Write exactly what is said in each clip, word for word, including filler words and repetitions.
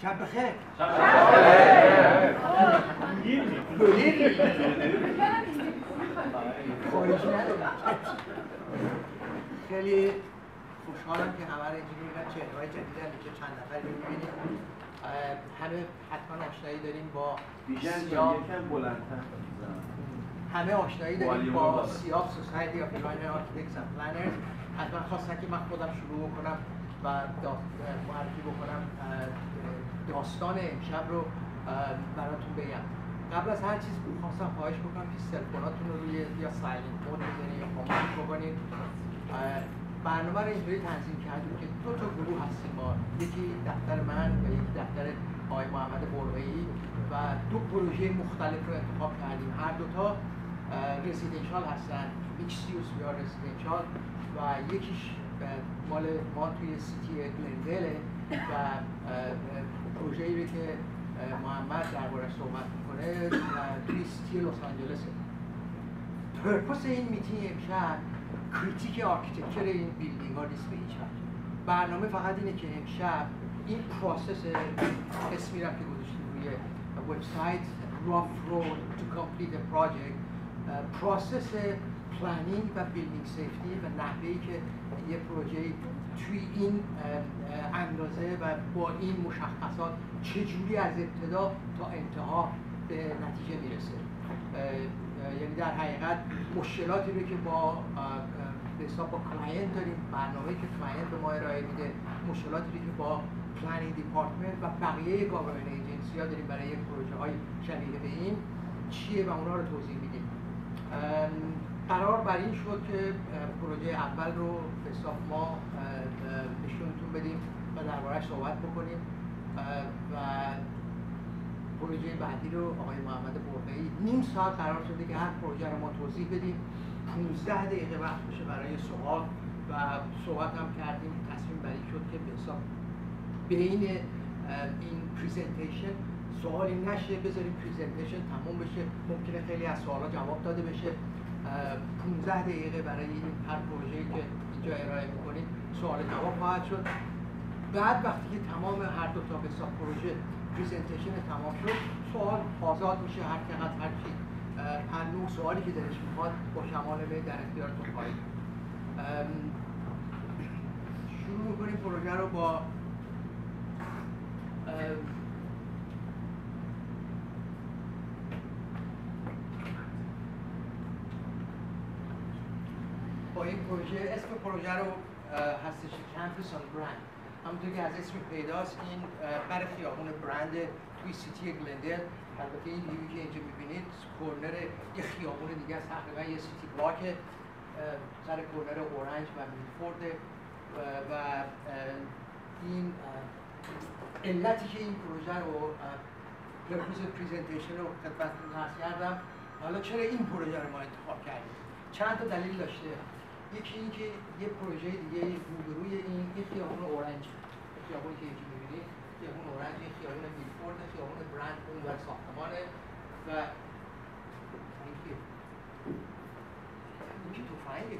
شب بخیر. خیلی خوشحالم که همه رو اینجوری می‌بینم، چهره‌های جدید هم اینجا چند نفری رو می‌بینیم. همه حتما آشنایی داریم با سیاه. یکم بلندتر. همه آشنایی داریم با سیاه سوسایتی آف دیزاینر آرکیتکتس اند پلنرز. حتما خواستن که من خودم شروع کنم و معرفی بکنم داستان امشب رو براتون بگم. قبل از هر چیز خواستم خواهش بکنم که سلفوناتون رو روی یا سایلنت مود بزنید یا خاموش بکنید. برنامه رو اینطوری تنظیم کردیم که دو تا گروه هستیم ما، یکی دفتر من و یکی دفتر آقای محمد برقعی و دو پروژه مختلف رو انتخاب کردیم. هر دوتا رزیدنشال هستن، میکس یوز یا رزیدنشال، و یکیش مال ما توی سیتی گلندله و پروژه‌ای رو که محمد درباره‌اش صحبت می‌کنه توی سیتی لس آنجلسه. پرپس این میتینگ امشب کریتیک آرکیتکچر این بیلدینگ ها نیست به هیچ وجه. برنامه فقط اینه که امشب این پروسس اسمی رو که گذاشتیم روی وبسایت Rough Road to Complete a Project، پروسس پلنینگ و بیلدینگ سیفتی و نحوهی که یه پروژه توی این اندازه و با این مشخصات چجوری از ابتدا تا انتها به نتیجه میرسه. یعنی در حقیقت مشکلاتی رو که با به حساب با کلاینت داریم، برنامه‌ای که کلاینت به ما ارائه میده، مشکلاتی رو که با پلنینگ دیپارتمنت و بقیه گاورنمنت ایجنسی‌ها داریم برای یک پروژه‌های شبیه به این چیه و اونها رو توضیح میدیم. قرار بر این شد که پروژه اول رو به حساب ما نشونتون بدیم و درباره‌اش صحبت بکنیم و پروژه بعدی رو آقای محمد برقعی نیم ساعت قرار شده که هر پروژه رو ما توضیح بدیم. پانزده دقیقه وقت بشه برای سوال و صحبت هم کردیم. تصمیم بر این شد که به حساب بین این پریزنتیشن سوالی نشه، بذاریم پریزنتیشن تموم بشه. ممکنه خیلی از سوالا جواب داده بشه. پانزده دقیقه برای این هر پروژه‌ای که اینجا ارائه می‌کنیم سوال جواب خواهد شد. بعد وقتی که تمام هر دو تا به حساب پروژه پریزنتیشن تمام شد، سوال آزاد میشه، هر چقدر هر چی هر نوع سوالی که دلش میخواد با کمال میل در اختیارتون خواهید. شروع میکنیم پروژه رو با با این پروژه. اسم پروژه رو هستش کمپس آن برند. همونطور که از اسم پیداست این بر خیابون برند توی سیتی گلندل. البته این ویوی که اینجا میبینید کورنر یه خیابون دیگه است، تقریبا یه سیتی بلاکه سر کورنر اورنج و میلفورد و این علتی که این پروژه رو پرپوز پریزنتیشن رو خدمتتون عرض کردم. حالا چرا این پروژه رو ما انتخاب کردیم؟ چند تا دلیل داشته. یکی این که یه پروژه دیگه روبروی این این خیابون اورنج، خیابونی که اینجا می‌بینید خیابون اورنج، خیابون میلفورد، خیابون برند اونور ساختمانه و این که این که تفنگه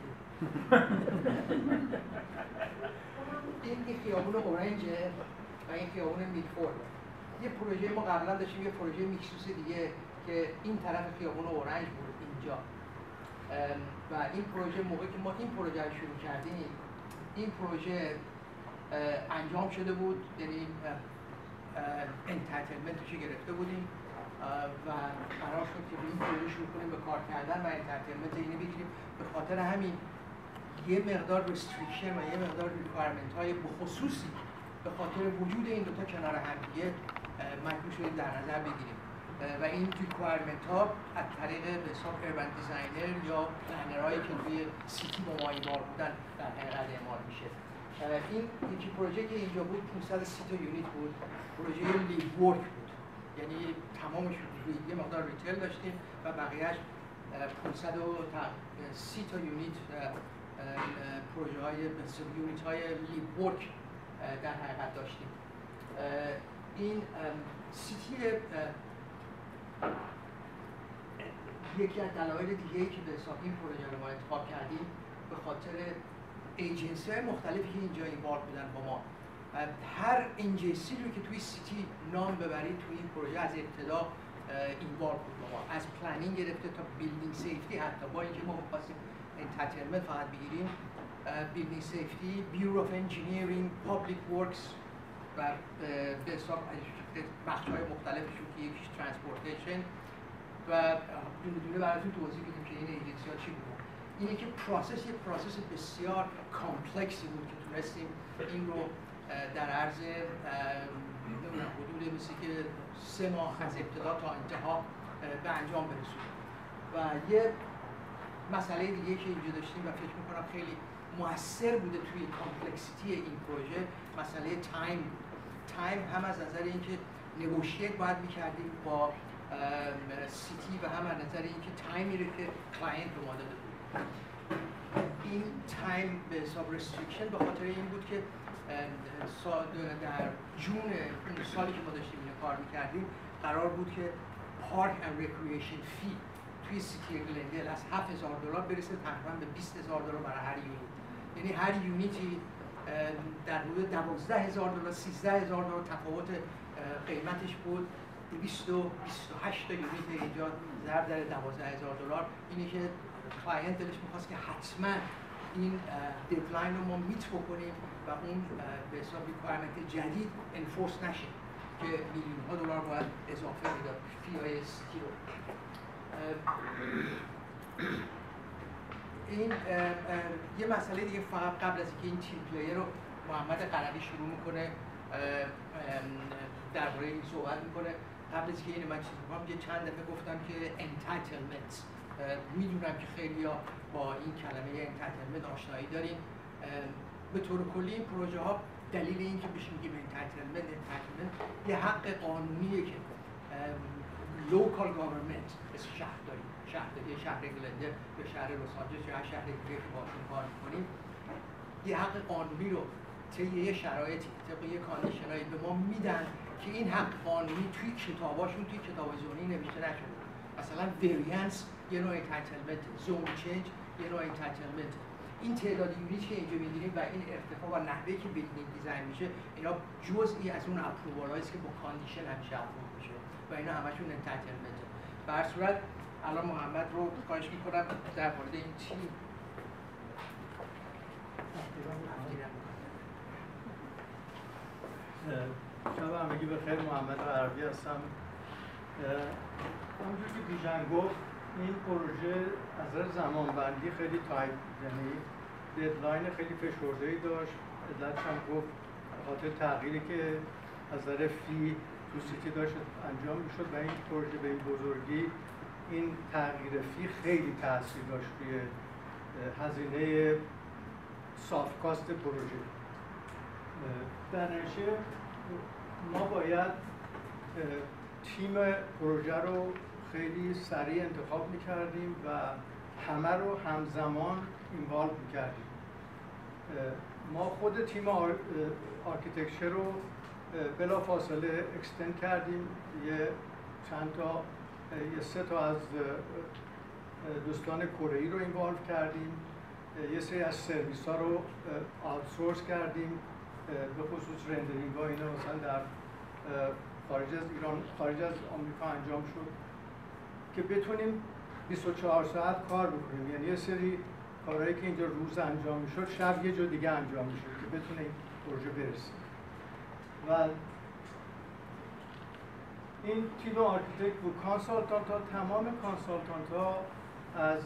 این این خیابون اورنجه و این خیابون میلفورد. یه پروژه ما قبلا داشتیم، یه پروژه میکسوس دیگه که این طرف خیابون اورنج بود اینجا. و این پروژه موقعی که ما این پروژه رو شروع کردیم، این پروژه انجام شده بود، یعنی انترتینمنتش گرفته بودیم و قرار شد که این پروژه شروع کنیم به کار کردن و انترتینمنت اینو بگیریم. به خاطر همین یه مقدار ریستریکشن و یه مقدار ریکوایرمنت های بخصوصی به خاطر وجود این دوتا کنار هم دیگه مجبور شدیم در نظر بگیریم و این ریکوایرمنت ها از طریق به حساب اربن دیزاینر یا پلنرهایی که توی سیتی با مایبار بودن در حقیقت اعمال میشه. این یکی پروژه که اینجا بود پانصد و سی تا یونیت بود، پروژه لیو ورک بود، یعنی تمامش یه مقدار ریتیل داشتیم و بقیهش پانصد و سی تا یونیت پروژه های یونیت های لیو ورک در حقیقت داشتیم. این سیتی یکی از دلایل دیگه‌ای که به حساب این پروژه رو ما انتخاب کردیم به خاطر ایجنسی های مختلفی که اینجا اینوالو بودن با ما. هر انجسی رو که توی سیتی نام ببرید توی این پروژه از ابتدا اینوالو بود ما، از پلنینگ گرفته تا بیلدینگ سیفتی، حتی با اینکه ما خواستیم انترتینمنت فقط بگیریم، بیلدینگ سیفتی، بیورو آف انجینیرینگ، پابلیک ورکس و به حساب بخش‌های مختلفشون که یکیش ترانسپورتیشن و دونه دونه براتون توضیح میدیم که این ایجنسی‌ها چی بود. اینه که پروسس یک پروسس بسیار کامپلکسی بود که تونستیم این رو در عرض نمیدونم حدود مثل که سه ماه از ابتدا تا انتها به انجام برسونیم. و یه مسئله دیگه که اینجا داشتیم و فکر میکنم خیلی مؤثر بوده توی کامپلکسیتی این پروژه، مسئله تایم بود. تایم هم از نظر اینکه نگوشیت باید میکردیم با سیتی و هم از نظر اینکه تایمی رو که کلاینت رو ما داده بود. این تایم به حساب رستریکشن به خاطر این بود که در جون اون سالی که ما داشتیم اینو کار میکردیم قرار بود که پارک اند ریکرییشن فی توی سیتی گلندل از هفت هزار دلار برسه تقریبا به بیست هزار دلار برای هر یونیت. یعنی هر یونیتی در حدود دوازده هزار دلار سیزده هزار دلار تفاوت قیمتش بود. بیست و هشت تا یونیت اینجا ضرب در دوازده هزار دلار. اینه که کلاینت دلش می‌خواست که حتما این ددلاین رو ما میت بکنیم و اون به حساب ریکوایرمنت جدید انفورس نشه که میلیون ها دلار باید اضافه میداد فی‌های سیتی رو. این یه مسئله دیگه فقط قبل از اینکه این تیم پلیر رو محمد قرنی شروع میکنه درباره این صحبت میکنه، قبل از اینکه اینو من چیز بکنم یه چند دفعه گفتم که entitlement، میدونم که خیلی‌ها با این کلمه entitlement آشنایی دارین. به طور کلی این پروژه ها دلیل اینکه بهش میگیم entitlement entitlement یه حق قانونیه که local government مثل شهرداری شهرداری شهر گلندر یا شهر لس آنجلس یا هر شهر دیگه که باشون کار می‌کنیم یه حق قانونی رو طی یه شرایطی طبق یه کاندیشنایی به ما میدن که این حق قانونی توی کتاباشون توی کتاب زونی نوشته نشده. مثلا وریانس یه نوع انتایتلمنت، زون چنج یه نوع انتایتلمنت. این تعداد یونیت که اینجا می‌بینید و این ارتفاع و نحوهی که بیلدینگ دیزاین میشه اینا جزئی از اون اپرووالایی است که با کاندیشن همیشه اپروو میشه و اینا همشون انتایتلمنته. به هر صورت الان محمد رو خواهش می‌کنم در مورد این تیم شب همگی بخیر. محمد عربی هستم. همونجور که دیژن گفت این پروژه از نظر زمانبندی خیلی تایپ، یعنی ددلاین خیلی فشرده‌ای داشت. علتش هم گفت به خاطر تغییری که از نظر فی تو سیتی داشت انجام میشد و این پروژه به این بزرگی این تغییر فی خیلی تاثیر داشت روی هزینه سافت کاست پروژه. در نتیجه ما باید تیم پروژه رو خیلی سریع انتخاب میکردیم و همه رو همزمان اینوالو میکردیم. ما خود تیم آرکیتکچر رو بلا فاصله اکستند کردیم، یه چند تا یه سه تا از دوستان کره‌ای رو اینوالو کردیم، یه سری از سرویس ها رو آوتسورس کردیم، به خصوص رندرینگ ها اینا مثلا در خارج از ایران خارج از آمریکا انجام شد که بتونیم بیست و چهار ساعت کار بکنیم. یعنی یه سری کارهایی که اینجا روز انجام میشد شب یه جا دیگه انجام میشد که بتونه این پروژه برسه. و این تیم آرکیتکت و کانسالتانت ها، تمام کانسالتانت ها از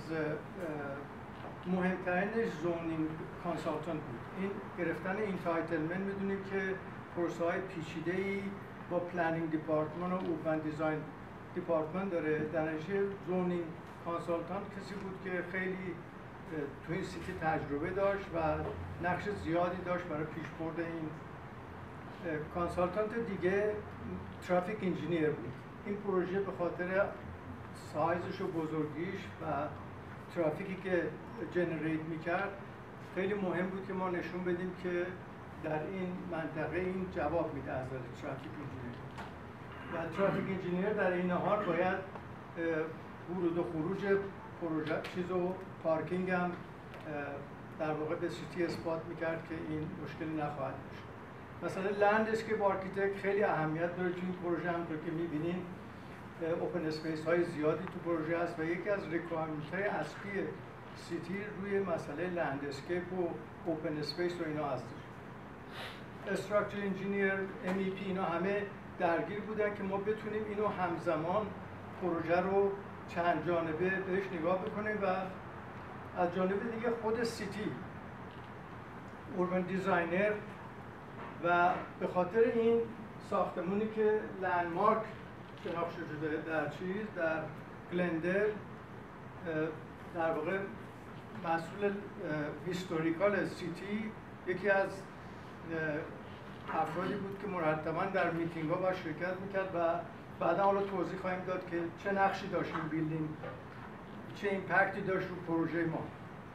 مهمترینش زونینگ کانسالتانت بود. این گرفتن انتایتلمنت میدونیم که پروسه های پیچیده‌ای با پلنینگ دیپارتمنت و اوربان دیزاین دیپارتمنت داره. در نتیجه زونینگ کانسالتانت کسی بود که خیلی تو این سیتی تجربه داشت و نقش زیادی داشت برای پیشبرد این. کانسالتانت دیگه ترافیک انجینیر بود. این پروژه به خاطر سایزش و بزرگیش و ترافیکی که جنریت میکرد خیلی مهم بود که ما نشون بدیم که در این منطقه این جواب میده از نظر ترافیک انجینیر. و ترافیک انجینیر در این حال باید ورود و خروج پروژه چیز و پارکینگ هم در واقع به سیتی اثبات میکرد که این مشکلی نخواهد داشت. مثلا لندسکیپ آرکیتکت خیلی اهمیت داره تو این پروژه. همونطور که می‌بینین اوپن اسپیس های زیادی تو پروژه هست و یکی از ریکوایرمنت های اصلی سیتی روی مسئله لندسکیپ و اوپن اسپیس و اینا هستش. استراکچر انجینیر، ام ای پی، اینا همه درگیر بودن که ما بتونیم اینو همزمان پروژه رو چند جانبه بهش نگاه بکنیم و از جانب دیگه خود سیتی اوربان دیزاینر و به خاطر این ساختمونی که لندمارک شناخته شده در چیز در گلندل در واقع مسئول هیستوریکال سیتی یکی از افرادی بود که مرتباً در میتینگ ها با شرکت میکرد و بعدا حالا توضیح خواهیم داد که چه نقشی داشت این بیلدینگ، چه ایمپکتی داشت رو پروژه ما.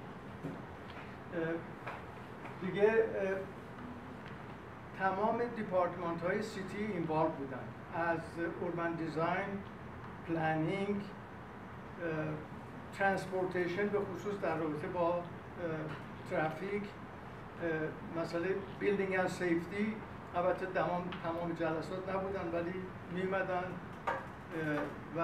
دیگه تمام دیپارتمنت های سیتی اینوالو بودن، از اوربان دیزاین، پلانینگ، ترانسپورتیشن به خصوص در رابطه با ترافیک، مسئله بیلدینگ اند سیفتی. البته تمام تمام جلسات نبودن ولی میمدن و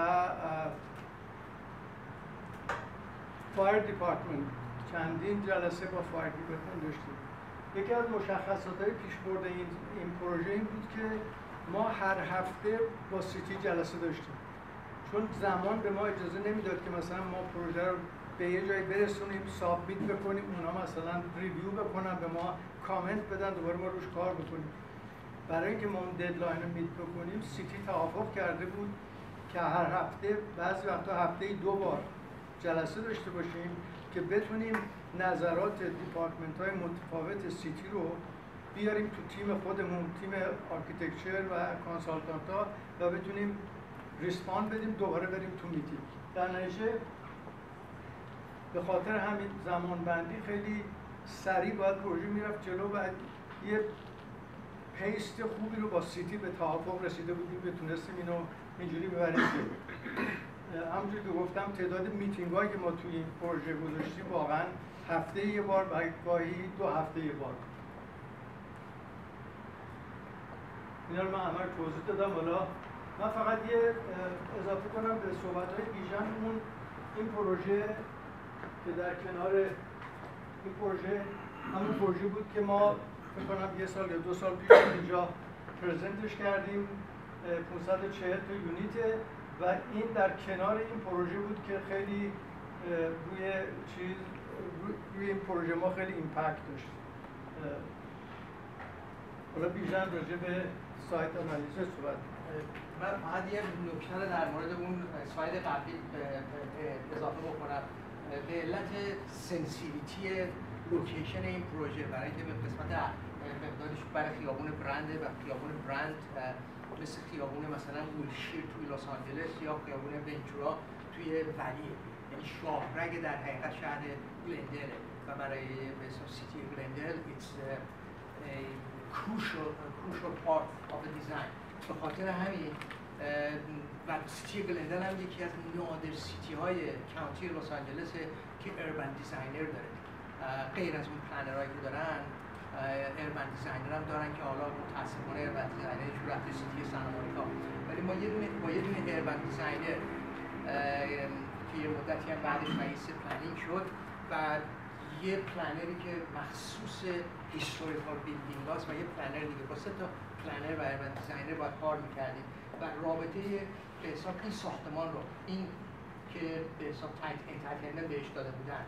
فایر دیپارتمنت چندین جلسه با فایر دیپارتمنت داشتیم. یکی از مشخصات های پیشبرد این این پروژه این بود که ما هر هفته با سیتی جلسه داشتیم، چون زمان به ما اجازه نمیداد که مثلا ما پروژه رو به یه جایی برسونیم، سابمیت بکنیم، اونا مثلا ریویو بکنن، به ما کامنت بدن، دوباره ما روش کار بکنیم. برای اینکه ما اون ددلاین رو میت بکنیم، سیتی توافق کرده بود که هر هفته، بعضی وقتا هفته دو بار جلسه داشته باشیم که بتونیم نظرات دیپارتمنت های متفاوت سیتی رو بیاریم تو تیم خودمون، تیم آرکیتکچر و کانسالتانت ها، و بتونیم ریسپاند بدیم، دوباره بریم تو میتینگ. در نتیجه به خاطر همین زمان بندی خیلی سریع باید پروژه میرفت جلو و یه پیست خوبی رو با سیتی به توافق رسیده بودیم که تونستیم اینو اینجوری ببریم جلو. همونجوری که گفتم تعداد میتینگ هایی که ما توی این پروژه گذاشتیم واقعا هفته یه بار و گاهی دو هفته یه بار. اینا رو من همه رو توضیح دادم. حالا من فقط یه اضافه کنم به صحبت های بیژنمون. این پروژه که در کنار این پروژه همون پروژه بود که ما فکر کنم یه سال یا دو سال پیش اینجا پرزنتش کردیم، پانصد و چهل تا یونیته، و این در کنار این پروژه بود که خیلی روی چیز روی این پروژه ما خیلی ایمپکت داشت. حالا بیژن راجع به سایت آنالیز صحبت. من فقط یه نکته در مورد اون سلاید قبلی اضافه بکنم. به علت سنسیویتی لوکیشن این پروژه، برای اینکه به قسمت مقداریش برای خیابون برنده و خیابون برند مثل خیابون مثلا ویلشیر توی لس آنجلس یا خیابون ونچورا توی ولی، یعنی شاهرگ در حقیقت شهر گلندل و برای مثلا سیتی گلندل it's a crucial crucial part of the design. به خاطر همین و سیتی گلندل هم یکی از نادر سیتی های کانتی لس آنجلس که اربن دیزاینر داره. غیر از اون پلنرهایی که دارن، اربن دیزاینر هم دارن که حالا متاسفانه اربن دیزاینرشون رفته سیتی سان مونیکا، ولی ما یه دونه با یه دونه اربن دیزاینر که یه مدتی هم بعدش رئیس پلنینگ شد و یه پلنری که مخصوص هیستوریکال بیلدینگ هاست و یه پلنر دیگه، با سه تا پلنر و اربن دیزاینر باید کار میکردیم و رابطه به حساب این ساختمان رو، این که به حساب تایت انترتینمنت بهش داده بودن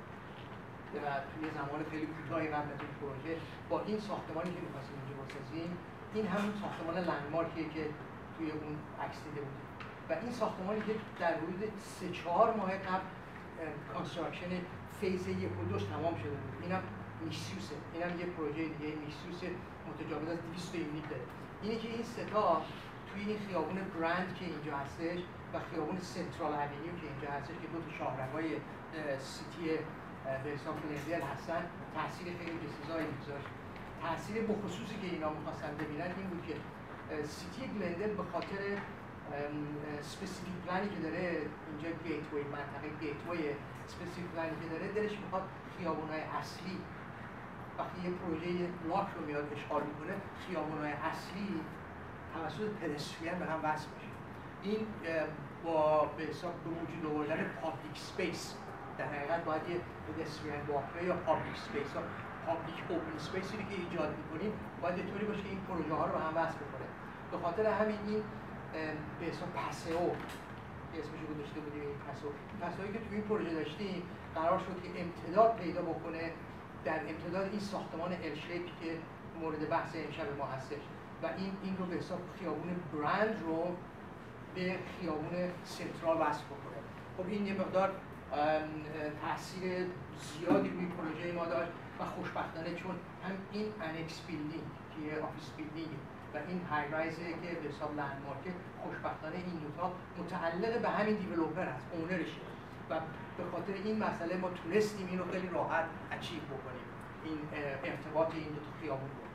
و توی زمان خیلی کوتاهی قبل از این پروژه، با این ساختمانی که می‌خواستیم اینجا بسازیم، این همون ساختمان لندمارکیه که توی اون عکس دیده بودیم و این ساختمانی که در حدود سه چهار ماه قبل کانستراکشن فیز یک و دوش تمام شده بود. اینم میکسیوسه، اینم یه پروژه دیگه میکسیوس متجاوز از دویست یونیت داره. اینه که این سه تا توی این خیابون برند که اینجا هستش و خیابون سنترال اونیو که اینجا هستش که دو تا شاهرگ‌های سیتی به حساب گلندل هستن، تاثیر خیلی بسزایی می‌گذاشت. تاثیر بخصوصی که اینا می‌خواستن ببینن این بود که سیتی گلندل به خاطر اسپسیفیک پلانی که داره اینجا، گیتوی منطقه گیتوی اسپسیفیک پلانی که داره، دلش می‌خواد خیابون‌های اصلی وقتی یه پروژه لاک رو میاد اشغال میکنه خیابون‌های اصلی توسط پدستریان به هم وصل میشه. این با به حساب به وجود آوردن پابلیک اسپیس در حقیقت باید یه پدستریان واکوی یا پابلیک اسپیس ها پابلیک اوپن اسپیسی که ایجاد میکنیم باید یه طوری باشه که این پروژه ها رو به هم وصل بکنه. به خاطر همین این به حساب پسئو اسمش رو گذاشته بودیم، این پسئو پسئویی که توی این پروژه داشتیم قرار شد که امتداد پیدا بکنه در امتداد این ساختمان ال شیپی که مورد بحث امشب ما هستش و این این رو به حساب خیابون برند رو به خیابون سنترال وصل بکنه. خب این یه مقدار تاثیر زیادی روی پروژه ما داشت و خوشبختانه چون هم این انکس بیلدینگ که یه آفیس بیلدینگ و این های رایزه که به حساب لندمارکه خوشبختانه این دوتا متعلق به همین دیولوپر هست، اونرشه و به خاطر این مسئله ما تونستیم اینو خیلی راحت اچیو بکنیم این ارتباط این دو تا خیابون رو.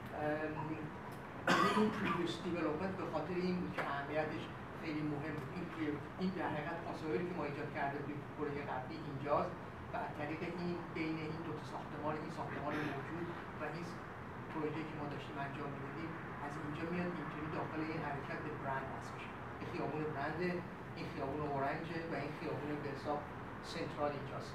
یعنی این پریویس دیولوپمنت به خاطر این بود که اهمیتش خیلی مهم بود. این این در حقیقت پاساژی که ما ایجاد کرده بودیم پروژه قبلی اینجاست و از طریق این بین این دو تا ساختمان این ساختمان موجود و این پروژه‌ای که ما داشتیم انجام میدادیم از اینجا میاد اینطوری داخل این حرکت به برند هست میشه. این خیابون برند، این خیابون اورنج و این خیابون به حساب سنترال اینجاست.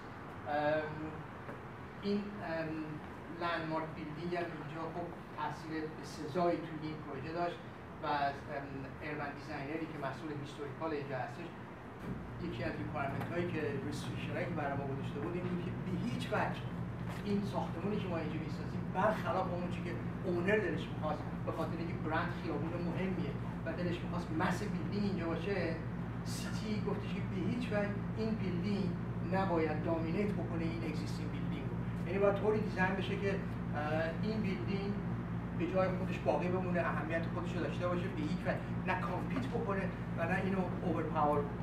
این لندمارک بیلدینگ هم اینجا خب تاثیر بسزایی توی این پروژه داشت و از اربن دیزاینری که مسئول هیستوریکال اینجا هستش یکی از ریکوایرمنت هایی که ریستریکشن هایی که برای ما گذاشته بود این بود که به هیچ وجه این ساختمانی که ما اینجا میسازیم برخلاف اون چیزی که اونر دلش می‌خواست به خاطر اینکه برند خیابون مهمیه و دلش می‌خواست مس بیلدینگ اینجا باشه، سیتی گفتش که به هیچ وجه این بیلدینگ نباید دامینیت بکنه این اگزیستینگ بیلدینگ رو. یعنی باید طوری دیزاین بشه که این بیلدینگ به جای خودش باقی بمونه، اهمیت خودش رو داشته باشه، به هیچ وجه نه کامپیت بکنه و نه اینو اوورپاور بکنه.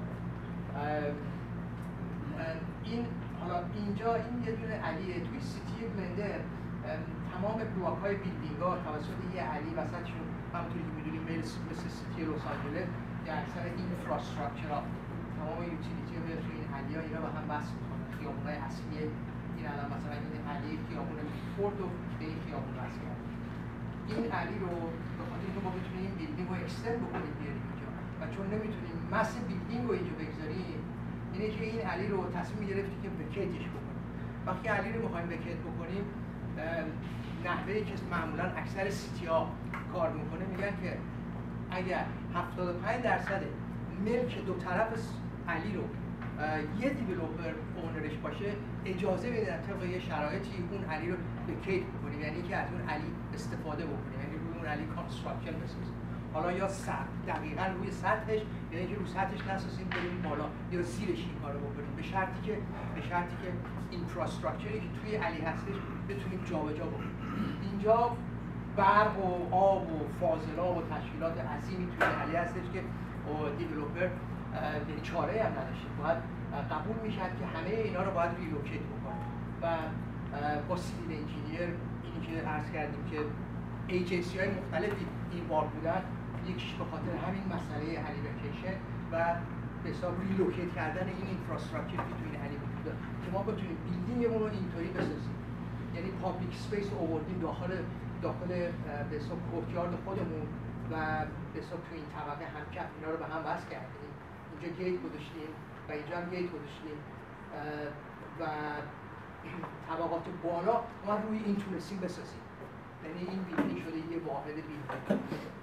این حالا اینجا این یه دونه علیه توی سیتی بلندر تمام بلاک های بیلدینگ ها توسط یه علی وسطشون همونطوری که میدونیم مثل سیتی لس آنجلس یا اکثر اینفراستراکچر ها تمام یوتیلیتی ها میاد توی این علی ها اینا با هم وصل میکنن. خیابون های اصلی این الان مثلا این علی خیابون فورد رو به این خیابون وصل کرد. این علی رو به خاطر اینکه ما بتونیم این بیلدینگ رو اکستند بکنیم بیاریم اینجا و چون نمیتونیم مس بیلدینگ رو اینجا بگذاریم اینه که این علی رو تصمیم گرفتیم که وکیتش بکنیم. وقتی علی رو میخوایم وکیت بکنیم نحوهی که معمولا اکثر سیتی ها کار میکنه میگن که اگر هفتاد و پنج درصد ملک دو طرف علی رو یه دیولوپر اونرش باشه اجازه بدن طبق یه شرایطی اون علی رو وکیت بکنیم، یعنی که از اون علی استفاده بکنیم، یعنی روی اون علی کانستراکشن بسازیم. حالا یا سطح دقیقاً روی سطحش یعنی که رو سطحش نسازیم بریم بالا یا زیرش این کارو بکنیم به شرطی که به شرطی که اینفراستراکچری که توی علی هستش بتونیم جابجا بکنیم. اینجا برق و آب و فاضلاب و تشکیلات عظیمی توی علی هستش که دیولوپر یعنی چاره‌ای هم نداشته باید قبول میشد که همه اینا رو باید ریلوکیت بکنه و با سیویل انجینیر اینی که عرض کردیم که ایجنسی های مختلفی این بار بودن، یکیش به خاطر همین مسئله الیویشن و به حساب ریلوکیت کردن این اینفراستراکچر که توی این علی وجود داره که ما بتونیم بیلدینگمون رو اینطوری بسازیم، یعنی پابلیک اسپیس رو آوردیم داخل داخل به حساب کورتیارد خودمون و به حساب توی این طبقه همکف اینا رو به هم وصل کردیم. اینجا گیت گذاشتیم و اینجا هم گیت گذاشتیم و طبقات بالا ما روی این تونستیم بسازیم، یعنی این بیلدینگ شده یه واحد بیلدینگ.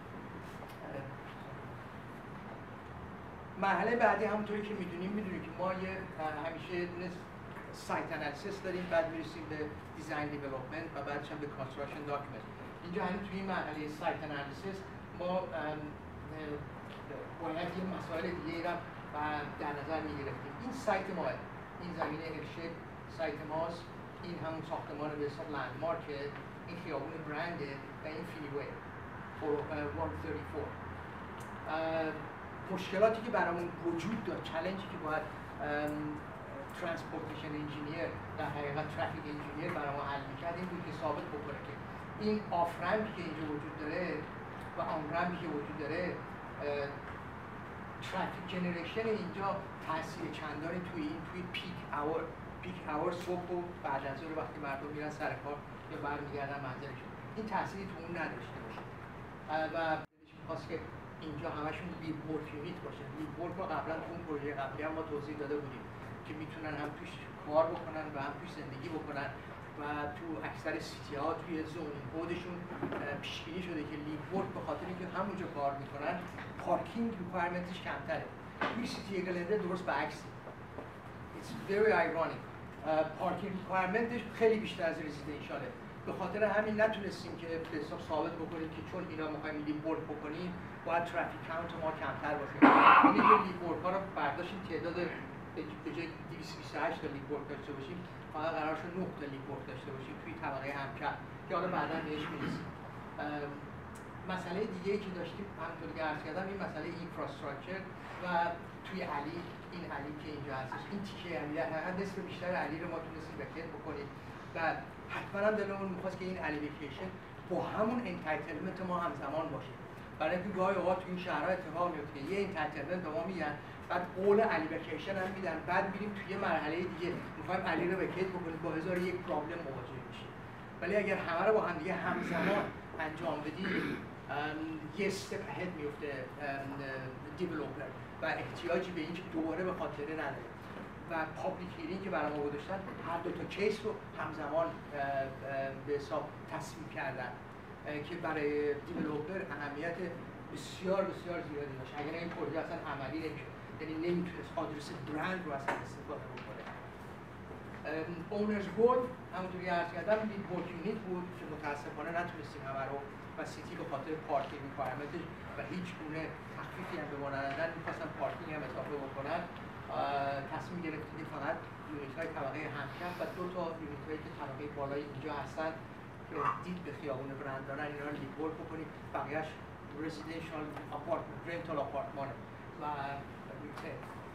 مرحله بعدی همونطوری که میدونیم میدونیم که ما یه همیشه سایت انالیسیس داریم، بعد میرسیم به دیزاین دیولپمنت و بعدش هم به کانستراکشن داکیومنت. اینجا همین توی این مرحله سایت انالیسیس ما باید یه مسائل دیگه ای را در نظر میگرفتیم. این سایت ما، این زمینه ارشد سایت ماست، این همون ساختمان به حساب لندمارکه، این خیابون برنده و این فریوی صد و چهل و چهار. مشکلاتی که برامون وجود داشت، چالنجی که باید ترانسپورتیشن انجینیر در حقیقت ترافیک انجینیر برامون حل می‌کرد این بود که ثابت بکنه که این آف رمپی که اینجا وجود داره و آن رمپی که وجود داره ترافیک جنریشن اینجا تاثیر چندانی توی این توی پیک اور پیک اور صبح و بعد از ظهر وقتی مردم میرن سر کار یا برمیگردن منزلشون. این تأثیری تو اون نداشته باشه و می‌خواست که اینجا همشون لیو ورک یونیت باشه. لیو ورک رو قبلا تو اون پروژه قبلی هم ما توضیح داده بودیم که میتونن هم توش کار بکنن و هم توش زندگی بکنن و تو اکثر سیتی ها توی زونینگ کدشون پیش بینی شده که لیو ورک به خاطر اینکه همونجا کار میکنن پارکینگ ریکوایرمنتش کمتره. توی سیتی گلندر درست برعکسه. It's very ironic. پارکینگ ریکوایرمنتش خیلی بیشتر از رزیدنشاله. به خاطر همین نتونستیم که به حساب ثابت بکنیم که چون اینا می‌خوایم لیو ورک بکنیم باید ترافیک کانت ما کمتر باشه. اینه که لیو ورک ها رو برداشتیم تعداد به جای دویست و بیست و هشت تا لیو ورک داشته باشیم فقط قرار شد نه تا لیو ورک داشته باشیم توی طبقه همکف که حالا بعداً بهش می‌رسیم. مسئله دیگه‌ای که داشتیم همونطوری که عرض کردم این مسئله اینفراستراکچر و توی علی این علی که اینجا هستش این تیکه علی حد نصف بیشتر علی رو ما تونستیم وکیل بکنیم و حتما هم دلمون می‌خواست که این الیویکیشن با همون انتایتلمنت ما همزمان باشه. برای اینکه گاهی اوقات تو این شهرها اتفاق میفته یه انتایتلمنت به ما میگن بعد قول الیویکیشن هم میدن بعد میریم توی مرحله دیگه می‌خوایم علی رو وکیل بکنیم با هزار یک پرابلم مواجه میشیم. ولی اگر همه رو با هم دیگه همزمان انجام بدیم یه استپ اهد میفته دیولپر و احتیاجی به اینکه دوباره به خاطره نداره و پابلیک هیرینگ که برای ما گذاشتن هر دو تا کیس رو همزمان به حساب تصمیم کردن که برای دیولپر اهمیت بسیار بسیار زیادی داشت. اگر این پروژه اصلا عملی نمیشد یعنی نمیتونست آدرس برند رو اصلا استفاده بکنه. اونرز گول همونطوری که عرض کردم لیو ورک یونیت بود که متاسفانه نتونستیم همه رو و سیتی به خاطر پارکینگ ریکوایرمنتش و هیچ گونه تخفیفی هم به ما ندادن می‌خواستن پارکینگ هم اضافه بکنن تصمیم گرفتیم که فقط یونیت‌های طبقه همکف و دو تا یونیت‌هایی که طبقه بالای اینجا هستن که دید به خیابون برند دارن اینا رو لیو ورک بکنیم بقیه‌اش رزیدنشال آپارتمنت رنتال آپارتمانه و ریتیل.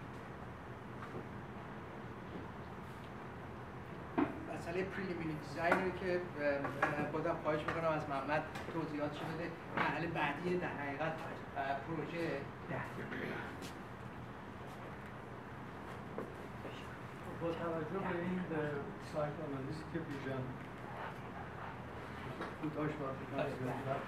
مسئله پریلیمینری دیزاینی که بازم خواهش میکنم از محمد توضیحاتش بده. مرحله بعدی در حقیقت پروژه ده. با توجه به این سایت آنالیز که ویژن کوتاهش باید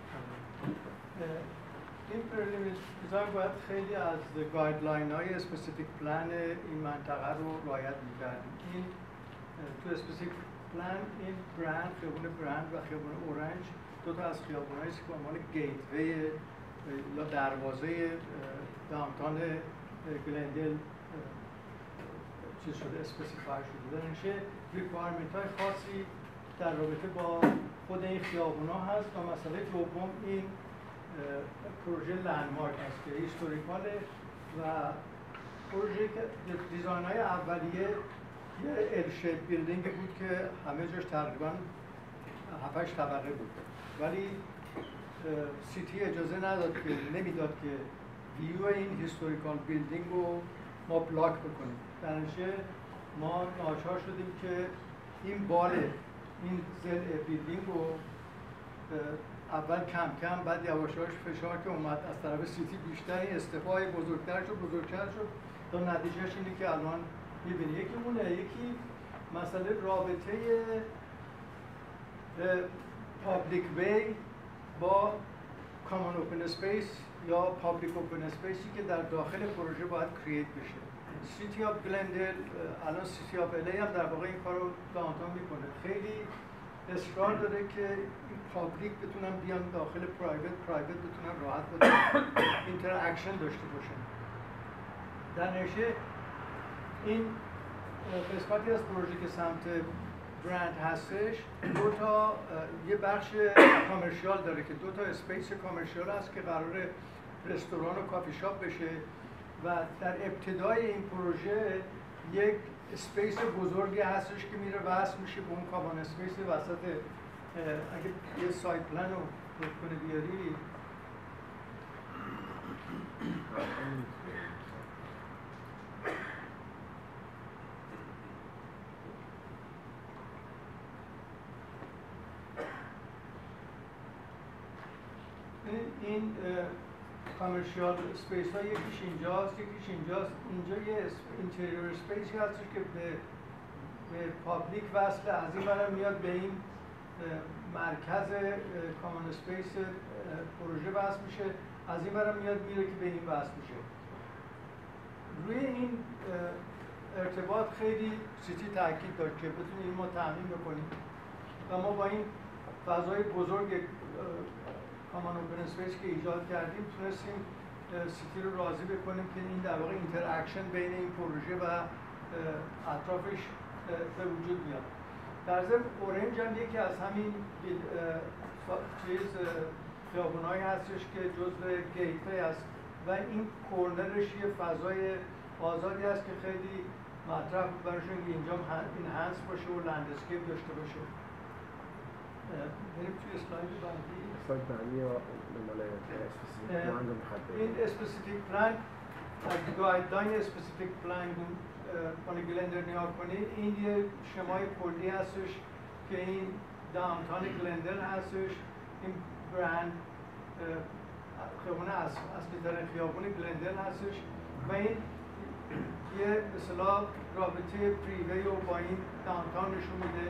این پریلیمینری دیزاین باید خیلی از گایدلاین های اسپسیفیک پلان این منطقه رو رعایت میکردیم. این تو اسپسیفیک پلان این برند، خیابون برند و خیابون اورنج دو تا از خیابونایی است که به عنوان گیتوی یا دروازه داونتاون گلندل چیز شده اسپسیفای شده. در نتیجه ریکوایرمنت های خاصی در رابطه با خود این خیابونا هست و مسئله دوم این پروژه لندمارک است که هیستوریکاله و پروژه که دیزاین های اولیه یه ال شیپ بیلدینگ بود که همه جاش تقریبا هفت هشت طبقه بود ولی سیتی اجازه نداد که نمیداد که ویو این هیستوریکال بیلدینگ رو ما بلاک بکنیم. در نتیجه ما ناچار شدیم که این بال این زل بیلدینگ رو اول کم کم بعد یواش یواش فشار که اومد از طرف سیتی بیشتر این استفای بزرگتر شد بزرگتر شد تا نتیجهش اینه که الان می‌بینی یکی اونه یکی مسئله رابطه پابلیک وی با کامان اوپن اسپیس یا پابلیک اوپن اسپیسی که در داخل پروژه باید کرییت بشه. سیتی آف گلندل الان سیتی آف الی هم در واقع این کار رو داونتاون میکنه. خیلی اصرار داره که این پابلیک بتونن بیان داخل پرایوت پرایوت بتونن راحت بتونن اینتراکشن داشته باشن. در نتیجه این قسمتی از پروژه که سمت برند هستش دو تا یه بخش کامرشیال داره که دو تا اسپیس کامرشیال هست که قراره رستوران و کافی شاپ بشه و در ابتدای این پروژه یک اسپیس بزرگی هستش که میره وصل میشه به اون کامان اسپیس وسط. اگه یه سایت پلان رو کنه بیاری این کامرشیال اسپیس ها یکیش اینجاست یکیش اینجاست. اینجا یه اینتریور اسپیسی هستش که به به پابلیک وصله. از این برم میاد به این مرکز کامان اسپیس پروژه بحث میشه، از این برم میاد میره که به این بحث میشه. روی این ارتباط خیلی سیتی تاکید داشت که بتونیم ما تامین بکنیم و ما با این فضای بزرگ کامان اوپن اسپیس که ایجاد کردیم تونستیم سیتی رو راضی بکنیم که این در واقع اینتراکشن بین این پروژه و اطرافش به وجود میاد. در ضمن اورنج هم یکی از همین چیز خیابونایی هستش که جزو گیتوی است و این کورنرش یه فضای آزادی است که خیلی مطرح بود براشون که اینجا این هنس باشه و لندسکیپ داشته باشه. بریم توی اسلاید بعدی. اسلاید بعدی یا مال اسپسیفیک پلان رو میخواد این اسپسیفیک پلان گایدلاین اسپسیفیک پلان کنی گلندر نگاه کنید، این یه شمای کلی هستش که این داونتاون گلندر هستش، این برند خیابون اصلی ترین خیابون گلندر هستش و این یه به اصطلاح رابطه پریوی رو با این داونتاون نشون میده.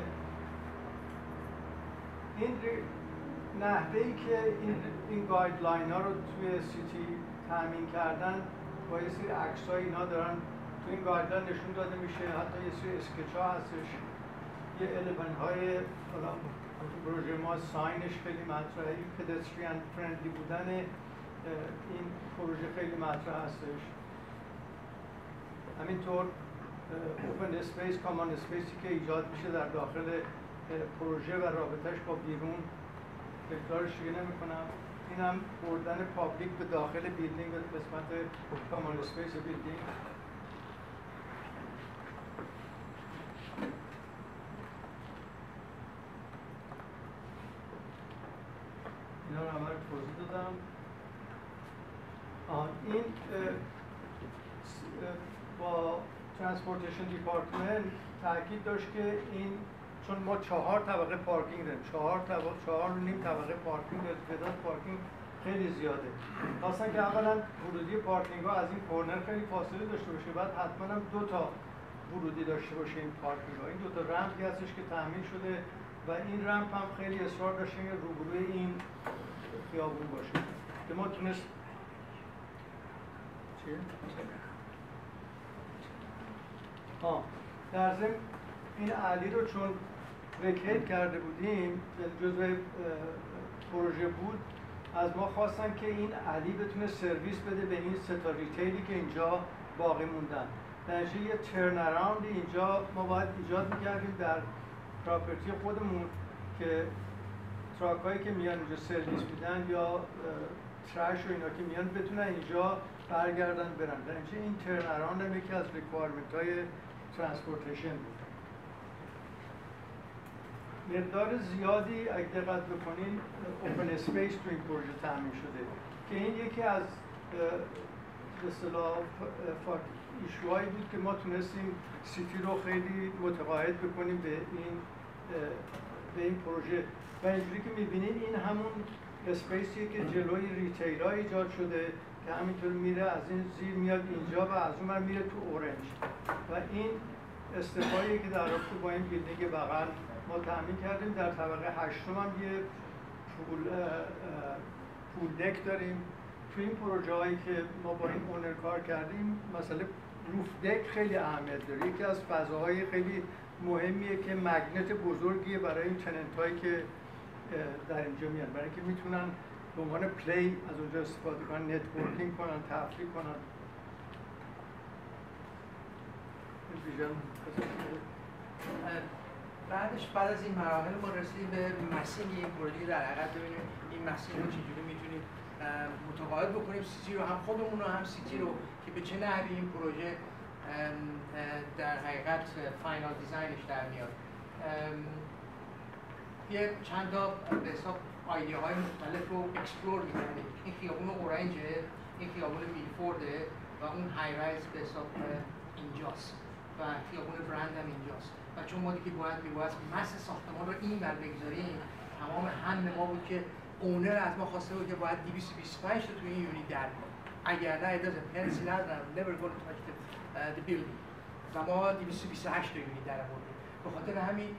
این نحوه‌ای که این این گایدلاین ها رو توی سیتی تامین کردن با یه سری عکس‌های اینا دارن تو این گایدلاین نشون داده میشه، حتی یه سری اسکچ ها هستش، یه المنت های حالا پروژه ما ساینش خیلی مطرحه، این پدستریان فرندلی بودن این پروژه خیلی مطرح هستش. همینطور اوپن اسپیس، کامان اسپیسی که ایجاد میشه در داخل پروژه و رابطهش با بیرون، تکرارش دیگه نمی‌کنم. این هم بردن پابلیک به داخل بیلدینگ و قسمت کامان اسپیس بیلدینگ. اینا رو همه رو توضیح دادم. آه این با ترانسپورتیشن دیپارتمنت تاکید داشت که این چون ما چهار طبقه پارکینگ داریم، چهار طبقه چهار و نیم طبقه پارکینگ داریم، تعداد پارکینگ خیلی زیاده. خواستن که اولا ورودی پارکینگ ها از این کورنر خیلی فاصله داشته باشه، بعد حتما هم دو تا ورودی داشته باشه این پارکینگ ها. این دو تا رمپی هستش که تامین شده و این رمپ هم خیلی اصرار داشتن که روبروی این خیابون باشه که ما تونست چیه؟ ها در ضمن این علی رو چون وکیل کرده بودیم جزء پروژه بود، از ما خواستن که این علی بتونه سرویس بده به این سه تا ریتیلی که اینجا باقی موندن. در یه ترن اراوند اینجا ما باید ایجاد می‌کردیم در پراپرتی خودمون که تراک هایی که میان اینجا سرویس میدن یا ترش و اینا که میان بتونن اینجا برگردن برن. در اینجا این ترن اراوند هم یکی از ریکوایرمنت های ترانسپورتیشن بود. مقدار زیادی اگه دقت بکنین اوپن اسپیس تو این پروژه تامین شده که این یکی از به اصطلاح ایشوهایی بود که ما تونستیم سیتی رو خیلی متقاعد بکنیم به این به این پروژه و اینجوری که میبینین این همون اسپیسیه که جلوی ریتیل ها ایجاد شده که همینطور میره از این زیر میاد اینجا و از اون ور میره تو اورنج و این استفایی که در رابطه با این بیلدینگ بغل ما تامین کردیم. در طبقه هشتم هم یه پول پول دک داریم. تو این پروژه هایی که ما با این اونر کار کردیم مثلا روف دک خیلی اهمیت داره، یکی از فضاهای خیلی مهمیه که مگنت بزرگیه برای این تننت هایی که در اینجا میان، برای اینکه میتونن به عنوان پلی از اونجا استفاده کنن، نتورکینگ کنن، تفریح کنن. بعدش بعد از این مراحل ما رسیدیم به مسیر این پروژه، در حقیقت ببینیم این مسیر رو چجوری میتونیم متقاعد بکنیم سیتی رو، هم خودمون رو هم سیتی رو، که به چه نحوی این پروژه در حقیقت فاینال دیزاینش در میاد. یه چند تا به حساب ایده های مختلف رو اکسپلور میکنیم. این خیابون اورنجه، این خیابون میلفورده و اون های رایز به حساب اینجاست و خیابون برند هم اینجاست و چون ما دیگه باید میباید مس ساختمان رو این بر بگذاریم، تمام هم ما بود که اونر از ما خواسته بود که باید دویست و بیست و پنج تا توی این یونیت در کنیم، اگر نه ادازه پنسیل ندارم never going to touch the, uh, the building و ما دویست و بیست و هشت تا یونیت در آوردیم. به خاطر همین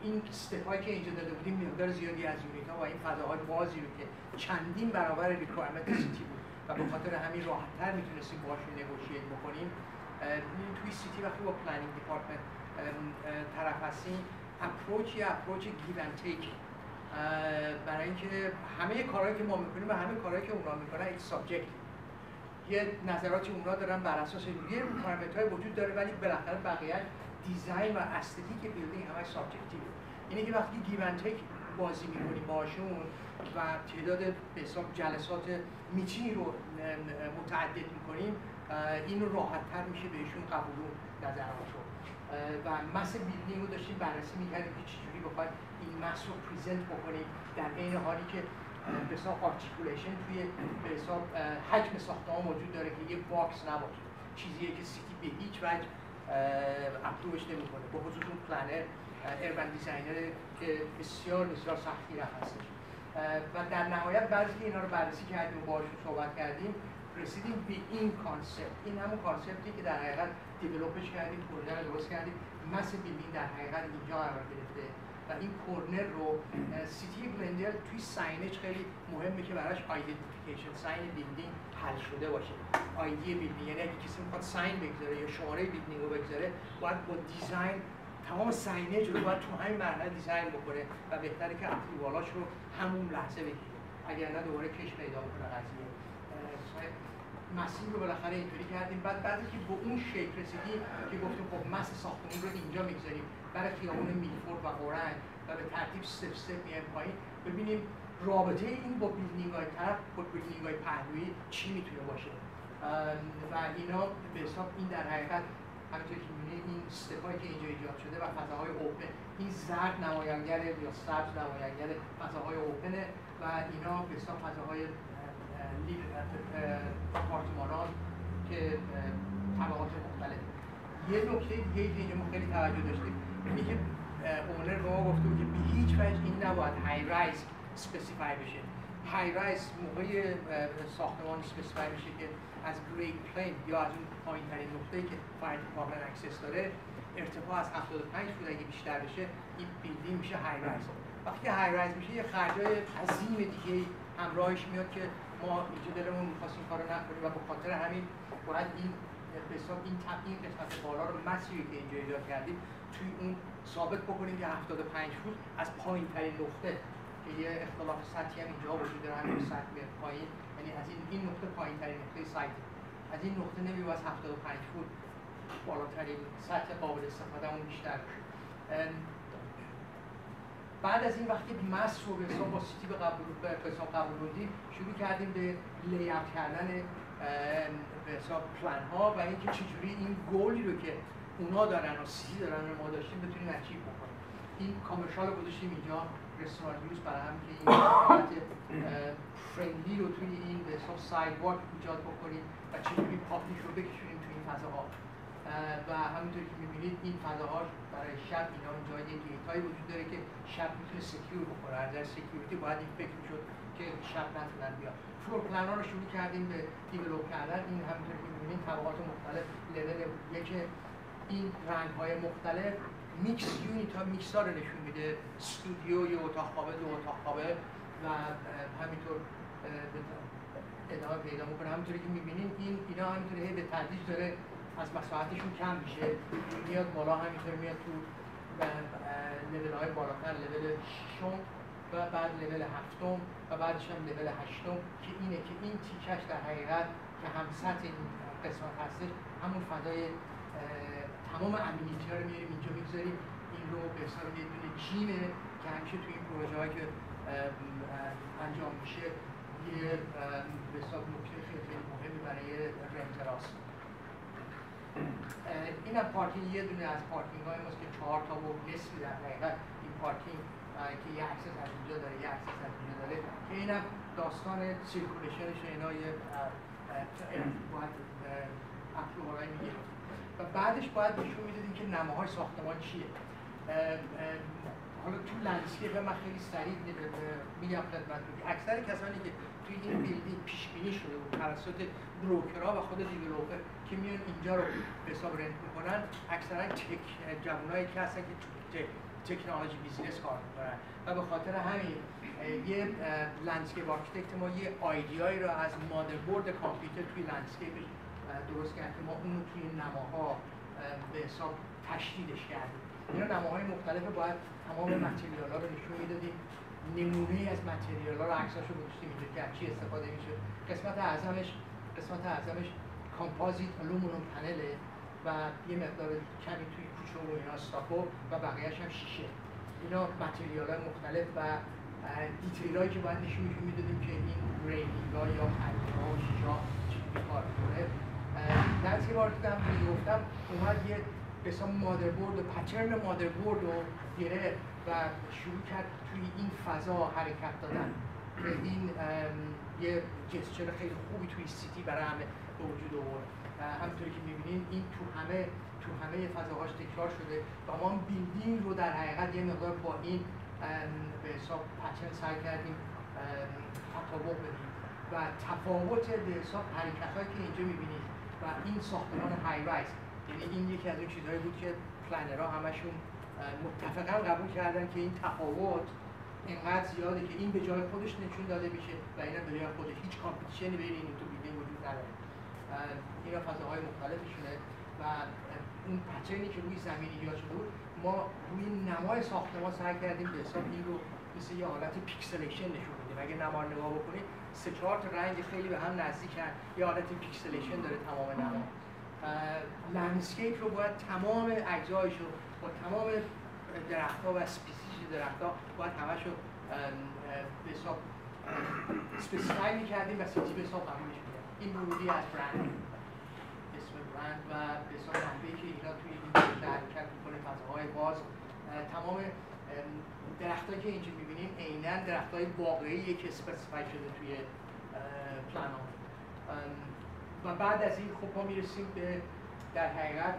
این استپایی که اینجا داده بودیم مقدار زیادی از یونیت ها و این فضاهای بازی رو که چندین برابر ریکوایرمنت سیتی بود و به خاطر همین راحت‌تر میتونستیم باهاشون نگوشییت بکنیم. توی سیتی وقتی با پلنینگ دیپارتمنت طرف هستیم، اپروچ یا اپروچ گیو اند تیک، برای اینکه همه کارهایی که ما میکنیم و همه کارهایی که اونا میکنن این سابجکت، یه نظراتی اونا دارن بر اساس یه ریکوایرمنت‌های وجود داره، ولی بالاخره بقیه دیزاین و استتیک بیلدینگ همش سابجکتیوه. اینه که وقتی گیو اند تیک بازی میکنیم باشون و تعداد به حساب جلسات میتینگ رو متعدد میکنیم، این رو راحت‌تر میشه بهشون قبول نظرات رو. و مس بیلدینگ رو داشتیم بررسی میکردیم که چجوری بخواید این مس رو پریزنت بکنیم در عین حالی که به حساب آرتیکولیشن توی به حساب حجم ساختمان موجود داره که یه باکس نباشه، چیزیه که سیتی به هیچ وجه اپروچ نمیکنه، به خصوص اون پلنر اربن دیزاینر که بسیار بسیار سختگیر هستش. و در نهایت بعضی که اینا رو بررسی کردیم و باهاشون صحبت کردیم، رسیدیم به این کانسپت. این همون کانسپتی که در حقیقت دیولپش کردیم، پروژه رو درست کردیم، مس بیلدینگ در حقیقت اینجا قرار گرفته و این کورنر رو سیتی بلندر توی ساینج خیلی مهمه که براش آیدنتیفیکیشن ساین بیلدینگ حل شده باشه. آیدی بیلدینگ، یعنی اگه کسی میخواد ساین بگذاره یا شماره بیلدینگ رو بگذاره، باید با دیزاین تمام ساینج رو باید تو همین مرحله دیزاین بکنه و بهتره که اپرووالاش رو همون لحظه بگیره، اگر نه دوباره کش پیدا بکنه قضیه. مسیر رو بالاخره اینطوری کردیم. بعد بعدی که به اون شکل رسیدیم که گفتیم خب مس ساختمون رو اینجا میگذاریم برای خیابون میلفورد و اورنج و به ترتیب استپ استپ میایم پایین، ببینیم رابطه این با بیلدینگ‌های طرف با بیلدینگ‌های پهلویی چی میتونه باشه. و اینا به حساب این در حقیقت همونطور که می‌بینید این استپایی که اینجا ایجاد شده و فضاهای اوپن، این زرد نمایانگر یا سبز نمایانگر فضاهای اوپنه و اینا به حساب فضاهای آپارتمانات که طبقات مختلف. یه نکته دیگه که اینجا ما خیلی توجه داشتیم اینه که اونر به ما گفته بود که به هیچ وجه این نباید های رایز اسپسیفای بشه. های رایز موقع ساختمان اسپسیفای میشه که از گرید پلین یا از اون پایین ترین نقطه‌ای که فایر دیپارتمنت اکسس داره ارتفاع از هفتاد و پنج فوت اگه بیشتر بشه این بیلدینگ میشه های رایز. وقتی های رایز میشه یه خرجای عظیم دیگه همراهش میاد که ما اینجا دلمون می‌خواست این کارو نکنیم و به خاطر همین باید این به حساب این این قسمت بالا رو مسیری که اینجا ایجاد کردیم توی اون ثابت بکنیم که هفتاد و پنج فوت از پایین ترین نقطه که یه اختلاف سطحی هم اینجا وجود داره، همین سطح میاد پایین، یعنی از این این نقطه پایین ترین نقطه سایت، از این نقطه نمی‌باید از هفتاد و پنج فوت بالاترین سطح قابل استفاده اون بیشتر بشه. بعد از این وقتی مس رو به حساب با سیتی به قبول به حساب قبول بودیم، شروع کردیم به لی‌اوت کردن به حساب پلن ها و اینکه چجوری این گولی رو که اونا دارن و سیتی دارن و ما داشتیم بتونیم اچیو بکنیم. این کامرشال رو گذاشتیم اینجا، رستوران یوز، برای هم که این حالت فرندلی رو توی این به حساب ساید واک ایجاد بکنیم و چجوری پابلیک رو بکشونیم توی این فضاها. و همونطور که می‌بینید این فضاها برای شب اینا اونجا یه گیت‌هایی وجود داره که شب میتونه سکیور بکنه. از نظر سکیوریتی باید این فکر می‌شد که شب نتونن بیان. فلور پلن ها رو شروع کردیم به دیولپ کردن. این همونطور که می‌بینید طبقات مختلف لول یک این رنگ‌های مختلف میکس یونیت ها میکس ها رو نشون میده، استودیو یا اتاق خوابه، دو اتاق خوابه و همینطور ادامه پیدا می‌کنه. همونطوری که می‌بینید این اینا همینطوری به تدریج داره از مساحتشون کم میشه، میاد بالا، همینطور میاد تو لول های بالاتر، لول ششم و بعد لول هفتم و بعدش هم لول هشتم که اینه که این تیکش در حقیقت که هم سطح این قسمت هستش همون فضای تمام امنیتی ها رو میاریم اینجا میگذاریم. این رو به حساب یه دونه جیمه که همیشه توی این پروژه هایی که انجام میشه یه به حساب نکته خیلی خیلی مهمی برای رنتراست. این هم پارکینگ، یه دونه از پارکینگ های ماست که چهار تا و نصفی در حقیقت این پارکینگ که یه اکسس از اینجا داره، یه اکسس از اینجا داره که این هم داستان سیرکولیشنش اینا یه باید اپرووالای میگیرد و بعدش باید نشون میدادیم که نماهای ساختمان چیه. حالا تو لندسکیپ من خیلی سریع میگم خدمتتون که اکثر کسانی که توی این بیلدینگ پیش بینی شده بود توسط بروکرها و خود دیولپر که میان اینجا رو به حساب رنت میکنن، اکثرا تک جوانایی که هستن که تکنولوژی بیزینس کار میکنن و به خاطر همین یه لندسکیپ آرکیتکت ما یه آیدیایی رو از مادربرد کامپیوتر توی لندسکیپش درست کرد که ما اون رو توی نماها به حساب تشدیدش کردیم. اینا نماهای مختلفه، باید تمام متریال‌ها رو نشون میدادیم، نمونه از متریال‌ها رو عکساشو گذاشتیم اینجا که از چی استفاده میشه. قسمت اعظمش قسمت اعظمش کامپوزیت آلومینیوم پنله و یه مقدار کمی توی کوچه و اینا استاکو و بقیه‌اش هم شیشه. اینا متریال‌های مختلف و دیتیلایی که باید نشون میدادیم که این ریلینگ‌ها یا پنل‌ها و شیشه‌ها چجوری کار می‌کنه. درسی که وارد هم گفتم اومد یه بسیار مادربرد و پترن مادربرد رو گرفت و شروع کرد توی این فضا حرکت دادن. این یه جسچر خیلی خوبی توی سیتی برای همه به وجود آورد. همونطوری که می‌بینید این تو همه تو همه فضاهاش تکرار شده و ما هم بیلدینگ رو در حقیقت یه مقدار با این به حساب پترن سعی کردیم تطابق بدیم و تفاوت به حساب حرکت‌هایی که اینجا می‌بینید و این ساختمان های رایز، یعنی این یکی از اون چیزهایی بود که پلنرها همشون متفقاً قبول کردن که این تفاوت اینقدر زیاده که این به جای خودش نشون داده میشه و اینا به جای خودش، هیچ کامپیتیشنی بین این دو بیلدینگ وجود نداره. اینا فضاهای مختلفشونه و اون پترنی که روی زمین ایجاد شده بود ما روی نمای ساختمان سعی کردیم به حساب این رو مثل یه حالت پیکسلیشن نشون بدیم. اگه نما رو نگاه بکنید سه چهار تا رنگ خیلی به هم نزدیکن، یه حالت پیکسلیشن داره تمام نما. لندسکیپ رو باید تمام اجزایش رو با تمام درخت‌ها و اسپیسیز درخت‌ها باید همشو به حساب اسپسیفای می‌کردیم و سیتی به حساب قبولش می‌کردیم. این ورودی از برند، اسم برند و به حساب منبعی که اینا توی این پروژه حرکت می‌کنه، فضاهای باز، تمام درختایی که اینجا می‌بینیم عیناً درختای واقعیه که اسپسیفای شده توی پلن‌ها. و بعد از این خب ما می‌رسیم به در حقیقت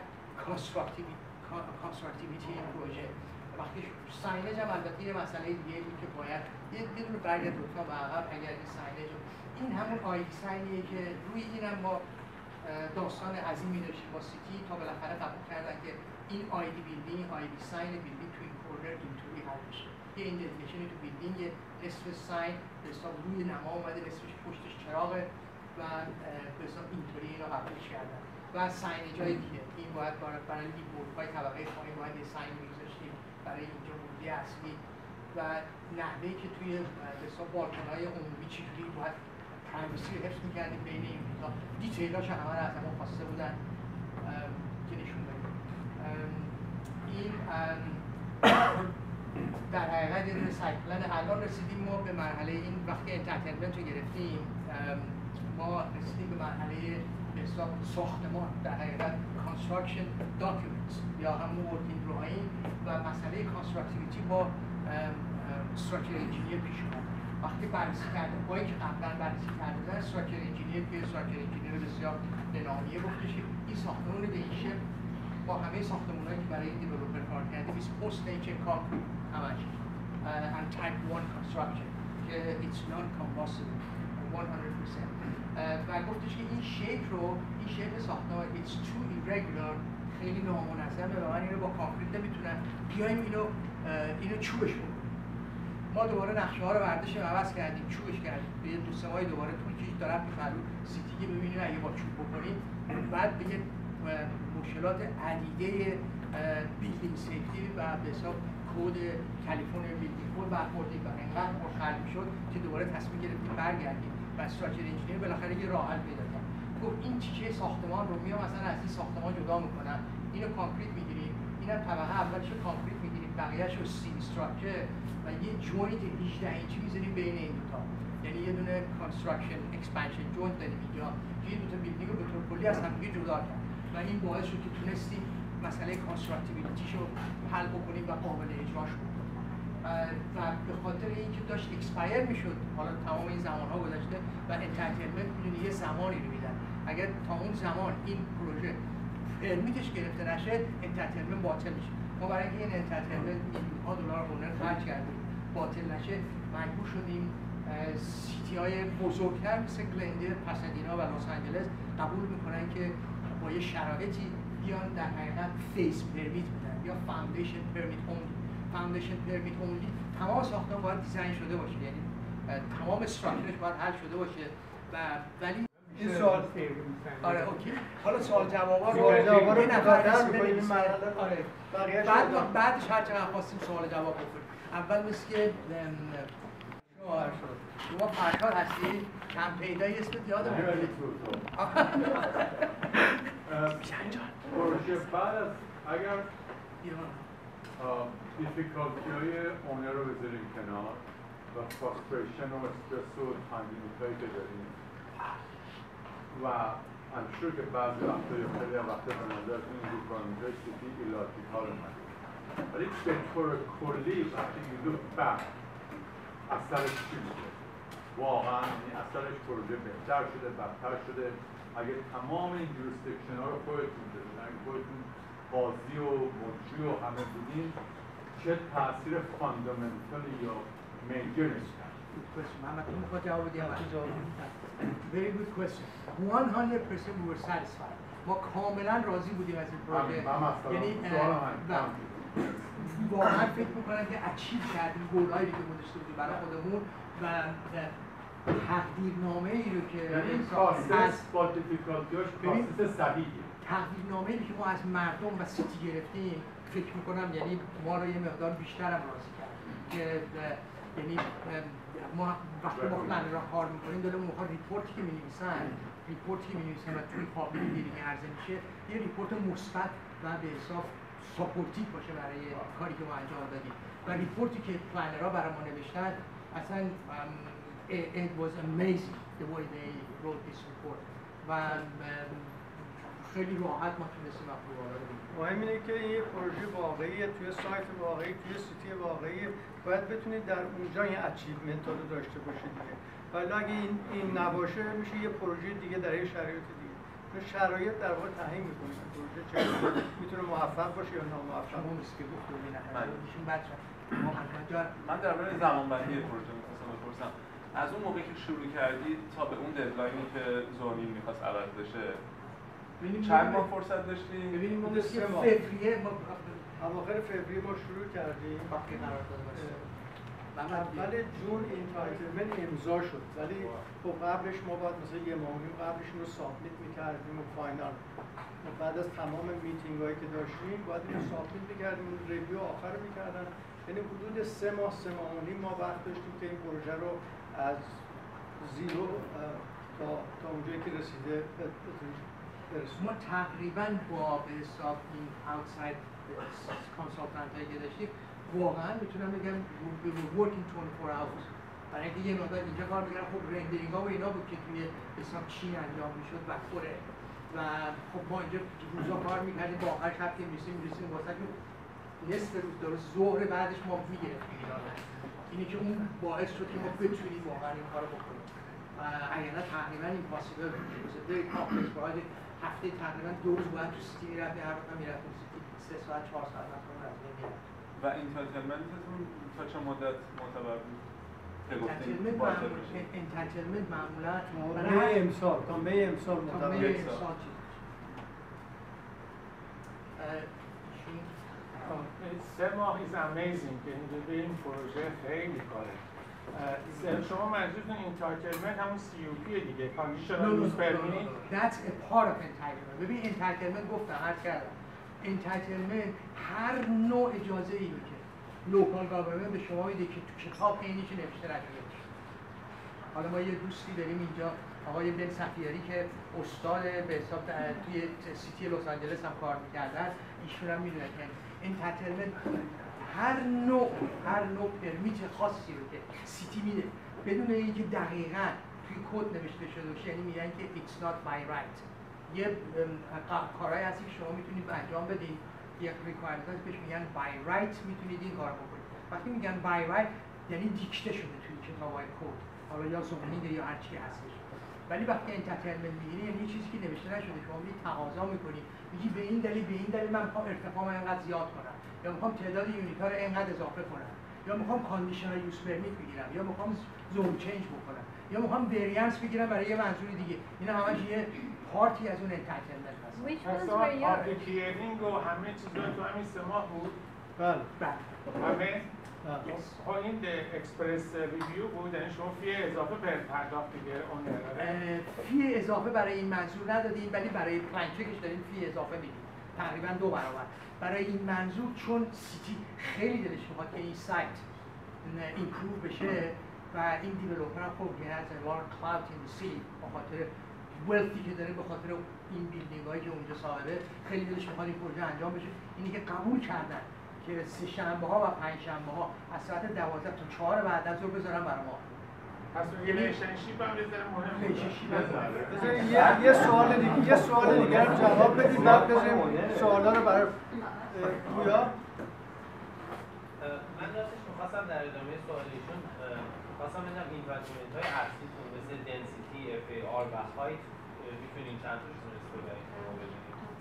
کانستراکتیویتی این پروژه. وقتی ساینج هم البته یه مسئله دیگه بود که باید یه بدون برگرد لطفا به عقب اگر این ساینج رو، این همون آیدی ساینیه که روی این هم ما داستان عظیمی داشتیم با سیتی تا بالاخره قبول کردن که این آیدی بیلدینگ، آیدی ساین بیلدینگ توی این کورنر اینطوری حل بشه. یه ایندیکیشنی تو بیلدینگ، نصف ساین به حساب روی نما اومده، نصفش پشتش چراغه و به حساب اینطوری اینو قبولش کردن. و ساینج‌های دیگه این باید برای لیبورهای طبقه پایین باید یه ساین می‌گذاشتیم برای اینجا ورودی اصلی و نحوهی که توی به حساب بالکن‌های عمومی چجوری باید پرایوسی رو حفظ می‌کردیم بین این دوتا. دیتیلاش همه رو از همون خواسته بودن که نشون بدیم. این در حقیقت یه دونه سایت پلن. الان رسیدیم ما به مرحله این وقتی انترتینمنت رو گرفتیم ما رسیدیم به مرحله به حساب ساختمان، در حقیقت construction documents یا همون ورکینگ دراینگ و مسئله کانستراکتیویتی با استراکچر انجینیر پیش اومد. وقتی بررسی کردیم با اینکه قبلا بررسی کردن استراکچر انجینیر که استراکچر انجینیر بسیار بنامیه گفتش این ساختمان به این شکل با همه ساختمان‌هایی که برای این دیولپر کار کردیم is post nature concrete همش and type one construction که it's non combustible صد درصد و گفتش که این شیپ رو این شیپ ساختمان it's too irregular خیلی نامنظمه و من اینو با کانکریت نمیتونم بیایم اینو اینو چوبش کنیم. ما دوباره نقشه ها رو برداشتیم عوض کردیم، چوبش کردیم. به یه دو سه ماه دوباره طول کشید تا رفتیم پلو سیتی که ببینیم اگه با چوب بکنیم بعد به یه مشکلات عدیده بیلدینگ سیفتی و به حساب کد کالیفرنیا بیلدینگ کد برخوردیم و انقدر مخالف شد که دوباره تصمیم گرفتیم برگردیم و استراکچر انجینیر بالاخره یه راه حل پیدا کرد. گفت این تیکه ساختمان رو میام مثلا از این ساختمان جدا میکنم، اینو کانکریت میگیریم، اینم طبقه اولش رو کانکریت میگیریم، بقیه‌اش رو استیل استراکچر و یه جوینت هجده اینچی میذاریم بین این دو تا. یعنی یه دونه کانستراکشن اکسپنشن جوینت داریم اینجا که این دو تا بیلدینگ رو به طور کلی از هم جدا کرد و این باعث شد که تونستیم مسئله کانستراکتیویتیشو حل بکنیم و قابل اجراش بکنیم. و به خاطر اینکه داشت اکسپایر میشد، حالا تمام این زمان‌ها گذشته و انترتینمنت میدونی یه زمانی رو میدن، اگر تا اون زمان این پروژه پرمیتش گرفته نشه انترتینمنت باطل میشه. ما برای اینکه این انترتینمنت میلیون‌ها دلار اونر خرج کردیم باطل نشه مجبور شدیم سیتی های بزرگتر مثل گلندر، پاسادینا و لس آنجلس قبول میکنن که با یه شرایطی بیان در حقیقت فیس پرمیت بدن یا فاندیشن پرمیت اون فاوندیشن پرمیت اونلی تمام ساختمان باید دیزاین شده باشه، یعنی تمام استراکچرش باید حل شده باشه و ولی این سوال آره اوکی. حالا سوال جوابا رو یه نفر نفر بنویسه. آره بعد بعدش هر چقدر خواستیم سوال جواب بکنیم. اول مثل که شما شما فرشاد هستی کم پیدایی اسمت یادم میاد. پروژه بعد از اگر دیفیکالتی های اونر رو بذاریم کنار و فاستریشن و استرس و تایمینیت هایی که داریم و I'm sure که بعضی وقتا یا خیلی وقتا به نظر این ریکوایرمنت های سیتی ایلاجیکال اومده، ولی به طور کلی وقتی you look back اثرش چی میشه؟ واقعا این اثرش پروژه بهتر شده، بدتر شده؟ اگه تمام این جوریسدیکشن ها رو خودتون دارید، اگه خودتون قاضی و منشی و همه بودین، چه تاثیر فاندامنتال یا میجر نیستن؟ محمد تو میخواد جواب بدیم؟ Very good question. one hundred percent we were satisfied. ما کاملا راضی بودیم از این پروژه. یعنی واقعا فکر میکنم که اچیو کردیم گول‌هایی که گذاشته بودیم برای خودمون و تقدیرنامه‌ای رو که یعنی پروسس با دیفیکالتی‌هاش پروسس صحیحیه. تقدیرنامه‌ای که ما از مردم و سیتی گرفتیم فکر میکنم یعنی ما رو یه مقدار بیشتر هم راضی کرد که یعنی ما وقتی ما پلن را کار میکنیم دلمون میخواد ریپورتی که می‌نویسن ریپورتی که می‌نویسن و توی پابلیک دیدینگ عرضه میشه یه ریپورت مثبت و به حساب ساپورتیو باشه برای کاری که ما انجام دادیم و ریپورتی که پلنرها برای ما نوشتن اصلا it, it was amazing the way they wrote this report و خیلی راحت ما تونستیم اپرووال رو بگیریم. مهم اینه که این پروژه واقعیه توی سایت واقعی توی سیتی واقعی باید بتونید در اونجا این اچیومنت رو داشته باشید دیگه. ولی اگه این این نباشه میشه یه پروژه دیگه در یه شرایط دیگه. چون شرایط در واقع تعیین می‌کنه پروژه چه میتونه موفق باشه یا ناموفق. اون که گفتم اینا ایشون بچه من در مورد زمانبندی پروژه می‌خواستم بپرسم. از اون موقعی که شروع کردید تا به اون ددلاینی که زونین می‌خواست عوض بشه چند ماه فرصت داشتیم؟ ببینیم ما سه ماه فوریه ما اواخر فوریه ما شروع کردیم باقی قرار داده باشه اول جون اینتایتلمنت امضا شد ولی خب قبلش ما باید مثلا یه ماه نیم قبلش اینو سابمیت می‌کردیم و فاینال بعد از تمام میتینگ هایی که داشتیم باید اینو سابمیت می‌کردیم ریویو آخر می‌کردن یعنی حدود سه ماه سه ماه و نیم ما وقت داشتیم که این پروژه رو از زیرو تا تا اونجایی که رسیده ما تقریبا با به حساب این اوتساید کانسالتنت هایی که داشتیم واقعا میتونم بگم we were working twenty-four hours برای اینکه یه مقدار اینجا کار می‌کردم خب رندرینگ ها و اینا بود که توی حساب چین انجام میشد و خوره و خب ما اینجا روزا کار می‌کردیم با آخر شب که می‌رسیم می‌رسیم واسه که نصف روز درست ظهر بعدش ما می‌گرفتیم اینا رو اینه که اون باعث شد که ما بتونیم واقعا این کارو بکنیم و اگر تقریبا ایمپاسیبل بود very complex project هفته تقریبا دو روز باید تو سیتی میرفتیم هر روز هم میرفتیم سیتی سه ساعت چهار ساعت هم از نمیرفتیم و اینتایتلمنتتون تا چه مدت معتبر بود؟ انتایتلمنت معمولا می امسال تا می امسال تا می امسال سه ماه is amazing که به این پروژه خیلی کاره شما منظورتون انتایتلمنت همون سی او پی دیگه کاندیشنال یوز پرمیت that's a part of entitlement ببین انتایتلمنت گفتم عرض کردم انتایتلمنت هر نوع اجازه ای رو که لوکال گاورمنت به شما میده که تو کتاب عینیش نوشته نشده حالا ما یه دوستی داریم اینجا آقای بن صفیاری که استاد به حساب توی سیتی لس آنجلس هم کار می‌کردن ایشون هم میدونن که انتایتلمنت هر نوع هر نوع پرمیت خاصی رو که سیتی میده بدون اینکه دقیقاً توی کد نوشته شده باشه یعنی میگن که it's not my right یه کارهایی هستی که شما میتونید انجام بدین یک ریکوایرمنت هست بهش میگن by right میتونید این کارو بکنید وقتی میگن by right یعنی دیکته شده توی کتابای کد حالا یا زمینه یا هر چی هستش ولی وقتی انتایتلمنت میگیری یعنی یه چیزی که نوشته نشده شما میگی تقاضا میکنی میگی به این دلیل به این دلیل من میخوام ارتفاعم اینقدر زیاد کنم یا میخوام تعداد یونیت ها رو اینقدر اضافه کنم یا میخوام کاندیشنال یوز پرمیت بگیرم یا میخوام زون چنج بکنم یا میخوام وریانس بگیرم برای یه منظور دیگه اینا همش یه پارتی از اون انتایتلمنت هست مثلا آپلیکیرینگ و همه چیزا تو همین سه ماه بود بله بله. همه بله. خب این اکسپرس ریویو بود، یعنی شما فی اضافه به پرداخت دیگه اونر. فی اضافه برای این منظور ندادیم، ولی برای پلان چکش داریم فی اضافه میدیم، تقریبا دو برابر. برای این منظور چون سیتی خیلی دلش میخواد که این سایت ایمپروو بشه و این دیولپر هم خب یه از لار کلاود این سی به خاطر ولتی که داره، به خاطر این بیلدینگ هایی که اونجا صاحبه، خیلی دلش میخواد این پروژه انجام بشه. اینی که قبول کردن که سه شنبه ها و پنج شنبه ها از ساعت دوازده تا چهار بعد از ظهر بذارن برای ما. پس ریلیشنشیپ هم یه ذره مهمه. ریلیشنشیپ بذارید یه یه سوال دیگه یه سوال دیگه رو جواب بدید، بعد بذاریم سوالا رو برای پویا. من راستش می‌خواستم در ادامه سوال ایشون خواستم بدونم اینوستمنت های اصلیتون مثل دنسیتی، اف ای آر و هایت میتونین چند تاشون استفاده کنید؟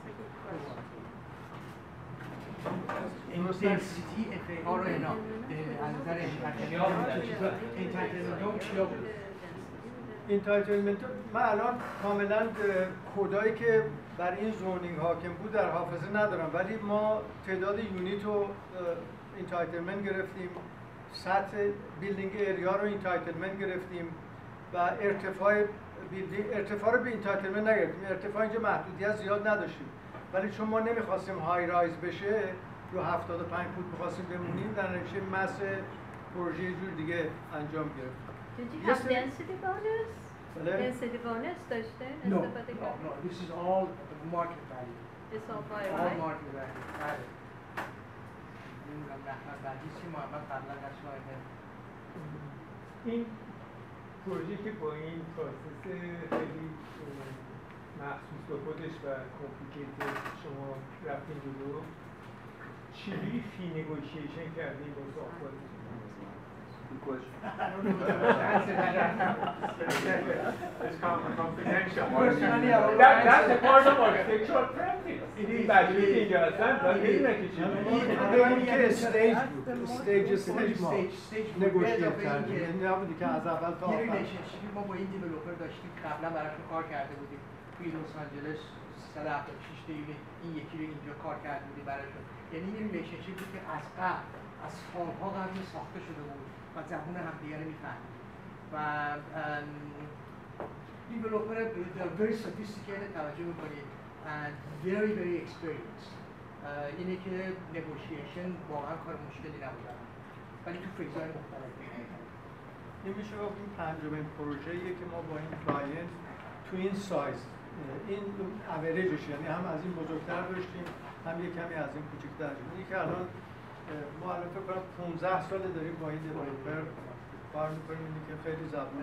این دنسیتی اف ای آر رو اینا از نظر انترتینمنت چیا بود؟ اینتایتلمنت من الان کاملا کدایی که بر این زونینگ حاکم بود در حافظه ندارم، ولی ما تعداد یونیت رو اینتایتلمنت گرفتیم، سطح بیلدینگ ایریا رو اینتایتلمنت گرفتیم و ارتفاع بیلدینگ ارتفاع رو به اینتایتلمنت نگرفتیم. ارتفاع اینجا محدودیت زیاد نداشتیم، ولی چون ما نمیخواستیم های رایز بشه، رو هفتاد و پنج فوت میخواستیم بمونیم، در نتیجه مس پروژه یه جور دیگه انجام گرفت. Did you have density bonus? بله؟ Density bonus داشته؟ No, استفاده no, کردی؟ no, this is all market value. It's all by all right? market value. بله. نمیدونم رحمت بردیسی محمد قبلا در سلاید این پروژه که با این پروسس خیلی مخصوص به خودش و کامپلیکیتد شما رفتین جلو، چجوری فی نگوشیشن کردین با ساختارتون؟ I don't know the answer to that. It's confidential. Personally, I will That, that's answer. a part of architectural practice. It is. بچه‌ای که اینجا هستن باید بدونن که این که استیج بود، استیج استیج ما Stage- stage بود. نگوشیت به اضافه کردیم، اینکه یعنی نبودی که از اول تا یه آخر. ریلیشنشیپی ما با این دیولپر داشتیم، قبلا براشون کار کرده بودیم توی لس آنجلس صد و هفتاد و شش تا یونیت این یکی رو اینجا کار کرده بودیم براشون. یعنی این ریلیشنشیپ بود که از قبل از سالها قبل ساخته شده بود و زبون همدیگه رو می‌فهمید و دیولپر very sophisticated توجه می‌کنید and very very experienced. اینه که نگوشیشن واقعا کار مشکلی نبود ولی تو فیزهای مختلفی. این میشه گفت این پنجمین پروژه‌ایه که ما با این کلاینت تو این سایز، این اوریجش، یعنی هم از این بزرگتر داشتیم هم یه کمی از این کوچکتر. اینی که الان ما الان فکر کنم پانزده سال داریم با این دیولپر کار می‌کنیم، اینی که خیلی زبون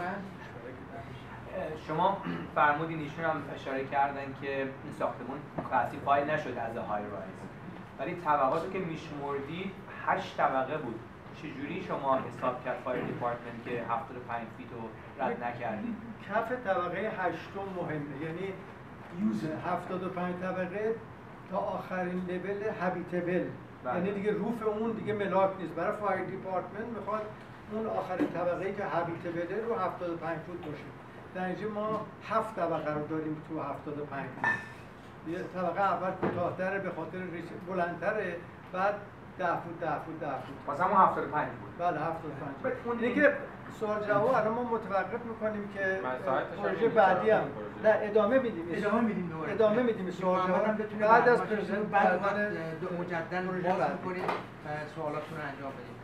شما فرمودین، ایشون هم اشاره کردن که این ساختمون کلاسیفای نشد از های رایز، ولی طبقاتی که میشمردید هشت طبقه بود. چجوری شما حساب کرد فایر دیپارتمنت که هفتاد و پنج فیت رو رد نکردید؟ کف طبقه هشتم مهمه، یعنی یوز هفتاد و پنج طبقه تا آخرین لول هابیتبل، یعنی دیگه روف اون دیگه ملاک نیست. برای فایر دیپارتمنت میخواد اون آخرین طبقه‌ای که هابیتبل رو هفتاد و پنج فوت باشه. در نتیجه ما هفت طبقه رو داریم تو هفتاد و پنج فوت. یه طبقه اول کوتاه‌تره به خاطر ریش بلندتره، بعد ده فوت ده فوت ده فوت. واسه ما هفتاد و پنج بود. بله هفتاد و پنج. اینه که سوال جواب الان ما متوقف می‌کنیم که پروژه بعدی هم نه ادامه میدیم. ادامه میدیم دوباره. ادامه میدیم سوال جواب. بعد از پرزنت بعد مجددا باز می‌کنیم سوالاتتون رو انجام بدیم.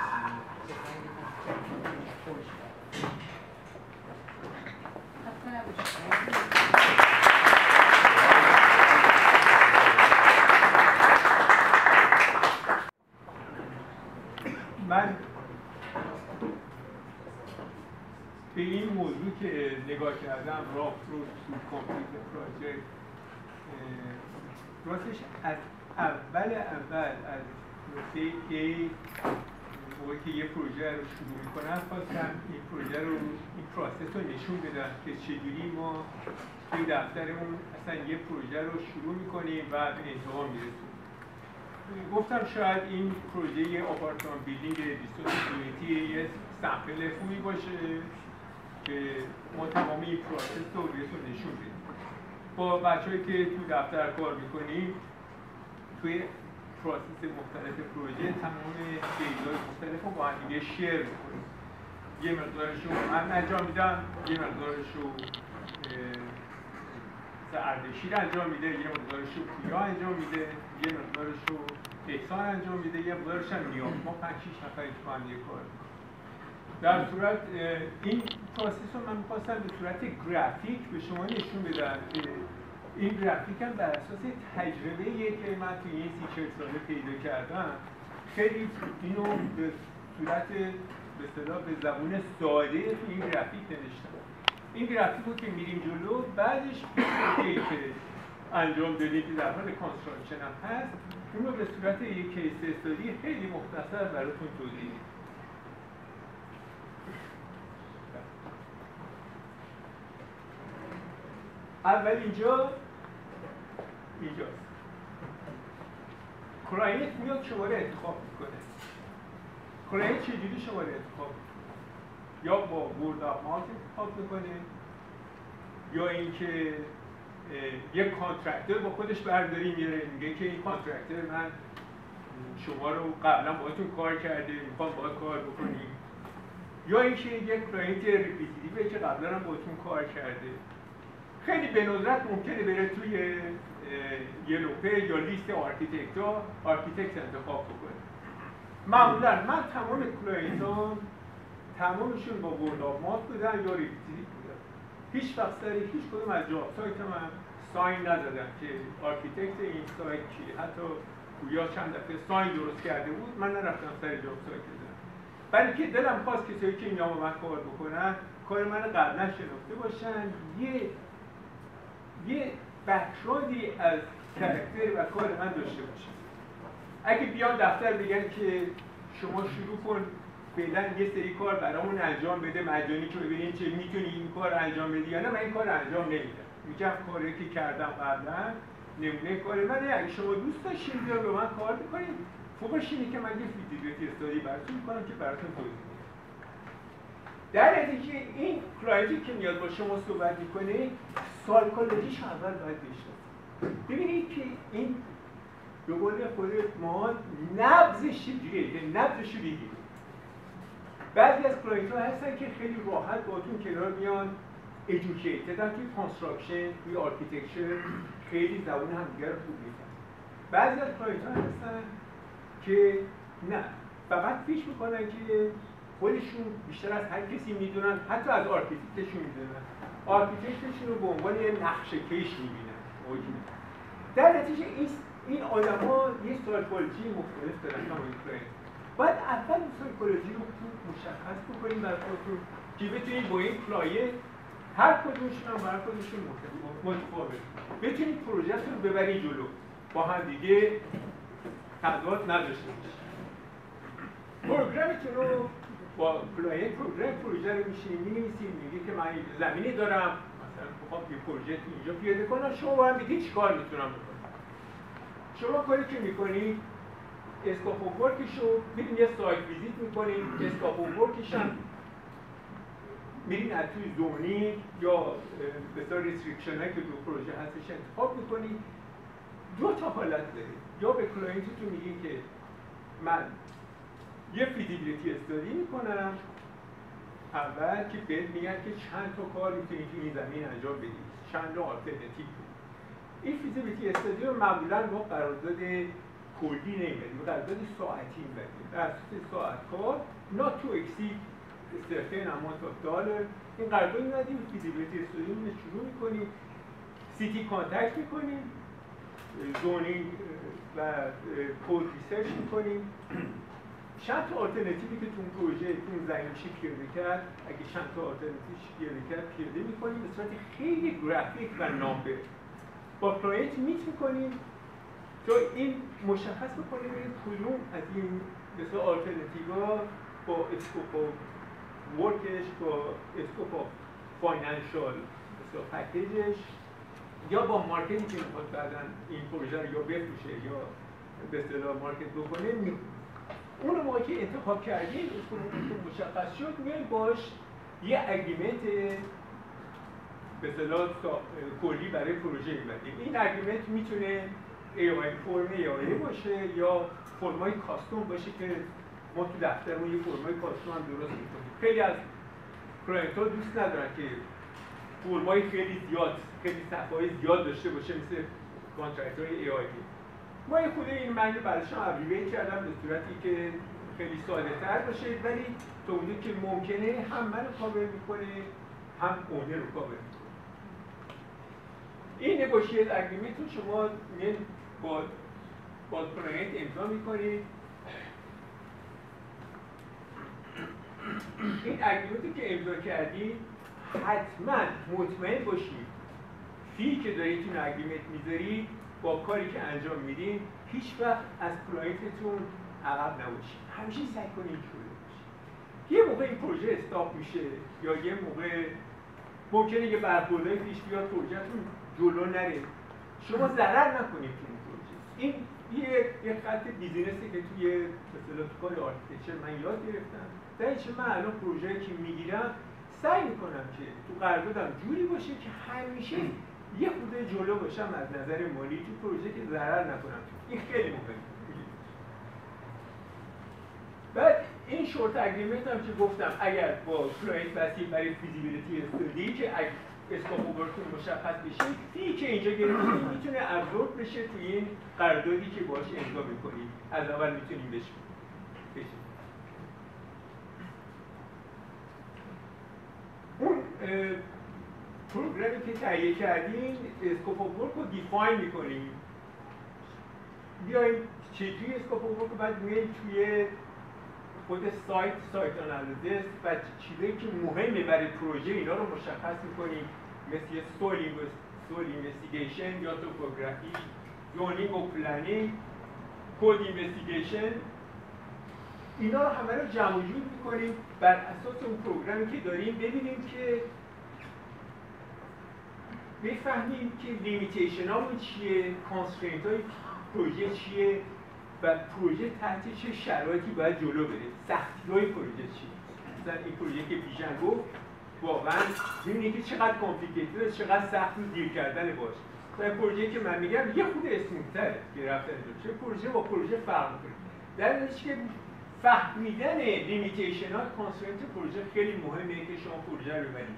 من به این موضوع که نگاه کردم راه رو تو کامپیوتر پروژکت، راستش از اول اول از نقطه A موقعی که یه پروژه رو شروع میکنم خواستم این پروژه رو این پروسس رو نشون بدم که چجوری ما توی دفترمون اصلا یه پروژه رو شروع میکنیم و به انتها میرسیم. گفتم شاید این پروژه آپارتمان بیلدینگ دیستریکت یه سمپل خوبی باشه که ما تمام این پروسس رو نشون بدیم. با بچه‌هایی که تو دفتر کار میکنیم توی پروسس مختلف پروژه تمام دیتاهای مختلف رو با هم دیگه شیر میکنیم. یه مقدارش رو من انجام میدم، یه مقدارش رو اردشیر انجام میده، یه مقدارش رو پویا انجام میده، یه مقدارش رو احسان انجام میده، یه مقدارش هم نیام. ما پنج شیش نفر تو هم یه کار. در صورت این پروسس رو من می‌خواستم به صورت گرافیک به شما نشون بدم. این گرافیک هم بر اساس تجربه‌ایه که من توی این سی چهل ساله پیدا کردم. خیلی اینو به صورت به اصطلاح به زبون ساده تو این گرافیک نوشتم. این گرافیک رو که میریم جلو بعدش کیسی که انجام دادیم که در حال کانستراکشن هم هست، اون رو به صورت یک کیس استادی خیلی مختصر براتون توضیح میدم. اول اینجا اینجاست. کلاینت میاد شماره انتخاب میکنه. کلاینت چجوری شماره انتخاب میکنه؟ یا با ورد آف ماوت انتخاب میکنه، یا اینکه یک کانترکتور با خودش برداری میاره میگه که این کانترکتور من شما رو قبلا باهاتون کار کرده میخوام باهات کار بکنیم، یا اینکه یک کلاینت ریپیتیتیوه که قبلا هم باهاتون کار کرده. خیلی به ندرت ممکنه بره توی یلوپه یا لیست آرکیتکت‌ها آرکیتکت انتخاب بکنه. معمولا من تمام کلاینت‌ها تمامشون با ورد آف ماوت بودن یا ریپیتیتیو بودن. هیچ وقت سر هیچ کدوم از جاب سایت من ساین ندادم که آرکیتکت این سایت کیه. حتی گویا چند دفعه ساین درست کرده بود من نرفتم سر جاب سایت بزنم، برای که دلم خواست کسایی که اینا با من کار بکنن کار من قبلا شناخته باشن، یه یه بک‌گراندی از کاراکتر و کار من داشته باشن. اگه بیان دفتر بگن که شما شروع کن فعلا یه سری کار برامون انجام بده مجانی که ببینیم چه میتونی این کار انجام بدی یا نه، من این کار انجام نمیدم. میگم کاری که کردم قبلا نمونه کار منه، اگه شما دوست داشتین بیان با من کار بکنید فوقش اینه که من یه فیزیبیلیتی استادی براتون میکنم که براتون توضیح میدم. در نتیجه این کلاینتی که میاد با شما صحبت میکنه سایکولوژیش اول باید بشناسید. ببینید که این به قول خود ما نبضش چجوریه، که نبضش رو بگیرید. بعضی از کلاینت ها هستن که خیلی راحت باهاتون کنار میان، ادوکیتدن توی کانستراکشن، توی آرکیتکچر، خیلی زبون همدیگه رو خوب میفهمن. بعضی از کلاینت ها هستن که نه، فقط فکر میکنن که خودشون بیشتر از هر کسی میدونن، حتی از آرکیتکتشون میدونن، آرکیتکتشون رو به عنوان یه نقشه کش میبینن. در نتیجه این این آدم‌ها یه سایکولوژی مختلف دارن تا این کلاینت. باید اول این سایکولوژی رو خوب مشخص بکنیم برای خودتون که بتونید با این کلاینت هر کدومشون هم برای خودشون متفاوت بتونید پروژه‌تون رو ببرید جلو، با هم دیگه تضاد نداشته باشید. پروگرامتون رو با کلاینت پروگرام پروژه رو میشینید می‌نویسید، میگه که من این زمینی دارم، مثلا می‌خوام یه پروژه تو اینجا پیاده کنم، شما با هم بگید چیکار میتونم بکنم. شما کاری که می‌کنید اسکوپ اف ورکش رو میرین یه سایت ویزیت می‌کنید، اسکوپ اف ورکش هم میرین از توی زونینگ یا به طور ریستریکشنایی که تو پروژه هستش انتخاب می‌کنید. دو تا حالت دارید، یا به کلاینتتون میگین که من یه فیزیبیلیتی استادی میکنم اول که بهت میگن که چند تا کار میتونید تو این زمین انجام بدید، چند تا آلترناتیو. این فیزیبیلیتی استادی رو معمولا با قرارداد کلی نمیدیم، با قرارداد ساعتی میدیم. در اساس ساعت کار not to exceed certain amount of dollar این قرارداد میدیم. فیزیبیلیتی استادی رو شروع میکنیم، سیتی کانتکت میکنیم، زونینگ و کد ریسرچ میکنیم، چند تا آلترناتیوی که تو پروژه تو زمین میشه پیاده کرد، اگه چند تا آلترناتیو پیاده کرد پیاده میکنیم به صورت خیلی گرافیک و نامبر با کلاینت میت میکنیم تا این مشخص بکنیم کدوم از این مثل آلترناتیوها با اسکوپ اف ورکش، با اسکوپ اف فاینانشال مثل پکیجش یا با مارکتی که میخواد بعداً این پروژه رو یا بفروشه یا به اصطلاح مارکت بکنه. اون موقعی که انتخاب کردیم اسکوپ مشخص شد میایم باش یه اگریمنت به اصطلاح کلی برای پروژه می‌بندیم. این اگریمنت میتونه ای آی فرم ای آی باشه یا فرمای کاستوم باشه که ما تو دفترمون یه فرمای کاستوم هم درست می‌کنیم. خیلی از کلاینت‌ها دوست ندارن که فرمای خیلی زیاد خیلی صفحه‌های زیاد داشته باشه مثل کانترکت‌های ای آی. ما یه خود این من براشون ابریویت کردم به صورتی که خیلی ساده‌تر باشه ولی تا اونجایی که ممکنه هم منو کاور می‌کنه هم اونر رو کاور می‌کنه. این نگوشیت اگریمنت رو شما میان با با کلاینت امضا می‌کنید. این اگریمنت که امضا کردید حتما مطمئن باشید فی که دارید تو اگریمنت می‌ذارید با کاری که انجام میدین هیچ وقت از کلاینتتون عقب نباشید. همیشه سعی کنید جلو باشید. یه موقع این پروژه استاپ میشه یا یه موقع ممکنه یه برخوردای پیش بیاد پروژهتون جلو نره. شما ضرر نکنید تو این پروژه. این یه یه خط بیزینسی که توی مثلا تو کار آرکیتکچر من یاد گرفتم. در اینکه من الان پروژه‌ای که میگیرم سعی میکنم که تو قراردادم جوری باشه که همیشه یه خورده جلو باشم از نظر مالی تو پروژه که ضرر نکنم. این خیلی مهمه. بعد این شورت اگریمنت هم که گفتم اگر با کلاینت وسیع برای فیزیبیلیتی استادی که اسکوپ اوورتون مشخص بشه فی که اینجا گرفتید میتونه ابزورب بشه توی این قراردادی که باهاش امضا میکنید. از اول میتونیم بشه. اون پروگرامی که تهیه کردین اسکوپ آف ورک رو دیفاین میکنیم. بیایم چجوری اسکوپ آف ورک رو بعد میایم توی خود سایت سایت آنالیزیس و چیزایی که مهمه برای پروژه اینا رو مشخص میکنیم مثل سول سول اینوستیگیشن یا توپوگرافی، زونینگ و پلنینگ، کد اینوستیگیشن. اینا رو همه رو جمع و جور میکنیم بر اساس اون پروگرامی که داریم ببینیم که بفهمیم که لیمیتیشن هامون چیه، کانسترینت های پروژه چیه و پروژه تحت چه شرایطی باید جلو بره، سختی های پروژه چیه. مثلا این پروژه که پیشن گفت واقعا ببینید که چقدر کامپلیکیتده، چقدر سخت و دیر کردن باشه. مثلا پروژه‌ای که من میگم یه خود اسموت‌تره که رفتن چه پروژه با پروژه فرق می‌کنه. در نتیجه که فهمیدن لیمیتیشن ها کانسترینت پروژه خیلی مهمه که شما پروژه رو ببرید.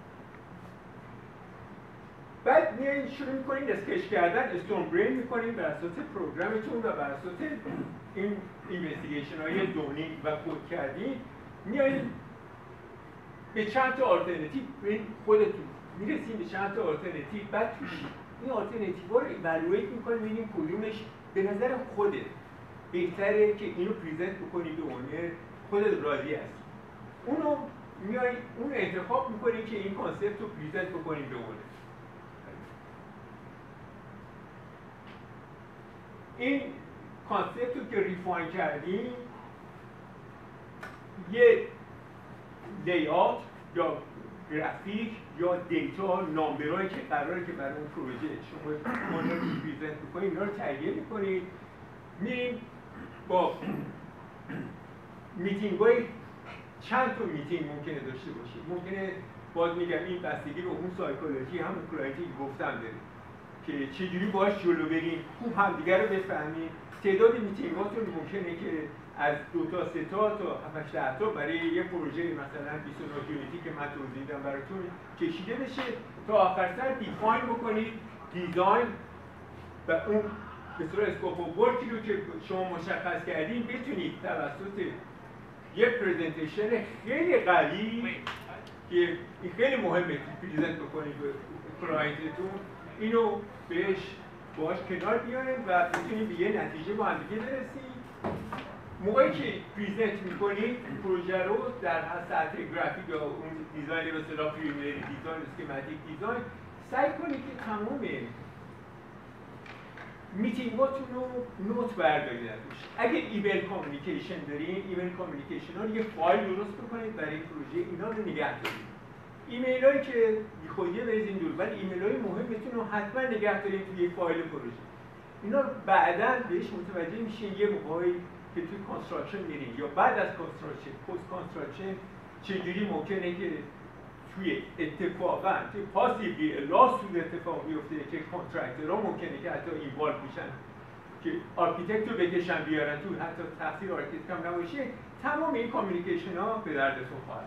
بعد میایین شروع میکنین اسکچ کردن، استورم برین میکنین بر اساس پروگرامتون و بر اساس این اینوستیگیشن های زونینگ و کد کردین میایین به چند تا آلترناتیو خودتون میرسین به چند تا آلترناتیو بعد توش این آلترناتیوها رو ایوالویت میکنین ببینین کدومش به نظر خودت بهتره که اینو پریزنت بکنی به اونر خودت راضی هستی. اونو میای اون انتخاب میکنی که این کانسپت رو پریزنت بکنی به اونر. این کانسپت رو که ریفاین کردیم یه لی‌آوت یا گرافیک یا دیتا نامبرایی که قراره که برای اون پروژه شما اون رو پریزنت بکنید اینا رو تهیه میکنید. میریم با میتینگ های چند تا میتینگ ممکنه داشته باشید. ممکنه باز میگم این بستگی به اون سایکولوژی همون کلاینتی که گفتم داره که چجوری باهاش جلو بریم، خوب همدیگه رو بفهمیم. تعداد میتینگاتون ممکنه که از دو تا سه تا تا هفت ده تا برای یه پروژه مثلا بیست و نه یونیتی که من توضیح دادم براتون کشیده بشه تا آخر سر دیفاین بکنید دیزاین و اون به صورت اسکوپ و ورکی رو که شما مشخص کردین بتونید توسط یه پرزنتیشن خیلی قوی که این خیلی مهمه که پریزنت بکنید به کلاینتتون اینو بهش باهاش کنار بیاریم و بتونیم به یه نتیجه با هم دیگه برسیم. موقعی که پریزنت میکنید پروژه رو در سطح گرافیک یا اون دیزاین به اصطلاح پریمیری دیزاین، اسکماتیک دیزاین سعی کنید که تمام میتینگاتون رو نوت بردارید ازش. اگه ایمیل کامیونیکیشن دارین ایمیل کامیونیکیشن ها رو یه فایل درست بکنید برای این پروژه اینا رو نگه دارید. ایمیل هایی که بیخودیه بریزین دور ولی ایمیل های مهمتون رو حتما نگه دارید توی یک فایل پروژه. اینا رو بعداً بهش متوجه میشین یه موقعی که توی کانستراکشن میرین یا بعد از کانستراکشن پست کانستراکشن چجوری ممکنه که توی اتفاقا توی پاسیولی لاسود اتفاق بیفته که کانترکتورها ممکنه که حتی اینوالو میشن که آرکیتکت رو بکشن بیارن تو، حتی تاثیر آرکیتکت هم نباشه، تمام این کامیونیکیشن ها به دردتون خواهد.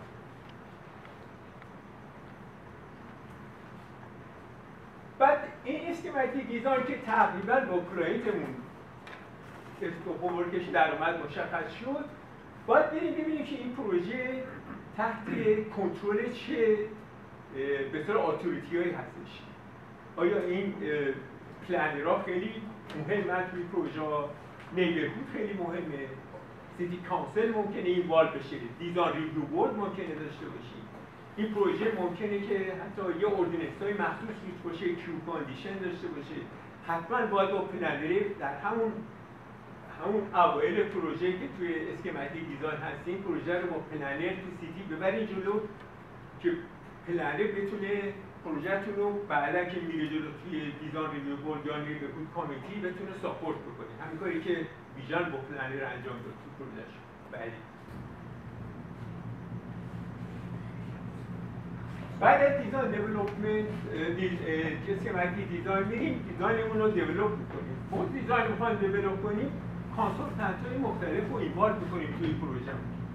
بعد این اسکیماتیک دیزاین که تقریبا با کلاینتمون اسکوپ و ورکش در اومد مشخص شد، باید بریم ببینیم که این پروژه تحت کنترل چه به طور اتوریتی هایی هستش. آیا این پلنرها خیلی مهمه توی پروژه، نیبرهود خیلی مهمه، سیتی کانسل ممکنه اینوالو بشه، دیزاین ریویو بورد ممکنه داشته باشیم، این پروژه ممکنه که حتی یه اردیننس های مخصوص روش باشه، کیو کاندیشن داشته باشه. حتما باید با پلنر در همون همون اوایل پروژه که توی اسکیماتیک دیزاین هستیم پروژه رو با پلنر تو سیتی ببرین جلو که پلنر بتونه پروژه‌تون رو بعدا که میره جلو توی دیزاین ریویو بورد یا نیبرهود کامیتی بتونه ساپورت بکنه. همین کاری که ویژن با پلنر انجام داد تو پروژه‌ش. بله. بعد از دیزاین دیولپمنت اسکیماتیک دیزاین میریم دیزاینمون رو دیولپ می‌کنیم. ما دیزاین می‌خوایم دیولپ کنیم، کانسالتنت‌های مختلف رو اینوالو می‌کنیم توی پروژه.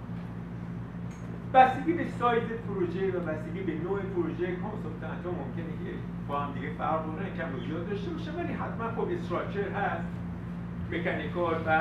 بستگی به سایز پروژه و بستگی به نوع پروژه کانسالتنت‌ها ممکنه که با هم دیگه فرق کنن، کم و زیاد داشته باشه، ولی حتما خب استراکچر هست، مکانیکال و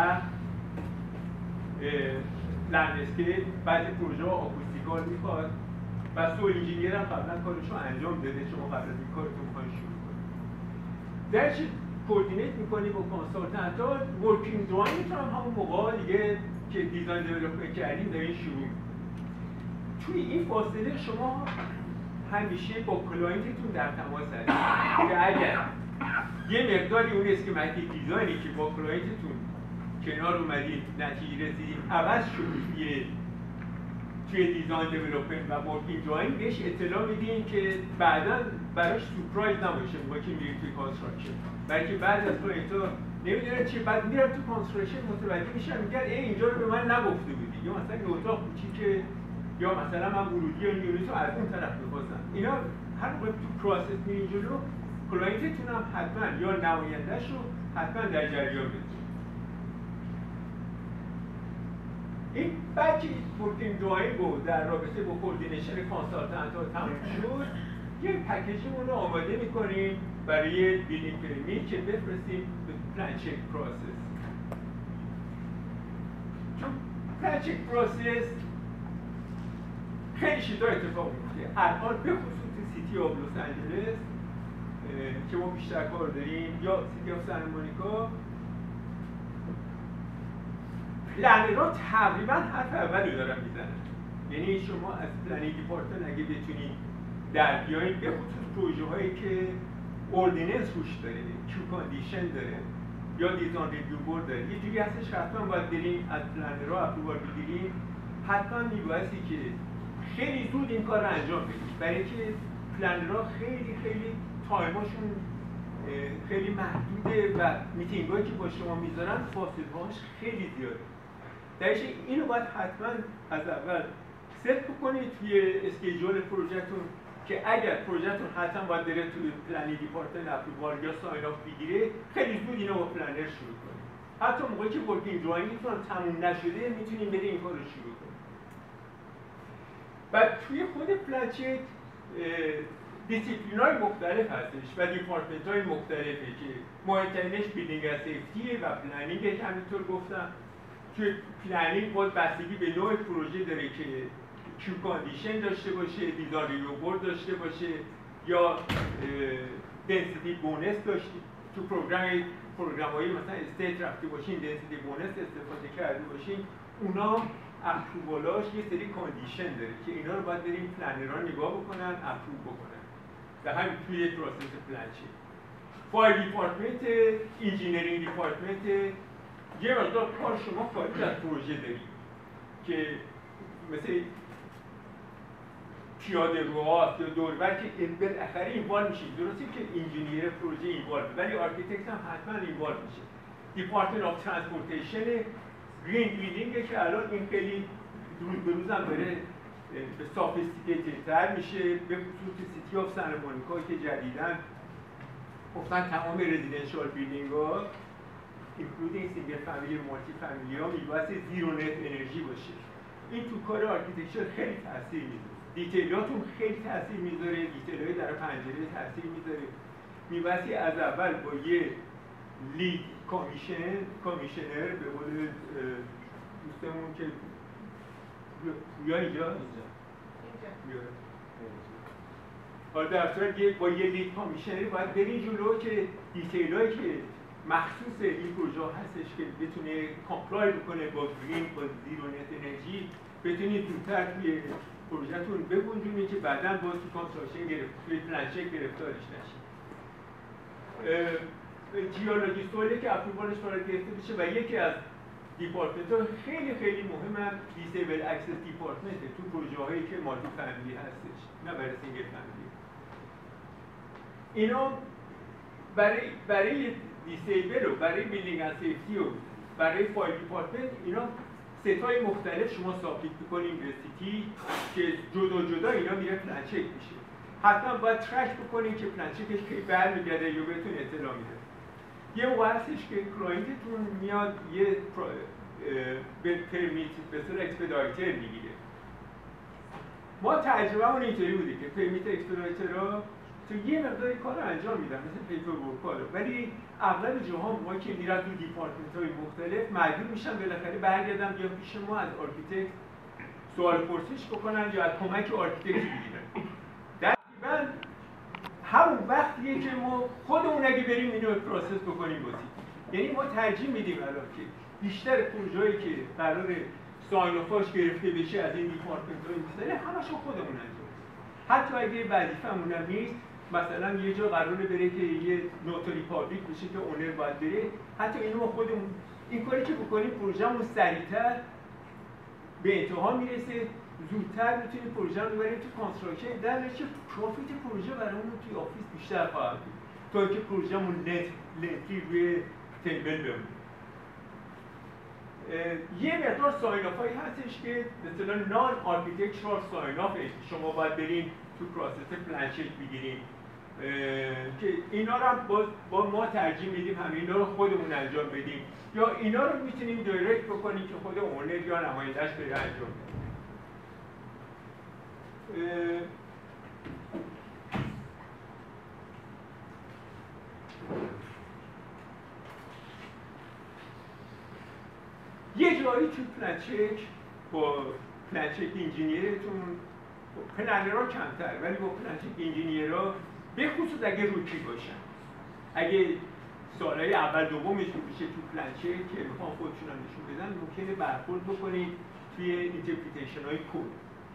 لندسکیپ، بعضی پروژه ها آکوستیکال میخواد و سویل انجینیر هم قبلا کارش رو انجام داده، شما قبل از این کارتون میخواین شروع کنید. درش کوردینیت میکنیم با کانسالتنت‌ها، ورکینگ دراینگ هم همون موقع دیگه که دیزاین دیولپمنت کردیم دارین شروع. توی این فاصله شما همیشه با کلاینتتون در تماس هستید که اگر یه مقداری اون اسکیماتیک دیزاینی که با کلاینتتون کنار اومدید نتیجه رسیدید عوض شد توی توی دیزاین دیولپمنت و ورکینگ دراینگ بهش اطلاع میدین که بعدا براش سورپرایز نباشه موقعی که میرید توی کانستراکشن، بلکه بعد از کلاینت‌ها نمیدونن چی، بعد میرن تو کانستراکشن متوجه میشن میگن ای اینجا رو به من نگفته بودی، یا مثلا نوتا کوچیکه، یا مثلا من ورودی یا یونیت رو از اون طرف می‌خواستم. اینا هر موقع تو پروسس میرین جلو، کلاینتتون هم حتما یا نماینده‌ش رو حتما در جریان بذارید. این بعد که ورکینگ دراینگ رو در رابطه با کوردینیشن کانسالتنت‌ها تموم شد، یه پکیجمون رو آماده می‌کنیم برای بیلدینگ پرمیت که بفرستیم به پلان چک پروسس. چون پلان چک پروسس خیلی چیزا اتفاق میفته. الان به خصوص سیتی آف لس آنجلس که ما بیشتر کار داریم یا سیتی آف سان مونیکا، پلنرها تقریبا حرف اولو دارن میزنن. یعنی شما از پلنینگ دیپارتمنت اگه بتونید در بیایید، به خصوص پروژه هایی که اوردیننس روش داره، کیو کاندیشن داره یا دیزاین ریویو بورد داره، یه جوری هستش حتما باید بریم از پلنرها اپرووال بگیریم. حتما میبایستی که خیلی زود این کار رو انجام بدید، برای اینکه پلنرها خیلی خیلی تایماشون خیلی محدوده و میتینگایی که با شما میذارن فاصله‌هاش خیلی زیاده. درش اینو باید حتما از اول ست بکنید توی اسکیجول پروژه‌تون که اگر پروژه‌تون حتما باید بره توی پلنینگ دیپارتمنت اپرووال یا ساین آف بگیره، خیلی زود اینو با پلنر شروع کنید. حتی موقعی که ورکینگ دراینگتون تموم نشده میتونید برید این کارو شروع کنید. و توی خود پلان چک دیسیپلین‌های مختلف هستش و دیپارتمنت‌های مختلفه که مهمترینش بیلدینگ و سیفتیه و پلنینگ که همینطور گفتم. توی پلنینگ باید بستگی به نوع پروژه داره که کیو کاندیشن داشته باشه، دیزاین ریویو بورد داشته باشه یا دنسیتی بونس داشته. تو پروگرام پروگرام‌های مثلا استیت رفته باشین، دنسیتی بونس استفاده کرده باشین، اونا اپرووالاش یه سری کاندیشن داره که اینا رو باید بریم پلنرها نگاه بکنن، اپروو بکنن. در همین توی پروسس پلان چک. فایل دیپارتمنت، انجینیرینگ دیپارتمنت، یه مقدار کار شما خارج از پروژه دارید که مثل پیاده روهاست یا دوربر که بالاخره اینوالو میشید. درسته که انجینیر پروژه اینوالو، ولی آرکیتکت هم حتما اینوالو میشه. دیپارتمنت آف ترانسپورتیشن، گرین بیلدینگ که الان این خیلی روز به روز هم داره به سافیستیکیتد تر میشه، به خصوص سیتی آف سانتا مونیکا که جدیداً گفتن تمام رزیدنشال بیلدینگ ها اینکلودینگ سینگل فامیلی مالتی فامیلی ها میبایستی زیرو نت انرژی باشه. این تو کار آرکیتکچر خیلی تاثیر میذاره، دیتیلاتون خیلی تاثیر میذاره، دیتیلای در پنجره تاثیر میذاره. میبایستی از اول با یه لید کامیشن کامیشنر به قول دوستمون که یا اینجا اینجا حالا در صورت با یه لید کامیشنری باید برین جلو که دیتیلایی که مخصوص این پروژه هستش که بتونه کامپلای بکنه با گرین، با زیرو نت انرژی، بتونید زودتر توی پروژهتون بگنجونید که بعداً باز تو کانستراکشن گرفت توی پلنچک گرفتارش نشید. جیولوژیست هایی که اپرووالش وارد گرفته بشه و یکی از دیپارتمنت ها خیلی خیلی مهم دیسیبل اکسس دیپارتمنت تو پروژه هایی که مالتی فامیلی هستش، نه برای سینگل فامیلی. اینا برای برای دیسیبل و برای بیلدینگ اند سیفتی و برای فایل دیپارتمنت اینا ستای مختلف شما سابمیت می‌کنیم به سیتی که جدا جدا اینا میره پلنچک میشه. حتما باید ترک بکنیم که پلنچکش کی برمیگرده یا بهتون اطلاع میده. یه واسش که کلاینتتون میاد یه به پرمیت به صورت اکسپدایتر میگیره. ما تجربهمون اینطوری بوده که پرمیت اکسپدایترها تو یه مقدار کار رو انجام میدن مثل پیپر ورک ها رو، ولی اغلب جاها ما که میرن تو دیپارتمنت های مختلف مجبور میشن بالاخره برگردن بیان پیش ما از آرکیتکت سوال پرسش بکنن یا از کمک آرکیتکت بگیرن. دقیقاً همون وقتیه که ما خودمون اگه بریم اینو پروسس بکنیم با سیتی. یعنی ما ترجیح میدیم الان که بیشتر پروژه‌ای که قرار ساین آفاش گرفته بشه از این دیپارتمنت های مختلف همشون خودمون انجام بدیم. حتی اگه وظیفه‌مون هم نیست، مثلا یه جا قراره بره که یه نوتاری پابلیک بشه که اونر باید بره، حتی اینو ما خودمون این کاری که بکنیم پروژه‌مون سریعتر به انتها میرسه، زودتر میتونیم پروژه رو ببریم تو کانستراکشن، در نتیجه پروفیت پروژه برامون توی آفیس بیشتر خواهد بود تا اینکه پروژه‌مون لنت لنتی روی تیبل بمونه. یه مقدار ساین آف هایی هستش که مثلا نان آرکیتکچرال ساین آف شما باید برین تو پروسس پلنچک بگیرین که اینا رو با, با ما ترجیح میدیم همه اینا رو خودمون انجام بدیم، یا اینا رو میتونیم دایرکت بکنیم که خود اونر یا نماینده‌اش بره انجام بده. یه جایی تو پلنچک با پلنچک انجینیرتون پلنرها کمتر، ولی با پلنچک انجینیرها به خصوص اگه روکی باشن، اگه سالهای اول دومشون میشه تو پلنچک که میخوان خودشون هم نشون بدن، ممکنه برخورد بکنید توی اینترپریتیشن های کد.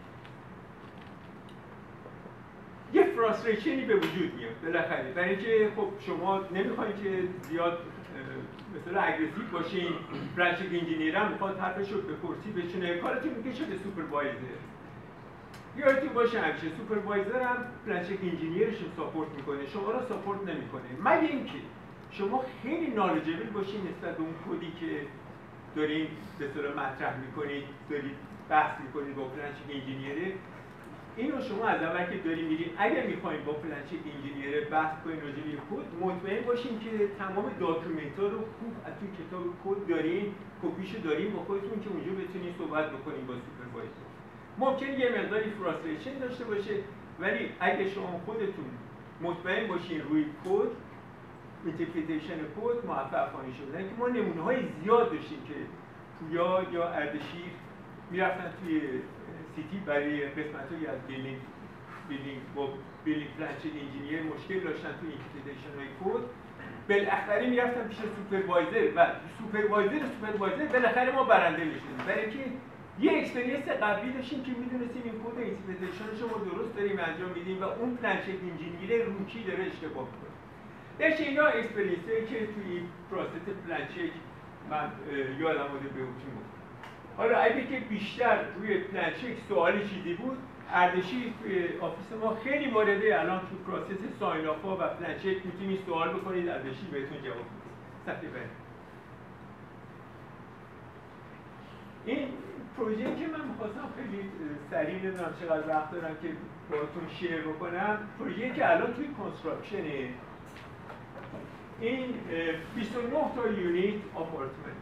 یه فراستریشنی به وجود میاد بالاخره، برای اینکه خب شما نمیخواید که زیاد مثلا اگریسیو باشین، پلنچک انجینیر هم میخواد حرفش رو بپرسی بچونه، کارتون میکشه به سوپروایزر. یادتون باشه همیشه سوپروایزر هم پلنچک انجینیرش رو ساپورت میکنه، شما رو ساپورت نمیکنه، مگه اینکه شما خیلی نالجبل باشین نسبت به اون کدی که دارین به اصطلاح مطرح میکنید، دارید بحث میکنید با پلنچک انجینیره. اینو شما از اول که دارین میرین اگر میخواین با پلنچک انجینیر بحث کنین راجع به کد، مطمئن باشین که تمام داکیومنت‌ها رو خوب از توی کتاب کد دارین، کپیشو دارین با خودتون که اونجا بتونین صحبت بکنین با سوپروایزر. ممکنه یه مقداری فراستریشن داشته باشه، ولی اگه شما خودتون مطمئن باشین روی کد، اینترپریتیشن کد موفق خواهید شد. که ما نمونه‌های زیاد داشتیم که پویا یا اردشیر میرفتن توی سیتی برای قسمت‌هایی از بیلینگ بیلینگ با بیلینگ پلنچک انجینیر مشکل داشتن توی اینترپریتیشن های کد، بالاخره میرفتن پیش سوپروایزر و سوپروایزر سوپروایزر بالاخره ما برنده میشدیم، برای اینکه یه اکسپریانس قبلی داشتیم که میدونستیم این کد اینترپریتیشنش رو درست داریم انجام میدیم و اون پلنچک انجینیر روکی داره اشتباه میکنه. درش اینا اکسپریانسایی که توی پروسس پلنچک من یادم اومده بهتون گفتم. حالا اگه که بیشتر روی پلنچک سوالی چیزی بود، اردشیر توی آفیس ما خیلی وارده الان تو پروسس ساین آف و پلنچک میتونید سوال بکنید، اردشیر بهتون جواب میده. صفحه بعد. این پروژه‌ای که من می‌خواستم خیلی سریع نمیدونم چقدر وقت دارم که باهاتون شیر بکنم، پروژه‌ای که الان توی کنستراکشنه. این بیست و نه تا یونیت آپارتمنت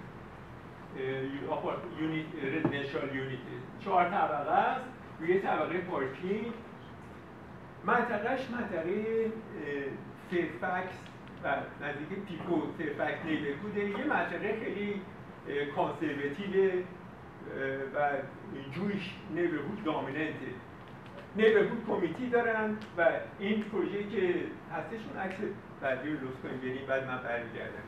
یونیت رزیدنشال یونیت، چهار طبقه است، روی طبقه پارکینگ. منطقهش منطقه فیرفکس و نزدیک پیکو فیرفکس نیبرهوده. یه منطقه خیلی کانسرواتیو و جویش نیبرهود دامیننته. نیبرهود کمیتی دارن و این پروژه‌ای که هستشون عکس بعدی رو لطف کنیم بریم، بعد من برمیگردم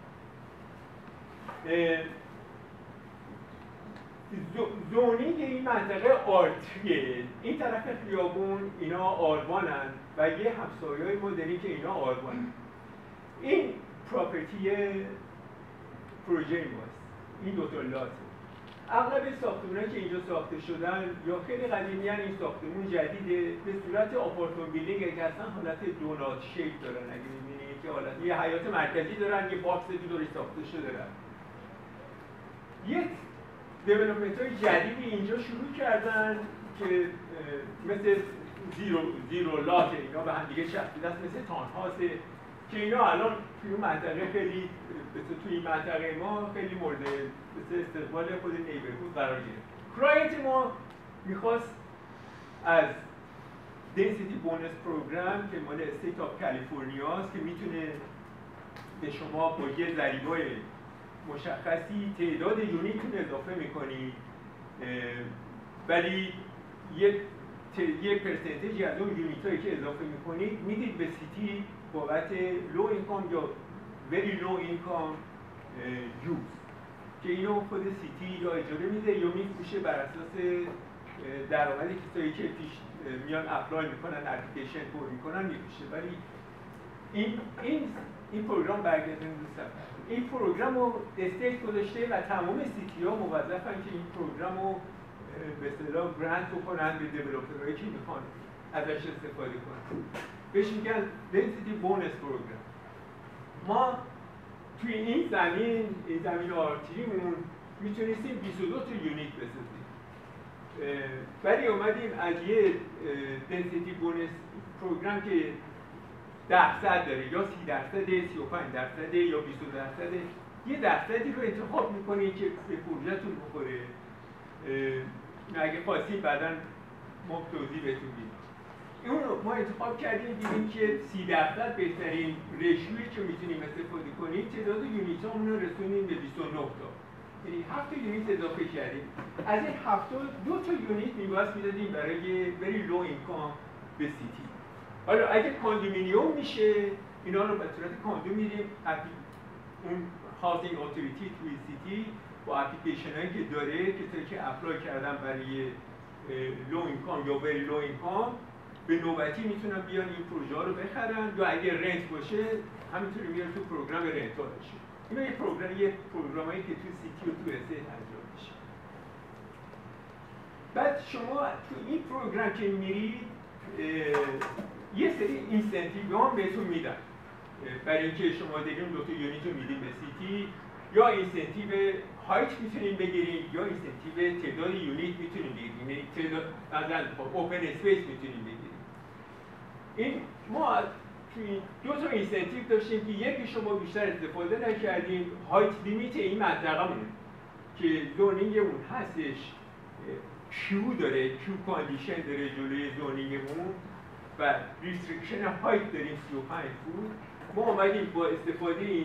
اینجا. زونینگ این منطقه آرتریه، این طرف خیابون اینا آروانن و یه همسایه‌ای ما داریم که اینا آروانن. این پراپرتی پروژه ماست، این دو تا لاته. اغلب ساختمونایی که اینجا ساخته شدن یا خیلی قدیمی ان، این ساختمون جدیده، به صورت آپارتمان بیلدینگ که اصلا حالت دونات شیپ دارن. اگه می‌بینید که حالت یه حیاط مرکزی دارن، یه باکس دورش ساخته شده دارن. یه دیولپمنت های جدیدی اینجا شروع کردن که مثل زیرو, زیرو لاک، اینا به هم دیگه چسبیده است، مثل تانهاسه که اینا الان توی منطقه خیلی مثل توی این منطقه ما خیلی مورد مثل استقبال خود نیبرهود قرار گرفت. کلاینت ما میخواست از density bonus program که مال استیت آف کالیفرنیا است که میتونه به شما با یه ضریبای مشخصی تعداد یونیتتون اضافه میکنید، ولی یک یک پرسنتیجی از اون یونیت هایی که اضافه میکنید میدید به سیتی بابت لو اینکام یا وری لو اینکام یوز، که اینو خود سیتی یا اجاره میده یا میفروشه بر اساس درآمدی کسایی که پیش میان اپلای میکنن، اپلیکیشن پر میکنن میفروشه. ولی این این این پروگرام برگردن رو این پروگرام رو استیت گذاشته و تمام سیتی ها موظفن که این پروگرام رو به اصطلاح گرانت بکنن به دیولپرهایی که میخوان ازش استفاده کنن. بهش میگن density bonus program. ما توی این زمین این زمین آرتریمون میتونستیم بیست و دو تا یونیت بسازیم، ولی اومدیم از یه density bonus program که درصد داره، یا سی درصد، سی و پنج درصد یا بیست درصد، یه درصدی رو انتخاب میکنید که به پروژه‌تون بخوره. اگه خواستیم بعداً ما توضیح بهتون میدیم. اون رو ما انتخاب کردیم، دیدیم که سی درصد بهترین ریشیویی که میتونیم استفاده کنیم. تعداد یونیتامون رو رسونیم به بیست و نه تا، یعنی هفت یونیت اضافه کردیم. از این هفت دو تا یونیت میباید میدادیم برای بری لو اینکام به سیتی. حالا اگه کاندومینیوم میشه، اینا رو به صورت کاندوم میدیم. اون هاوسینگ اتوریتی توی سیتی با اپلیکیشن هایی که داره، کسایی که اپلای کردن برای لو اینکام یا بری لو اینکام به نوبتی میتونن بیان این پروژه ها رو بخرن، یا اگه رنت باشه همینطوری میاره تو پروگرام رنتال بشه. اینا یه پروگرام یه پروگرامایی که تو سیتی و تو استیت انجام میشه. بعد شما تو این پروگرام که میرید یه سری اینسنتیو هم بهتون میدن برای اینکه شما دیگه دو تا یونیت رو میدین به سیتی، یا اینسنتیو هایت میتونین بگیرید یا اینسنتیو تعداد یونیت میتونین بگیرید، یعنی تعداد مثلا اوپن اسپیس میتونین بگیرید. این ما توی دو تا اینسنتیو داشتیم که یکی شما بیشتر استفاده نکردیم، هایت لیمیت این منطقه‌مونه که زونینگ اون هستش، کیو داره، کیو کاندیشن داره جلوی زونینگمون و ریستریکشن هایت داریم سی و پنج فوت. ما اومدیم با استفاده این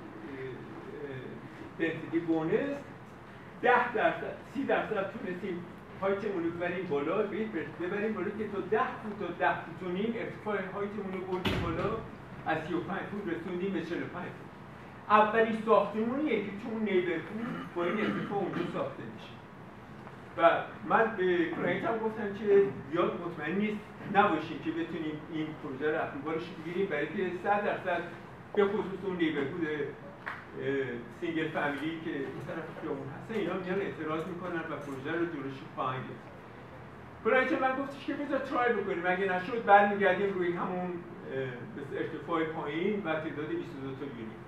density bonus ده درصد سی درصد تونستیم هایتمون رو ببریم بالا، ببریم بالا که تا ده فوت تا ده فوت و نیم ارتفاع هایتمون رو بردیم بالا، از سی و پنج فوت رسوندیم به چهل و پنج فوت. اولی ساختمونیه که تو اون نیبرهود با این ارتفاع اونجا ساخته میشه. و من به کلاینتم گفتم که زیاد مطمئن نیست نباشیم که بتونیم این پروژه رو اپرووالش بگیریم، برای که صد درصد به خصوص اون نیبرهود سینگل فامیلی که این طرف خیابون هستن اینا میان اعتراض میکنن و پروژه رو جلوش خواهند گرفت. کلاینت من گفتش که بذار ترای بکنیم، اگه نشد برمیگردیم روی همون ارتفاع پایین و تعداد بیست و دو تا یونیت.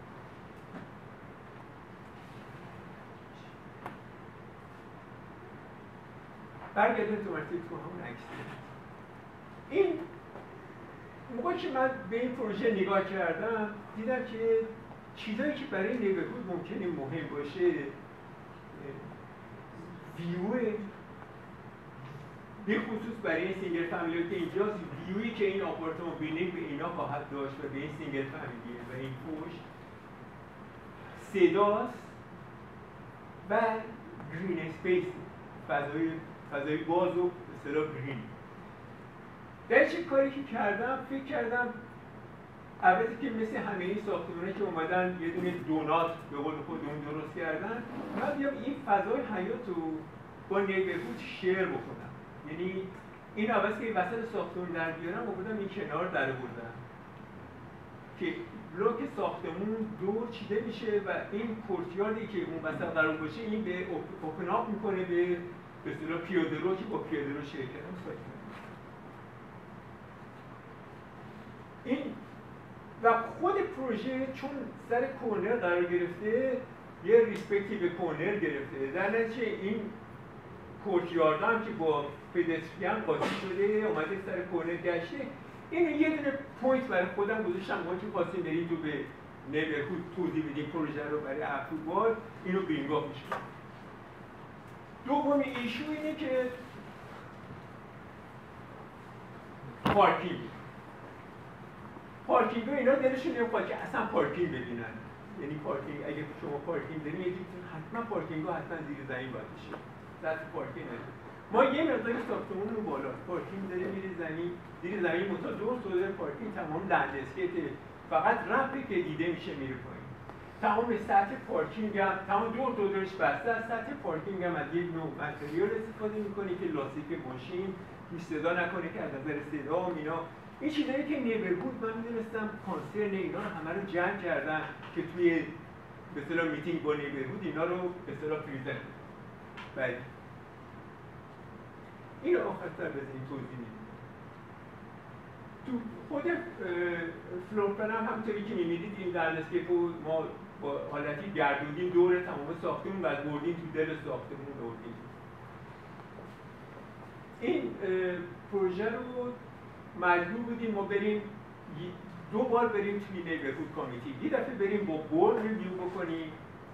برگردیم تو مرتبه تو همون عکس. این موقعی که من به این پروژه نگاه کردم دیدم که چیزایی که برای نیبرهود ممکنه مهم باشه ویوه، به خصوص برای این سینگل فامیلی که اینجاست، ویویی که این آپارتمان بیلدینگ به اینا خواهد داشت و به این سینگل فامیلی و این پشت، صداست و گرین اسپیس، فضای فضای باز و به اصطلاح گرین. در چه کاری که کردم فکر کردم البته که مثل همه این ساختمان‌ها که اومدن یه دونه دونات به قول خودمون درست کردن، من بیام این فضای حیات رو با نیبرهود شیر بکنم. یعنی این عوض که وسط ساختمون در بیارم آوردم این کنار در بردم که بلوک ساختمون دور چیده میشه و این کورتیاردی که اون وسط قرار باشه این به اوپن آپ میکنه به به اصطلاح پیاده رو که با پیاده رو شیر کردم. این و خود پروژه چون سر کورنر قرار گرفته یه ریسپکتی به کورنر گرفته، در نتیجه این کورتیارد هم که با پدستریان قاطی شده اومده سر کورنر گشته. اینو یه دونه پوینت برای خودم گذاشتم موقعی که خواستیم بریم تو به نیبرهود توضیح بدیم پروژه رو برای اپرووال، اینو برینگ آپ میشه. دومی ایشو اینه که پارکینگ پارکینگ ها اینا دلشون نمیخواد که اصلا پارکینگ ببینن. یعنی پارکینگ اگه شما پارکینگ دارین یه جیتون حتما پارکینگ ها حتما زیر زمین باید بشه. سطح پارکینگ نداره. ما یه مقدار ساختمون رو بالا پارکینگ داریم زیر زمین، زیر زمین متا دور سوده پارکینگ تمام لندسکیپ فقط رمپی که دیده میشه میره پایین. تمام سطح پارکینگ هم تمام دور دورش بسته است. سطح پارکینگ هم از یک نوع متریال استفاده میکنه که لاستیک ماشین توش صدا نکنه که از نظر صدا و اینا. این چیزایی که نیبرهود من می‌دونستم کانسرن اینا رو همه رو جمع کردن که توی به اصطلاح میتینگ با نیبرهود اینا رو به اصطلاح پریزنت کنن. بله. اینو آخرتر بزنیم توضیح میدیم. تو خود فلور پلن هم همونطوری که می‌بینید این لندسکیپ رو ما با حالتی گردوندیم دور تمام ساختمون و بردیم تو دل ساختمون بردیم. این پروژه رو مجبور بودیم ما بریم دو بار بریم توی نیبرهود کامیتی، یه دفعه بریم با بورد ریویو بکنیم،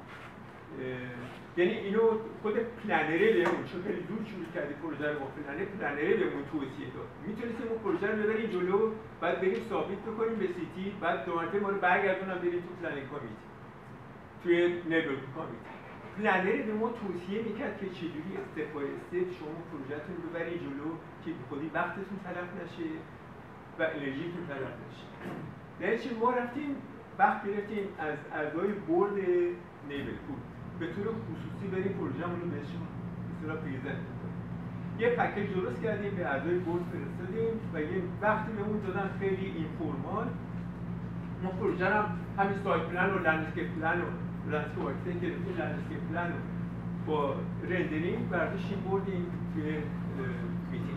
یعنی اینو خود پلنره بهمون چون خیلی دور شروع کردی پروژه رو با پلنره پلنره بهمون توصیه داد. میتونستیم اون پروژه رو ببریم جلو، بعد بریم ثابت بکنیم به سیتی، بعد دو مرتبه ما رو برگردونم بریم تو پلنینگ کامیتی توی نیبرهود کامیتی. پلنره به ما توصیه میکرد که چجوری استپ بای استپ شما پروژه‌تون رو ببرید جلو که خودی وقتتون تلف نشه و انرژیتون تلف نشه. در چه ما رفتیم وقت گرفتیم از اعضای بورد نیبرهود به طور خصوصی بریم پروژه‌مون رو بهشون مثلا پریزنت کنیم. یه پکیج درست کردیم به اعضای بورد فرستادیم و یه وقتی بهمون دادن خیلی اینفورمال. ما پروژه رو همین سایت پلن و لندسکیپ پلن و لندسکیپ آرکیتکت گرفتیم، لندسکیپ پلن رو با رندرینگ برداشتیم بردیم توی میتینگ.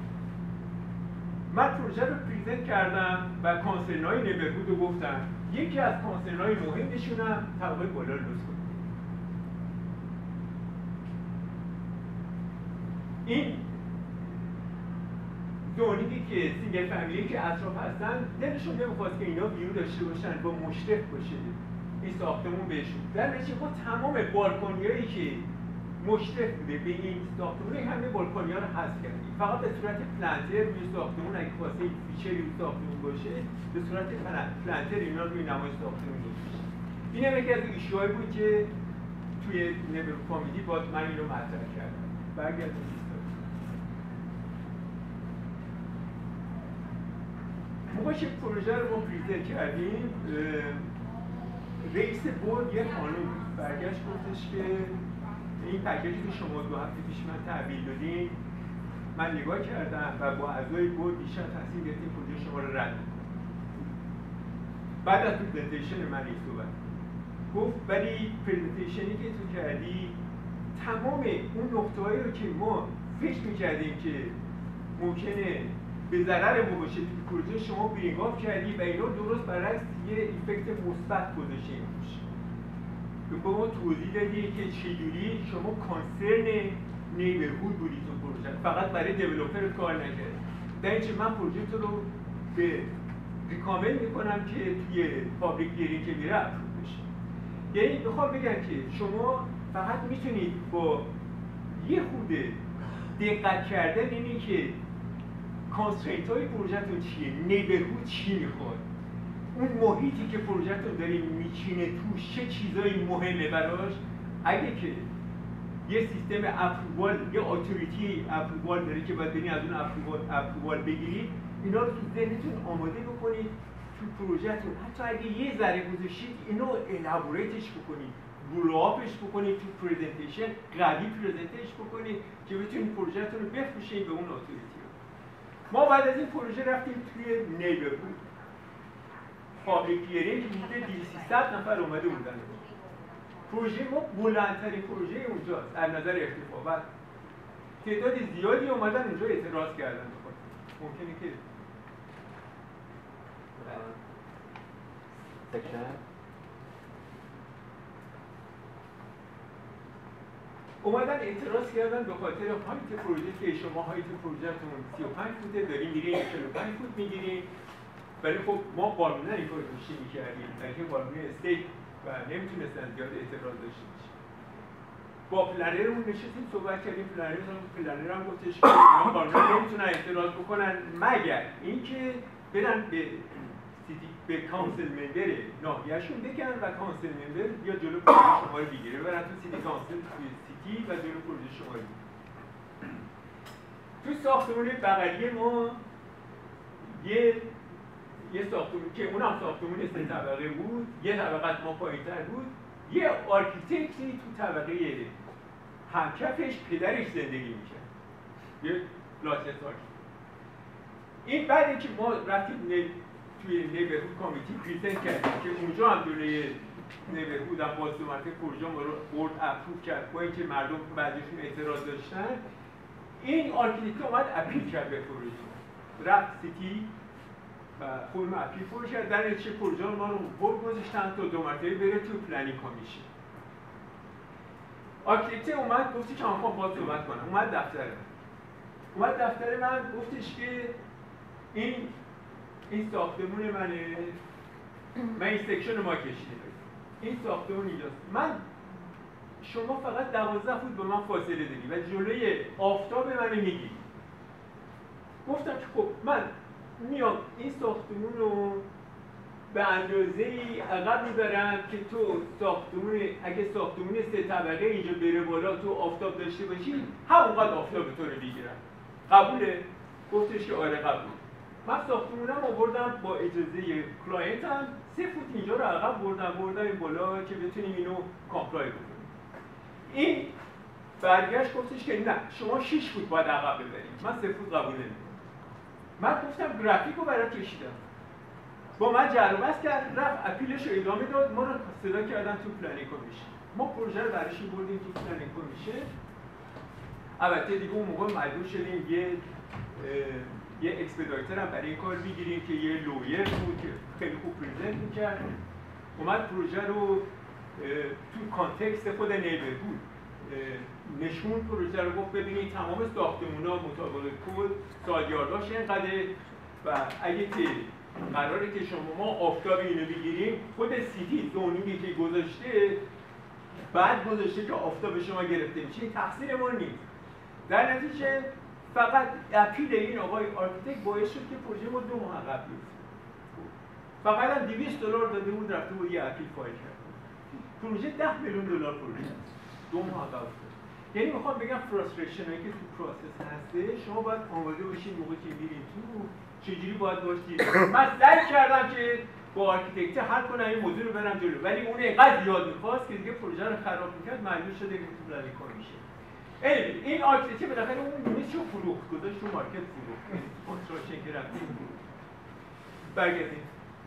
من پروژه رو پریزنت کردم و کانسرن‌های نیبرهود رو گفتم. یکی از کانسرن‌های مهمشون هم طبقه بالا لوس کنیم. این زونینگی که سینگل فامیلی که اطراف هستن دلشون نمیخواست که اینا ویو داشته باشن با مشرف باشه این ساختمون بهشون. در نتیجه ما تمام بالکنیایی که مشرف بوده به این ساختمون همه بالکنی‌ها رو حذف کردیم. فقط به صورت پلنتر روی ساختمون اگه خواسته فیچری روی ساختمون باشه به صورت پلنتر اینا روی نمای ساختمون باشه. این هم یکی از ایشوهای بود که توی نیبرهود کامیتی باز من اینو مطرح کردم. برگردیم موقعی که پروژه رو ما پریزنت کردیم رئیس بورد یه خانم برگشت گفتش که این پکیجی که شما دو هفته پیش من تحویل دادین من نگاه کردم و با اعضای بورد بیشتر تصمیم گرفتیم پروژه شما رو رد کنیم. بعد از پرزنتیشن من این صحبت گفت ولی پرزنتیشنی که تو کردی تمام اون نقطه‌هایی رو که ما فکر می‌کردیم که ممکنه به ضرر ما باشه تو پروژه شما برینگ آپ کردی و اینا درست برعکس یه افکت مثبت گذاشته روش. به ما توضیح دادی که چجوری شما کانسرن نیبرهود بودی تو پروژه، فقط برای دیولپر کار نکردی. در اینجا من پروژه تو رو به ریکامل میکنم که توی پابلیک هیرینگ که میره اپروو بشه. یعنی میخوام بگم که شما فقط میتونید با یه خوده دقت کردن اینی که کانسترینت های پروژهتون چیه، نیبرهود چی میخواد، اون محیطی که پروژهتون دارین میچینه توش چه چیزایی مهمه براش. اگه که یه سیستم اپرووال، یه اتوریتی اپرووال داره که باید برین از اون اپرووال اپرووال بگیرید، اینا رو تو ذهنتون آماده بکنید تو پروژهتون. حتی اگه یه ذره گذاشتید اینو الابوریتش بکنید، بلوآپش بکنید تو پرزنتیشن، قوی پرزنتش بکنید که بتونید پروژهتون رو بفروشید به اون اتوریتی. ما بعد از این پروژه رفتیم توی نیبرهود. پابلیک هیرینگ بوده، دویست سیصد نفر اومده بودن. پروژه ما بلندترین پروژه اونجاست از نظر ارتفاع. تعداد زیادی اومدن اونجا اعتراض کردن. ممکنه که سکشن اومدن اعتراض کردن به خاطر هایت پروژه که شما هایت پروژهتون سی و پنج فوته دارین میرین چهل و پنج فوت میگیرین. ولی خب ما قانونا این کارو پیشی می‌کردیم، بلکه قانون استیت و نمیتونستن زیاد اعتراض داشته باشن. با پلنرمون نشستیم صحبت کردیم، پلنرمون پلنر هم گفتش که اینا قانونا نمیتونن اعتراض بکنن مگر اینکه برن به سیتی به کانسل ممبر ناحیه‌شون بگن و کانسل ممبر بیا جلو پروژه شما رو بگیره، برن تو سیتی کانسل توی سیتی و جلو پروژه شما رو بگیره. تو ساختمون بغلی ما یه یه ساختمون که اونم ساختمون سه طبقه بود، یه طبقه ما پایین‌تر بود، یه آرکیتکتی تو طبقه همکفش پدرش زندگی می‌کرد. یه لایسنس آرکیتکت. این بعد اینکه ما رفتیم توی نیبرهود کامیتی پریزنت کردیم که اونجا هم دوره نیبرهود هم باز دو مرتبه پروژه ما رو بورد اپروو کرد با اینکه مردم بعضیشون اعتراض داشتن. این آرکیتکت اومد اپیل کرد به پروژه، رفت سیتی و فرم اپیل پر کرد، در نتیجه پروژه ما رو بورد گذاشتن تا دو مرتبه بره تو پلنینگ کمیشن. آرکیتکت اومد گفتی که آنها باز صحبت کنم، اومد دفتر من اومد دفتر من گفتش که این این ساختمون منه، من این سکشن ما کشیدم، این ساختمون اینجاست، من شما فقط دوازده فوت به من فاصله داری و جلوی آفتاب منو میگیری. گفتم که خب من میام این ساختمون رو به اندازه ای عقب میبرم که تو ساختمون، اگه ساختمون سه طبقه اینجا بره بالا تو آفتاب داشته باشی همونقدر آفتاب تو رو بگیرم. قبوله؟ گفتش که آره قبول. من ساختمونم آوردم با اجازه کلاینتم سه فوت اینجا رو عقب بردم بردم این بالا که بتونیم اینو کامپلای بکنیم. این برگشت گفتش که نه شما شش فوت باید عقب ببرید، من سه فوت قبول نمیکنم. من گفتم گرافیک رو برات کشیدم، با من جر و بحث کرد، رفت اپیلش رو ادامه داد، ما رو صدا کردن تو پلنینگ کمیشن. ما پروژه رو برش بردیم تو پلنینگ کمیشن. البته دیگه اون موقع مجبور شدیم یه یه اکسپدایتر هم برای این کار بگیریم که یه لویر بود که خیلی خوب پریزنت میکرد. اومد پروژه رو تو کانتکست خود نیبرهود نشون پروژه رو گفت ببینید تمام ساختمونا مطابق کد سالیارداش اینقدره و اگه که قراره که شما ما آفتاب اینو بگیریم، خود سیتی زونینگی که گذاشته بعد گذاشته که آفتاب شما گرفته میشه، این تقصیر ما نیست. در نتیجه فقط اپیل این آقای آرکیتکت باعث شد که پروژه ما دو ماه عقب بیفته. فقط هم دویست دلار داده بود رفته بود یه اپیل فایل کرد. پروژه ده میلیون دلار پروژه است. دو ماه عقب افتاد. یعنی میخوام بگم فرستریشن هایی که تو پروسس هسته شما باید آماده باشین موقعی که میرین تو چجوری باید باشید. من سعی کردم که با آرکیتکت حل کنم این موضوع رو برم جلو، ولی اون اینقدر یاد می‌خواست که دیگه پروژه رو خراب می‌کرد، مجبور شده که تو پلنینگ کمیشن. این آرکیتکت بالاخره اون یونیت رو فروخت، گذاشت تو مارکت فروخت. کنستراکشن که رفتیم برگردیم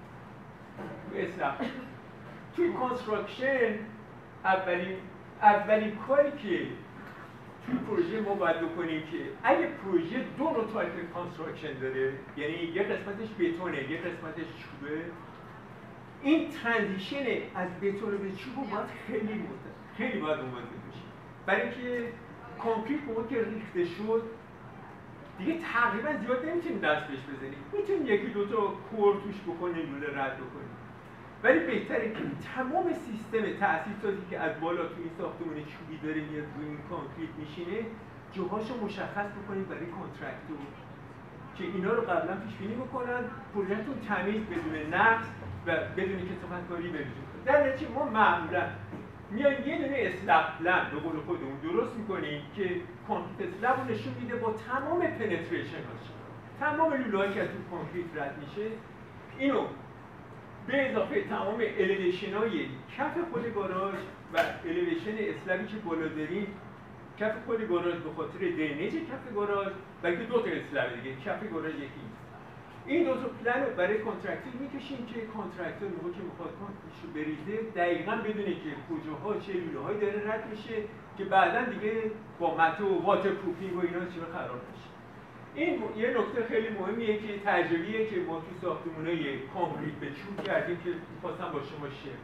تو اسلام. توی کنستراکشن اولین اولین کاری که توی پروژه ما باید بکنیم که اگه پروژه دو نوع تایپ کنستراکشن داره، یعنی یه قسمتش بتونه یه قسمتش چوبه، این ترانزیشن از بتون به چوب باید خیلی مدت خیلی باید اومده بشه، برای اینکه کانکریت موقع که ریخته شد دیگه تقریبا زیاد نمیتونید دست بهش بزنید، میتونید یکی دو تا کور توش بکنید لوله رد بکنید، ولی بهتره که تمام سیستم تأسیساتی که از بالا تو این ساختمان چوبی داره میاد روی این کانکریت میشینه جاهاشو مشخص بکنید برای کانترکتور که اینا رو قبلا پیش بینی بکنن، پروژهتون تمیز بدون نقص و بدون کثافت‌کاری بریزید. در نتیجه ما معمولا میایم یه دونه اسلپ پلن به قول خودمون درست میکنیم که کانکریت اسلپ رو نشون میده با تمام پنتریشن‌هاش، تمام لوله‌هایی که از تو کانکریت رد میشه، اینو به اضافه تمام الیویشن‌های کف خود گاراژ و الیویشن اسلبی که بالا داریم کف خود گاراژ به خاطر درنیج کف گاراژ و که دو تا اسلب دیگه کف گاراژ یکی. این دو تا پلن رو برای کانترکتور میکشیم که کانترکتور موقعی که میخواد کانکریتش رو بریزه دقیقاً بدونه که کجاها چه لوله‌هایی داره رد میشه که بعداً دیگه با مته و واتر پروفینگ و اینا چیزا قرار بشه. این یه نکته خیلی مهمیه که تجربیه که ما تو ساختمان‌های کانکریت به چوب کردیم که می‌خواستم با شما شیر.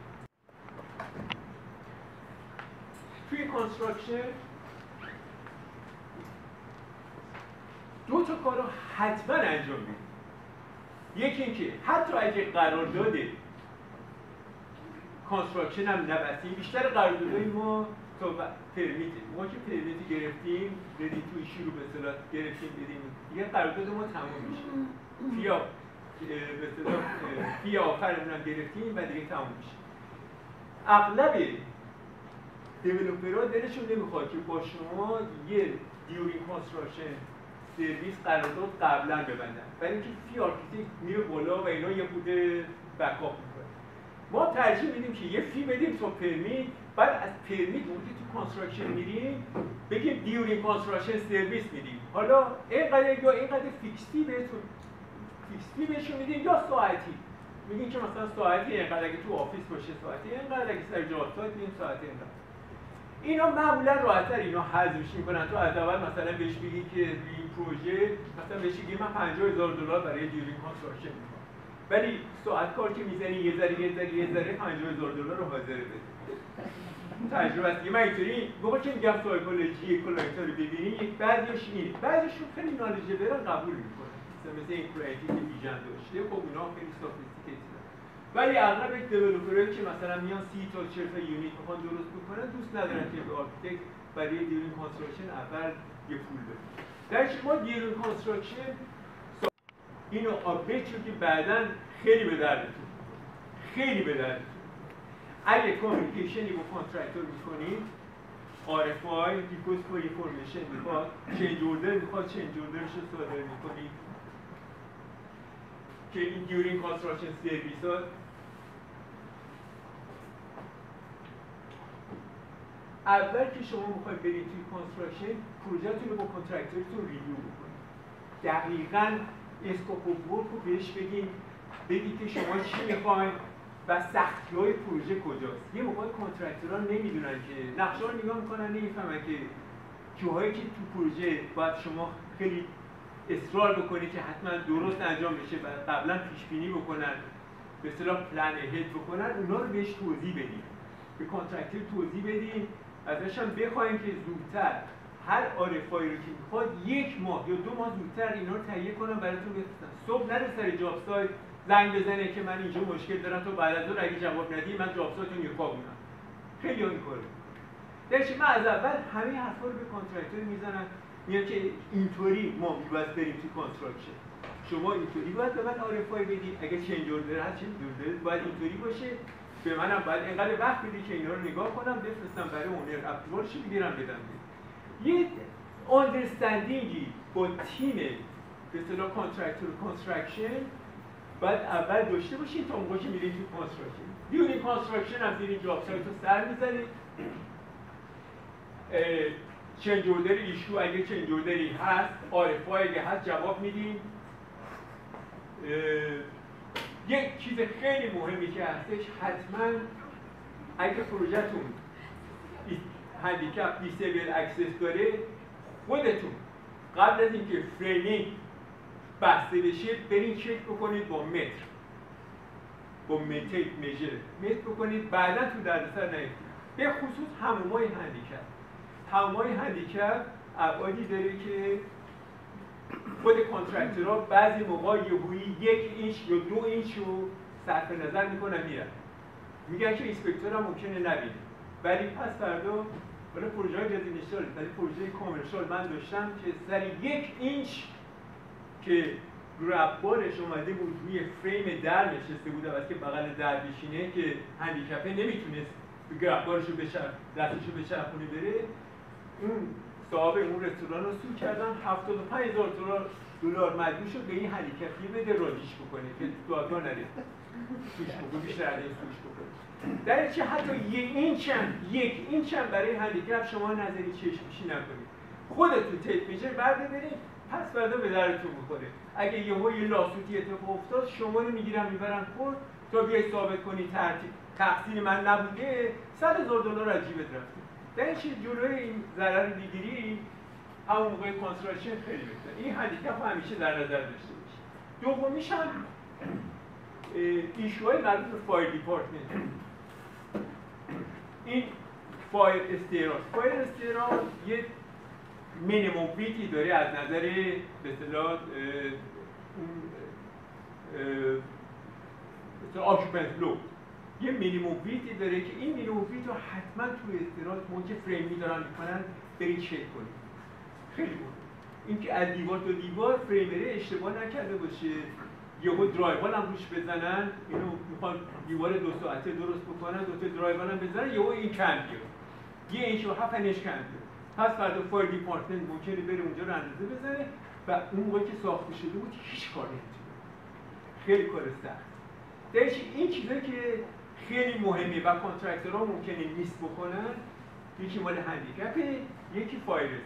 توی کانستراکشن دو تا کار رو حتما انجام میدیم. یکی اینکه حتی اگه قرارداد کانستراکشن هم نبستیم، بیشتر قراردادهای ما تا پرمیت ما که پرمیت گرفتیم ردی توی شروع به اصطلاح گرفتیم بدیم دیگه قرارداد ما تموم میشه. فیا به اصطلاح فی آخر اونم گرفتیم و دیگه تموم میشه. اغلب دیولپرها دلشون نمیخواد که با شما یه دیورینگ کانستراکشن سرویس قرارداد قبلا ببندن، برای اینکه فی آرکیتکت میره بالا و اینا یه بوده بکاپ میکنه. ما ترجیح میدیم که یه فی بدیم تا پرمیت، بعد از پرمیت موقعی تو کانستراکشن میریم بگیم دیورینگ کانستراکشن سرویس میدیم. حالا اینقدر یا اینقدر فیکسی بهتون فیکسی بهشون میدیم یا ساعتی. میگیم که مثلا ساعتی اینقدر اگه تو آفیس باشه ساعتی اینقدر، اگه سر جاسات میدیم ساعتی اینقدر. اینا معمولا راحت‌تر اینا حذفش میکنن. تو از اول مثلا بهش بگی که این پروژه مثلا بهش بگی من پنجاه هزار دلار برای دیورینگ کانستراکشن میکنم، ولی ساعت کار که میزنی یه ذره یه ذره یه ذره پنجاه هزار دلار رو حاضر بده. تجربه است. من اینطوری موقعی که میگم سایکولوژی کلاینت رو ببینی یک بعضیش اینه، بعضیشون خیلی نالجبل قبول میکنن، مثلا مثل این کلاینتی که بیژن داشته، خب اونا خیلی سافیستیکیتد، ولی اغلب دیولپرایی که مثلا میان سی تا چهل تا یونیت میخوان درست بکنن دوست ندارن که به آرکیتکت برای دیورینگ کانستراکشن اول یه پول بده. در ما دیورینگ کانستراکشن اینو آپدیت شد که بعداً خیلی به دردتون خیلی به دردتون اگه کامیونیکیشنی با کانترکتور میکنید، آر اف آی ریکوست فور اینفورمیشن میخواد، چنج اوردر میخواد، چنج اوردرش رو صادر میکنید که این دیورینگ کانستراکشن سرویس ها اول که شما میخواید برید توی کانستراکشن پروژه‌تون رو با کانترکتورتون ریویو بکنید، دقیقاً اسکوپ و ورک رو بهش بگید، بگید که شما چی میخواین و سختی‌های پروژه کجاست. یه موقع کانترکتورها نمیدونن که نقشه رو نگاه میکنن نمیفهمن که جاهایی که تو پروژه باید شما خیلی اصرار بکنید که حتما درست انجام بشه و قبلا پیش بینی بکنن، به اصطلاح پلن هد بکنن، اونا رو بهش توضیح بدید، به کانترکتور توضیح بدید، ازش هم بخواید که زودتر هر آرفایی رو که میخواد یک ماه یا دو ماه زودتر اینا رو تهیه کنن براتون بفرستن. صبح نره سر جاب سایت زنگ بزنه که من اینجا مشکل دارم، تو بعد از اون اگه جواب ندی من جاب سایتون میخوابونم. خیلی اینطوره. درش من از اول همه حرفا رو به کانترکتور میزنم، میگم که اینطوری ما باید بریم تو کانستراکشن، شما اینطوری باید به من آرفای بدید، اگه چنج اوردر هست چنج اوردر باید اینطوری باشه، به منم باید اینقدر وقت بدی که اینا رو نگاه کنم بفرستم برای اونر اپروالش بگیرم بدم. یه آندرستندینگی با تیم به اصطلاح کانترکتور کانستراکشن باید اول داشته باشید تا موقعی که میرید تو کانستراکشن. دیورینگ کانستراکشن هم دیرین جاب سایت رو سر میزنید، چنج اوردر ایشو اگه چنج اوردری هست، آر اف آی اگه هست جواب میدیم. یک چیز خیلی مهمی که هستش، حتما اگه پروژه‌تون هندیکپ دیسیبل اکسس داره، خودتون قبل از اینکه فریمینگ بسته بشه برین چک بکنید با متر، با متر میجر متر بکنید، بعدا تو دردسر نیفتید. به خصوص حمومای هندیکپ تمام هندیکپ ابعادی داره که خود کانترکتورها بعضی موقع یهویی یک اینچ یا دو اینچ رو صرف نظر میکنن میرن، میگن که اینسپکتور هم ممکنه نبینه، ولی پس فردا برای پروژه های رزیدنشیال، برای پروژه کامرشال من داشتم که سر یک اینچ که گراببارش اومده بود روی فریم در نشسته بود و که بغل در بشینه که هندیکپه نمیتونست گراببارش رو بچرخ دستش رو بچرخونه بره، اون صاحب اون رستوران رو سو کردن هفتاد و پنج هزار دلار مجبور شد به این هندیکپی بده راجیش بکنه که دادگاه نره سوش بکنه، بیشتر از این سوش بکنه. در چه حتی یک اینچ هم یک اینچ هم برای هندیکپ شما نظری چشمشی نکنید، خودتون تیپ میجر برده برید، پس فردا به درتون بخوره. اگه یهو یه لاسوتی اتفاق افتاد شما رو میگیرن میبرن خورد تا بیای ثابت کنی ترتیب تقصیر من نبوده، صد هزار دلار از جیبت رفته. در این چیز جلوی این ضرر بگیری همون موقع کانستراکشن خیلی بهتره. این هندیکپ همیشه در نظر داشته باشید. دومیش هم ایشوهای مربوط به فایر دیپارتمنت. این فایر استیراس فایر استیراس یه مینیموم ویتی داره از نظر به اصطلاح اون آکوپنت لود، یه مینیموم ویتی داره که این مینیموم ویت رو حتما توی استیراس اون که فریمی دارن میکنن برید چک کنید. خیلی مهم اینکه از دیوار تا دیوار فریمره اشتباه نکرده باشه، یهو درایوال هم روش بزنن، اینو میخوان دیوار دو ساعته درست بکنن، دو تا درایوال هم بزنن، یهو این کم بیاد یه اینچ و هفت انش کم بیاد، پس فردا فایر دیپارتمنت ممکنه بره اونجا رو اندازه بزنه و اون موقعی که ساخته شده بود هیچ کاری نمیتونه، خیلی کار سخت. درش این چیزایی که خیلی مهمه و کانترکتورها ممکنه میس بکنن، یکی مال هندیکپه، یکی فایر است.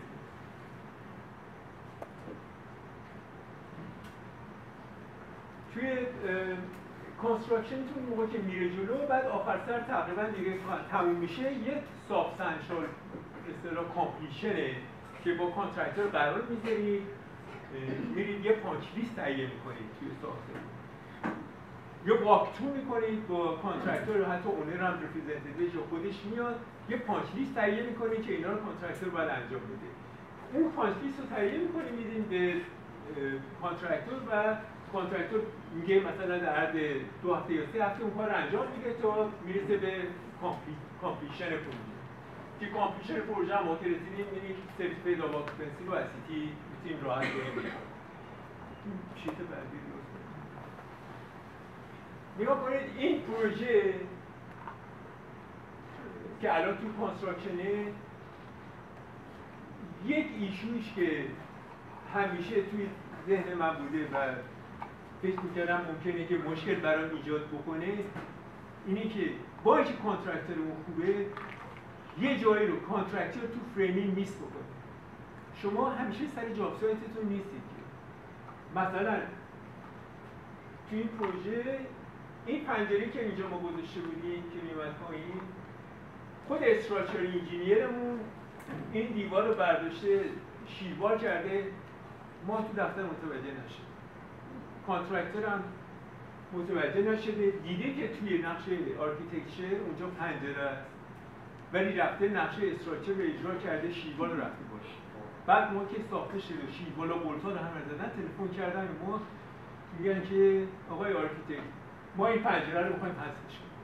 توی کانستراکشنتون موقع که میره جلو، بعد آخر سر تقریبا دیگه تموم میشه، یه سابستانشال اصطلاح کامپلیشنه که با کانترکتور قرار میذارید، میرید یه پانچ لیست تهیه میکنید توی ساختمون، یا واکتو میکنید با کانترکتور، حتی اونر هم ریپرزنتیتیوش خودش میاد، یه پانچ لیست تهیه میکنید که اینا رو کانترکتور باید انجام بده. اون پانچ لیست رو تهیه میکنید میدین به کانترکتور و کانترکتور میگه مثلا در حد دو هفته یا سه هفته اون کار رو انجام میده تا میرسه به کامپلیشن پروژه. که کامپلیشن پروژه هم وقتی رسیدیم میریم سرتیفیکیت آف اکوپنسی و اسیتی میتونیم راحت کنیم. شیت بعدی درست نگاه کنید، این پروژه که الان تو کانستراکشنه، یک ایشوش که همیشه توی ذهن من بوده و فکر می‌کردم ممکنه که مشکل برام ایجاد بکنه، اینه که با اینکه کانترکتورمون خوبه، یه جایی رو کانترکتور تو فریمی میس بکنه. شما همیشه سر جاب سایتتون نیستید که مثلا تو این پروژه این پنجره که اینجا ما گذاشته بودیم که میومد پایین، خود استراکچر انجینیرمون این دیوار رو برداشته شیربار کرده، ما تو دفتر متوجه نشد، کانترکتور هم متوجه نشده، دیده که توی نقشه آرکیتکچر اونجا پنجره است ولی رفته نقشه استراکچر رو اجرا کرده، شیربار رو رفته باشه. بعد ما که ساخته شده شیربال و بولتا رو هم زدن، تلفن کردن ما میگن که آقای آرکیتکت ما این پنجره رو می‌خوایم حذفش کنیم.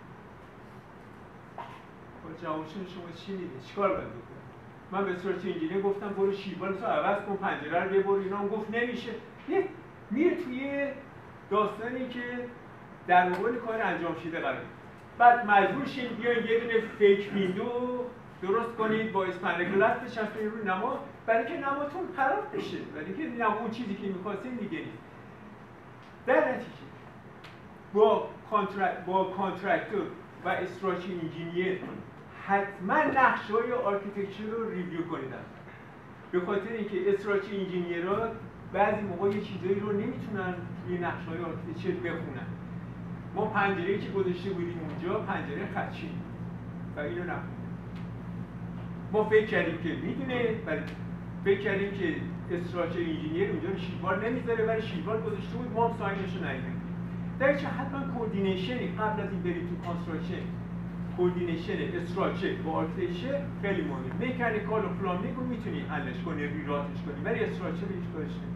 با جوابشون شما چی میگید؟ چیکار باید بکنم؟ من به استراکچر انجینیر گفتم برو شیربال تو عوض کن، پنجره رو ببر، اینا هم گفت نمیشه. میره توی داستانی که در مقابل کار انجام شده قرار. بعد مجبور شید بیاین یه دونه فیک ویندو درست کنید با اسپند گلاس بچسبونید روی نما، برای که نماتون خراب بشه، برای که نما اون چیزی که می‌خواستین دیگه نیست. در نتیجه با کانترکت با کانترکتور و استراکچر انجینیر حتما نقشه‌های آرکیتکچر رو ریویو کنید. به خاطر اینکه استراکچر انجینیرها بعضی موقع یه چیزایی رو نمیتونن توی نقشه‌های آرکیتکچر بخونن. ما پنجره‌ای که گذاشته بودیم اونجا پنجره خدشه و اینو نخوندیم. ما فکر کردیم که میدونه، ولی فکر کردیم که استراکچر انجینیر اونجا رو شیربار نمیذاره ولی شیربار گذاشته بود، ما هم ساینش رو ندیدیم. در چه حتما کوردینیشنی قبل از این برید تو کانستراکشن کوردینیشن استراکچر با آرکیتکچر خیلی مهمه. مکانیکال و پلانینگ رو میتونی حلش کنی، ریراتش کنی، ولی استراکچر هیچ کارش نمی‌کنی.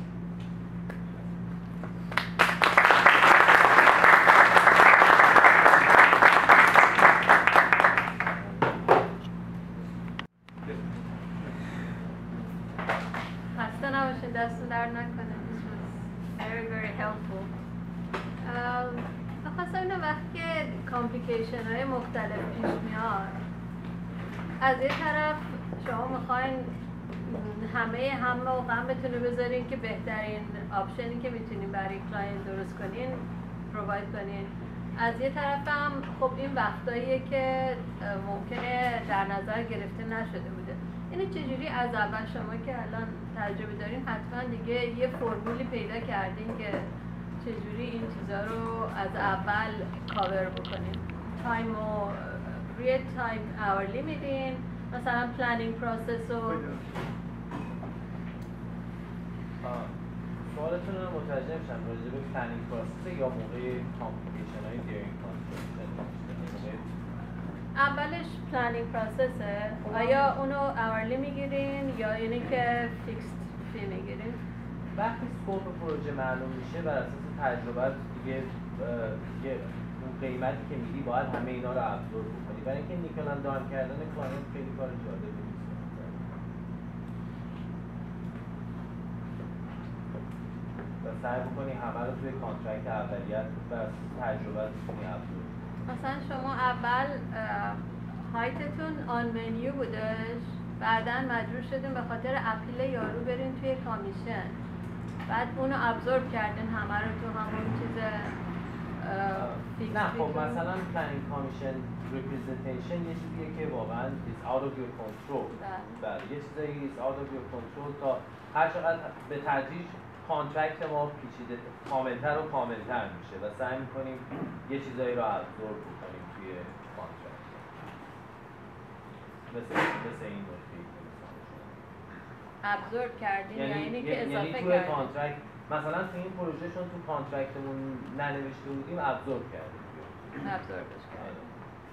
خسته نباشین، دستون در نکنه. Very very helpful. بخواستم اینو وقتی که کامپلیکیشن های مختلف پیش میاد، از یه طرف شما میخواین همه همه و غم بتونه بذارین که بهترین آپشنی که میتونین برای کلاینت درست کنین پروواید کنین. از یه طرف هم خب این وقتاییه که ممکنه در نظر گرفته نشده بوده. اینو چجوری از اول شما که الان تجربه دارین حتما دیگه یه فرمولی پیدا کردین که چجوری این چیزا رو از اول کاور بکنین؟ تایم و ریل تایم اورلی میدین؟ مثلا پلنینگ پروسس و سوالتون رو متوجه میشم راجع به پلنینگ پروسس یا موقع کامپلیکیشن های دیرینگ کانسترکشن؟ اولش پلنینگ پروسسه. آیا اونو اورلی میگیرین یا اینه که فیکس فی میگیرین؟ وقتی سکوپ پروژه معلوم میشه بر اساس تجربه دیگه دیگه اون قیمتی که میدی باید همه اینا رو ابزورب بکنی. برای اینکه نیکل اند داون کردن کلاینت خیلی کار جالبی نیست. و سعی بکنی همه رو توی کانترکت اولیت بر اساس تجربه بکنی ابزورب. مثلا شما اول هایتتون آن منیو بودش، بعداً مجبور شدین به خاطر اپیل یارو برین توی کامیشن، بعد اونو ابزورب کردین همه رو تو همون چیز فیکس. نه خب مثلا پلنینگ کامیشن ریپرزنتیشن یه چیزیه که واقعاً is out of your control. بله یه چیزایی is out of your control تا هر چقدر به تدریج کانترکت ما پیچیده کاملتر و کاملتر میشه و سعی میکنیم یه چیزایی رو ابزورب بکنیم توی کانترکت. مثل مثل این نکته ابزورب کردین یعنی اینی که اضافه یعنی توی کانترکت مثلا تو این پروژه چون تو کانترکتمون ننوشته بودیم ابزورب کردیم. ابزوربش کردیم.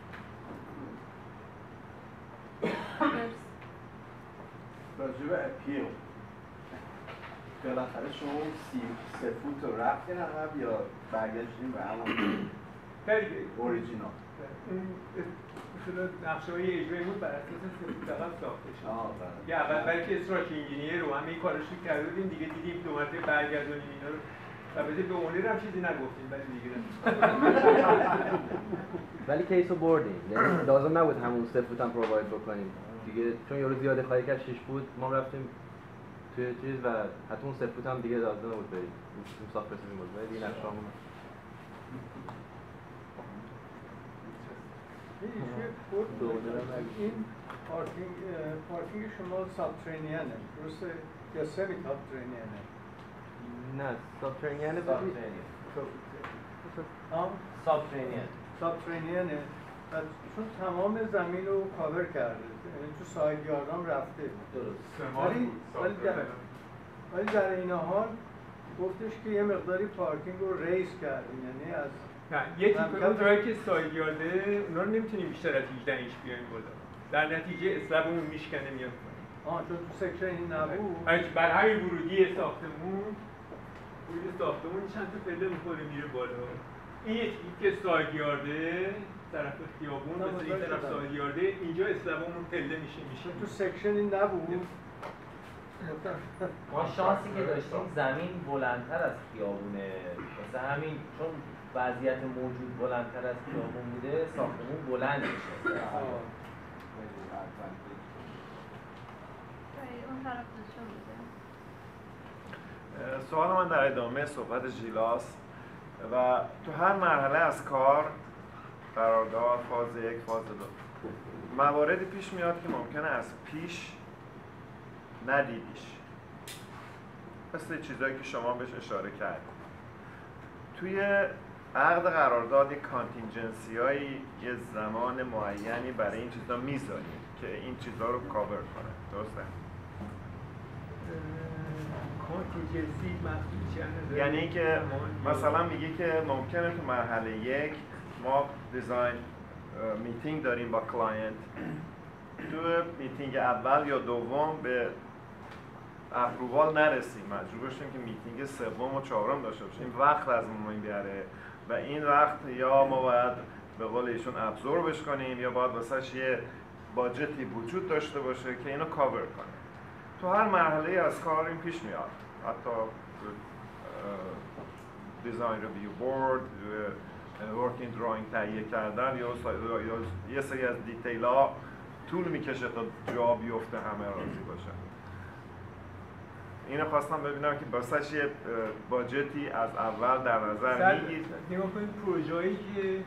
راجع به اپیل بالاخره شما اون سی سه فوت رو رفتین عقب یا برگشتین به همون اوریجینال؟ اصلا نقشه های اجرایی بود بر اساس سه فوت عقب ساخته شد. یه اول برای که استراکچر انجینیر رو همه کارش رو کرده بودیم دیگه دیدیم دو مرتبه برگردونیم اینا رو. البته به اونیر هم چیزی نگفتیم ولی دیگه ولی کیسو بردیم، یعنی لازم نبود همون سه فوت هم پروواید بکنیم دیگه، چون یارو زیاده خواهی کرد شش فوت ما رفتیم توی چیز و حتی اون سه فوت هم دیگه لازم نبود بریم اون ساخت رسیدیم بود ولی دیگه نقشامون این پارکینگ پارکینگ شما سابترینیانه درسته یا سمی سابترینیانه؟ نه سابترینیانه سابترینیان سابترینیانه چون تمام زمین رو کاور کرده یعنی تو ساید یاردام رفته درست ولی ولی در ولی در این حال گفتش که یه مقداری پارکینگ رو ریز کردیم یعنی از نه یه تیپ اون جایی که ساید یارده اونا رو نمیتونیم بیشتر از هجده اینچ بیایم بالا، در نتیجه اسلبمون میشکنه میاد پایین. آه چون تو سکشن این نبود بر همین ورودی ساختمون ورودی ساختمون چند تا پله میخوره میره بالا. این یه تیپ که ساید یارده طرف خیابون مثل این طرف ساید یارده اینجا اسلبمون پله میشه میشه تو سکشن این نبود. ما شانسی که داشتیم زمین بلندتر از خیابونه مثل همین چون وضعیت موجود بلندتر از خیابون بوده ساختمون بلند میشه. اون طرف نشون میده. سوال من در ادامه صحبت ژیلاس و تو هر مرحله از کار قرارداد فاز یک فاز دو مواردی پیش میاد که ممکنه از پیش ندیدیش مثل چیزایی که شما بهش اشاره کردید توی عقد قرارداد یک کانتینجنسی هایی یه زمان معینی برای این چیزا میذاریم که این چیزا رو کاور کنه درسته؟ کانتینجنسی محدود یعنی که مثلا میگه که ممکنه تو مرحله یک ما دیزاین میتینگ داریم با کلاینت، تو میتینگ اول یا دوم به اپرووال نرسیم، مجبور بشیم که میتینگ سوم و چهارم داشته باشیم، وقت از ما میبره و این وقت یا ما باید به قول ایشون ابزوربش کنیم یا باید واسش یه باجتی وجود داشته باشه که اینو کاور کنه. تو هر مرحله از کار این پیش میاد، حتی دیزاین ریویو بورد، ورکینگ دراینگ تهیه کردن یا یه سری از دیتیل ها طول میکشه تا جا بیفته همه راضی باشن. اینو خواستم ببینم که واسش یه باجتی از اول در نظر میگیرید. نگاه کنید پروژه‌ای که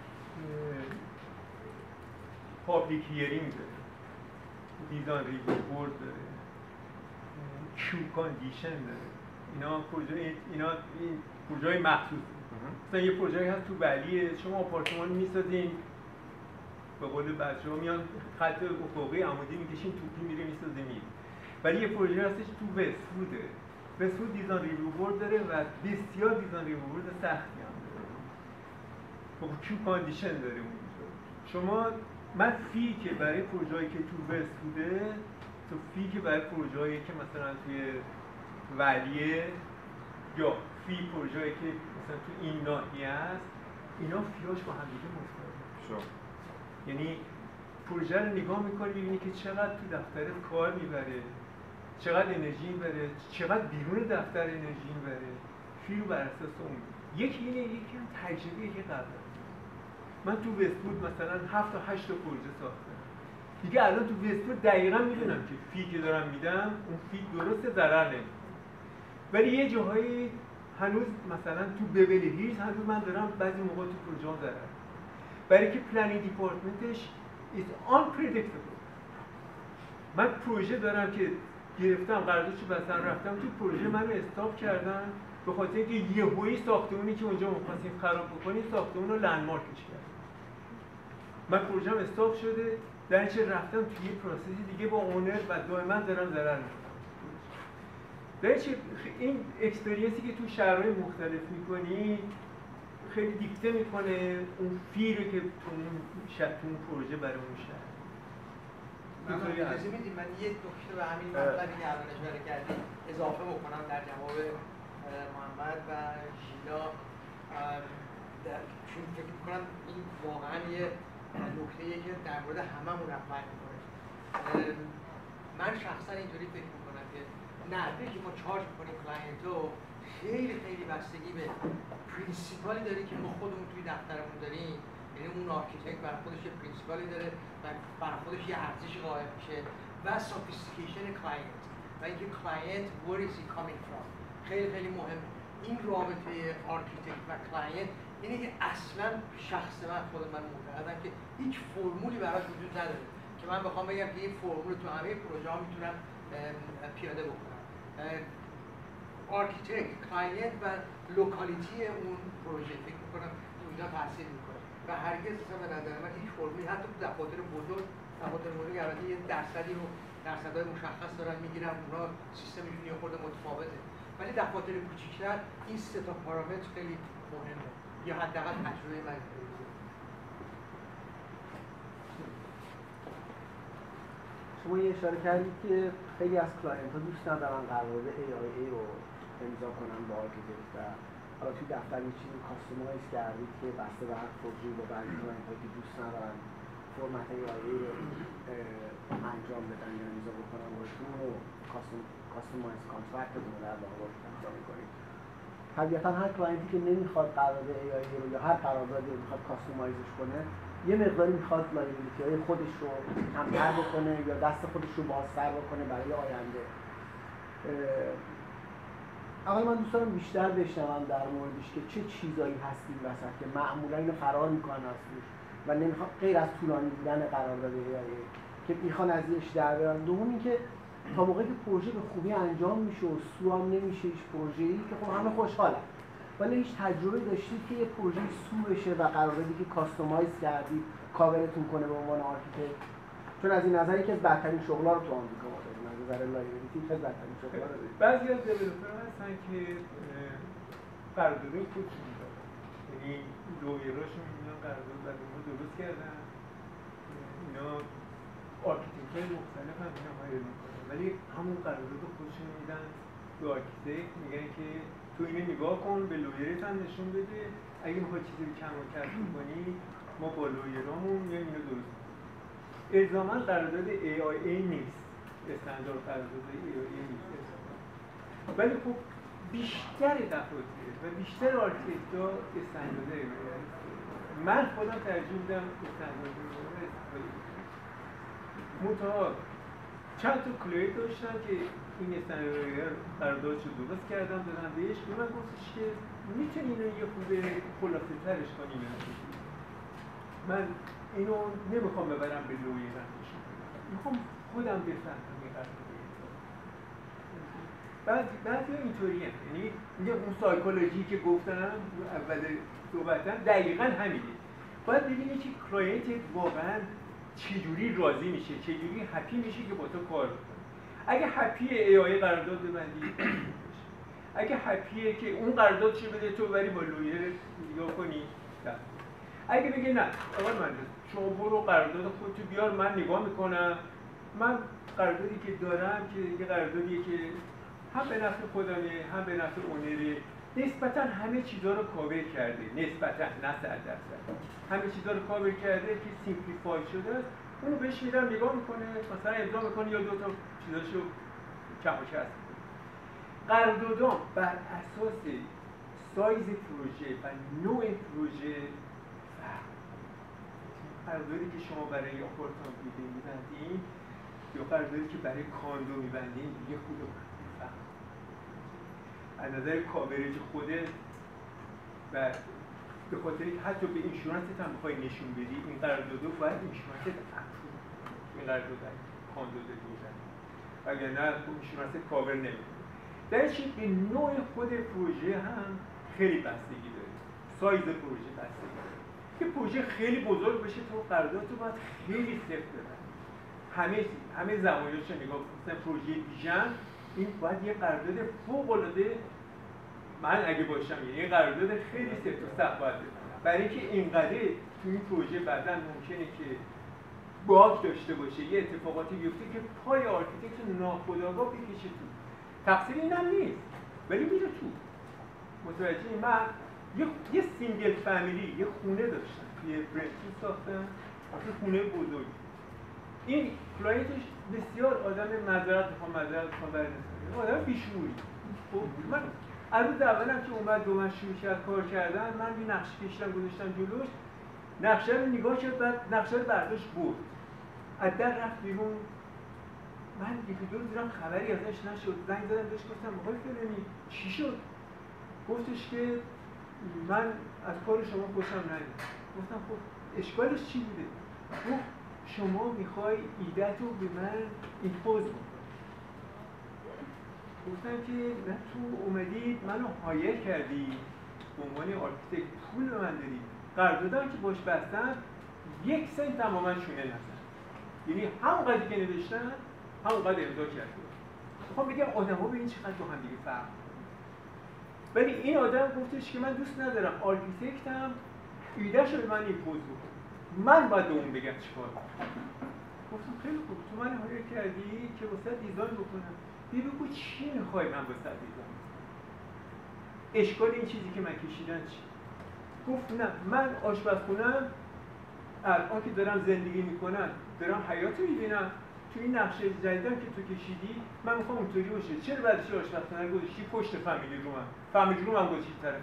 پابلیک هیرینگ داره، دیزاین ریویو بورد داره، کیو کاندیشن داره، اینا پروژه اینا این پروژه‌های مخصوص. مثلا یه پروژه‌ای هست تو ولیه، شما آپارتمان میسازین، به قول بچه‌ها میان خط افقی عمودی میکشین، توپی میره میسازه میره. ولی یه پروژه هستش تو وست‌فوده. وست‌فود دیزاین ریویو بورد داره و بسیار دیزاین ریویو بورد سختی هم داره. خب کیو کاندیشن داره اونجا. شما من فی که برای پروژه‌ای که تو وست‌فوده، تو فی که برای پروژه‌ای که مثلا توی ولیه یا فی پروژه‌ای که مثلا تو این ناحیه است، اینا فیاش با هم دیگه متفاوته. یعنی پروژه رو نگاه می‌کنی می‌بینی که چقدر تو دفتر کار میبره، چقدر انرژی میبره، چقدر بیرون دفتر انرژی میبره، فی رو بر اساس اون. یکی اینه، یکی هم تجربه یکی قبل. من تو وست‌فود مثلا هفت تا هشت تا پروژه ساختم. دیگه الان تو وست‌فود دقیقاً میدونم که فی که دارم میدم اون فی درسته، ضرر نمیکنه. ولی یه جاهایی هنوز مثلا تو بیولی هیلز هنوز من دارم بعضی موقع تو پروژه‌ام ضرر. برای که پلنینگ دیپارتمنتش is unpredictable. من پروژه دارم که گرفتم قراردادشو بستم رفتم تو پروژه منو استاپ کردن به خاطر اینکه یهویی ساختمونی که اونجا می‌خواستیم خراب بکنیم ساختمون رو لندمارکش کردن. من پروژه‌ام استاپ شده، در نتیجه رفتم توی یه پروسسی دیگه با اونر و دائما دارم ضرر می‌کنم. در نتیجه این اکسپریانسی که تو شهرهای مختلف می‌کنی خیلی دیکته میکنه اون فی رو که تو اون شهر تو اون پروژه برای اون شهر. اجازه میدید من یه نکته به همین مطلبی که الان اشاره کردید اضافه بکنم در جواب محمد و ژیلا، چون فکر میکنم این واقعا یه نکته‌ایه که در مورد هممون رفت میکنه. من شخصا اینطوری فکر میکنم که نحوهی که ما چارج میکنیم کلاینتو خیلی خیلی بستگی به پرینسیپالی داره که ما خودمون توی دفترمون داریم. یعنی اون آرکیتکت برای خودش یه پرینسیپالی داره و برای خودش یه ارزش قائل میشه و سافیستیکیشن کلاینت و اینکه کلاینت where is he coming from خیلی خیلی مهمه. این رابطه آرکیتکت و کلاینت اینه که اصلا شخص من خود من معتقدم که هیچ فرمولی براش وجود نداره که من بخوام بگم که این فرمول تو همه پروژه ها میتونم پیاده بکنم. آرکیتکت، کلاینت و لوکالیتی اون پروژه فکر میکنم اونجا تاثیر میکنه و هرگز اصلا به نظر من هیچ فرمولی حتی تو دفاتر بزرگ دفاتر بزرگ البته یه درصدی رو درصدهای مشخص دارن میگیرن، اونا سیستمشون یه خورده متفاوته، ولی دفاتر کوچیک‌تر این سه تا پارامتر خیلی مهمه یا حداقل تجربه من. شما یه اشاره کردید که خیلی از کلاینت ها دوست ندارن قرارداد ای آی ای رو امضا کنن با آرکیتکت و حالا توی دفتر یه چیزی کاستومایز کردید که بسته به هر پروژه‌ای با بعضی کلاینت ها که دوست ندارن فرمت ای آی ای رو انجام بدن یا امضا بکنن باشون رو کاستومایز کانترکتتون رو در واقع باشون امضا می‌کنید. طبیعتاً هر کلاینتی که نمیخواد قرارداد ای آی ای رو یا هر قراردادی رو میخواد کاستومایزش کنه یه مقداری میخواد لایبیلیتی های خودش رو کمتر بکنه یا دست خودش رو بازتر بکنه برای آینده. اول من دوست دارم بیشتر بشنوم در موردش که چه چیزایی هست این وسط که معمولا اینو فرار میکنن از روش و نمیخواد غیر از طولانی بودن قرارداد ای آی ای که میخوان ازش در بیارن. دوم اینکه تا موقعی که پروژه به خوبی انجام میشه و سو هم نمیشه هیچ پروژه‌ای که خب همه خوشحالن، ولی هیچ تجربه داشتید که یه پروژه سو بشه و قراردادی که کاستومایز کردید کاورتون کنه به عنوان آرکیتکت؟ چون از این نظر یکی از بدترین شغل‌ها رو تو آمریکا ما داریم، از نظر لایبیلیتی خیلی بدترین شغل‌ها رو داریم. بعضی از دیولپرها هستن که قراردادهای خودشون دارن، یعنی لویراشون میان قرارداد برای ما درست کردن. اینا آرکیتکت‌های مختلف هم اینا هایر میکنن، ولی همون قرارداد خودشون میدن به آرکیتکت، میگن که تو اینو نگاه کن، به لویرت هم نشون بده، اگه میخوای چیزی رو کم و کسر کنی ما با لویرامون میایم اینو درست میکنیم. الزاما قرارداد ای آی ای نیست، استاندارد قرارداد ای آی ای نیست، ولی خب بیشتر دفاتر و بیشتر آرکیتکت‌ها استاندارد ای آی ای. من خودم ترجیح میدم استاندارد ای آی ای استفاده کنم. منتها چند تا کلاینت داشتن که این استاندارد قراردادشو درست کردم دادم بهش، به من گفتش که میتونی اینو یه خوبه خلاصه ترش کنی. من اینو نمیخوام ببرم به لوی رنگشون، میخوام خودم بفهمم این قرارداد. بعضی بعضی اینطوری هم، یعنی میگه اون سایکولوژی که گفتم اول صحبتم دقیقاً همینه. باید ببینی که کلاینت واقعاً چجوری راضی میشه، چجوری هپی میشه که با تو کار بکنه. اگه هپی ای آی قرارداد ببندی، اگه هپیه که اون قراردادشو بده تو بری با لویر نگاه کنی، اگه بگه نه آقا مهندس شما برو قرارداد خودتو بیار من نگاه میکنم، من قراردادی که دارم که یه قراردادیه که هم به نفع خودمه هم به نفع اونره، نسبتا همه چیزا رو کاور کرده، نسبتا نه صد درصد همه چیزا رو کاور کرده که سیمپلیفای شده است، اونو بهش میدم نگاه میکنه، مثلا امضا میکنه یا دو تا چیزاشو کم و کسر میکنه. قراردادام بر اساس سایز پروژه و نوع پروژه فرق. قراردادی که شما برای آپارتمان بیلدینگ می‌بندین یا قراردادی که برای کاندو می‌بندین یه خود فرق. از نظر کاورج خودت و به خاطر حتی به اینشورنست هم بخوای نشون بدی این قراردادو باید اینشورنست اپروو این قرارداد کاندو بگیرن، اگر نه اینشورنست کاور نمی‌کنه. در چی به نوع خود پروژه هم خیلی بستگی داره، سایز پروژه بستگی داره. که پروژه خیلی بزرگ بشه تو قرارداد تو باید خیلی سفت ببری، همه همه زوایاش نگاه کن. مثلا پروژه ویژن این باید یه قرارداد فوق‌العاده، من اگه باشم یه قرارداد خیلی سفت و سخت باید ببرم، برای اینکه اینقدر تو این پروژه بعداً ممکنه که باگ داشته باشه، یه اتفاقاتی بیفته که پای آرکیتکت ناخودآگاه بکشه تو. تقصیر اینم نیست ولی میره تو. متوجه من یه یه سینگل فامیلی یه خونه داشتم توی برنتفورد ساختم، اصلا خونه بزرگ. این کلاینتش بسیار آدم معذرت میخوام معذرت میخوام برای نسبت آدم بیشعوری. خب من از روز اولم که اومد دو من شروع کرد کار کردن، من یه نقشه کشیدم گذاشتم جلوش، نقشه رو نگاه کرد، بعد نقشه رو برداشت برد، از در رفت بیرون. من یکی دو روز دیدم خبری ازش نشد، زنگ زدم بهش گفتم آقای فلانی چی شد؟ گفتش که من از کار شما خوشم نیامد. گفتم خب اشکالش چی بوده؟ گفت شما میخوای ایده‌تو به من ایمپوز کنی. گفتم که نه تو اومدی منو هایر کردی به عنوان آرکیتکت، پول به من دادی، قراردادم که باش بستم یک سنت تماما شونه نزد، یعنی همونقدری که نوشتن همونقدر امضا کرده. میخوام بگم آدم‌ها به این چقدر با هم دیگه فرق می‌کنن. ولی این آدم گفتش که من دوست ندارم آرکیتکتم ایده‌شو به من ایمپوز بکنه، من باید به اون بگم چیکار کنم. گفتم خیلی خوب، تو من هایر کردی که واسه دیزاین بکنم، بیا بگو چی می‌خوای من واسه دیزاین بکنم، اشکال این چیزی که من کشیدن چی؟ گفت نه من آشپزخونه‌ام الان که دارم زندگی میکنم دارم حیاتو میبینم، تو این نقشه جدیدم که تو کشیدی من میخوام اونطوری باشه، چرا بعدش آشپزخونه رو گذاشتی پشت فامیلی رو من فامیلی رو من گذاشتی طرف؟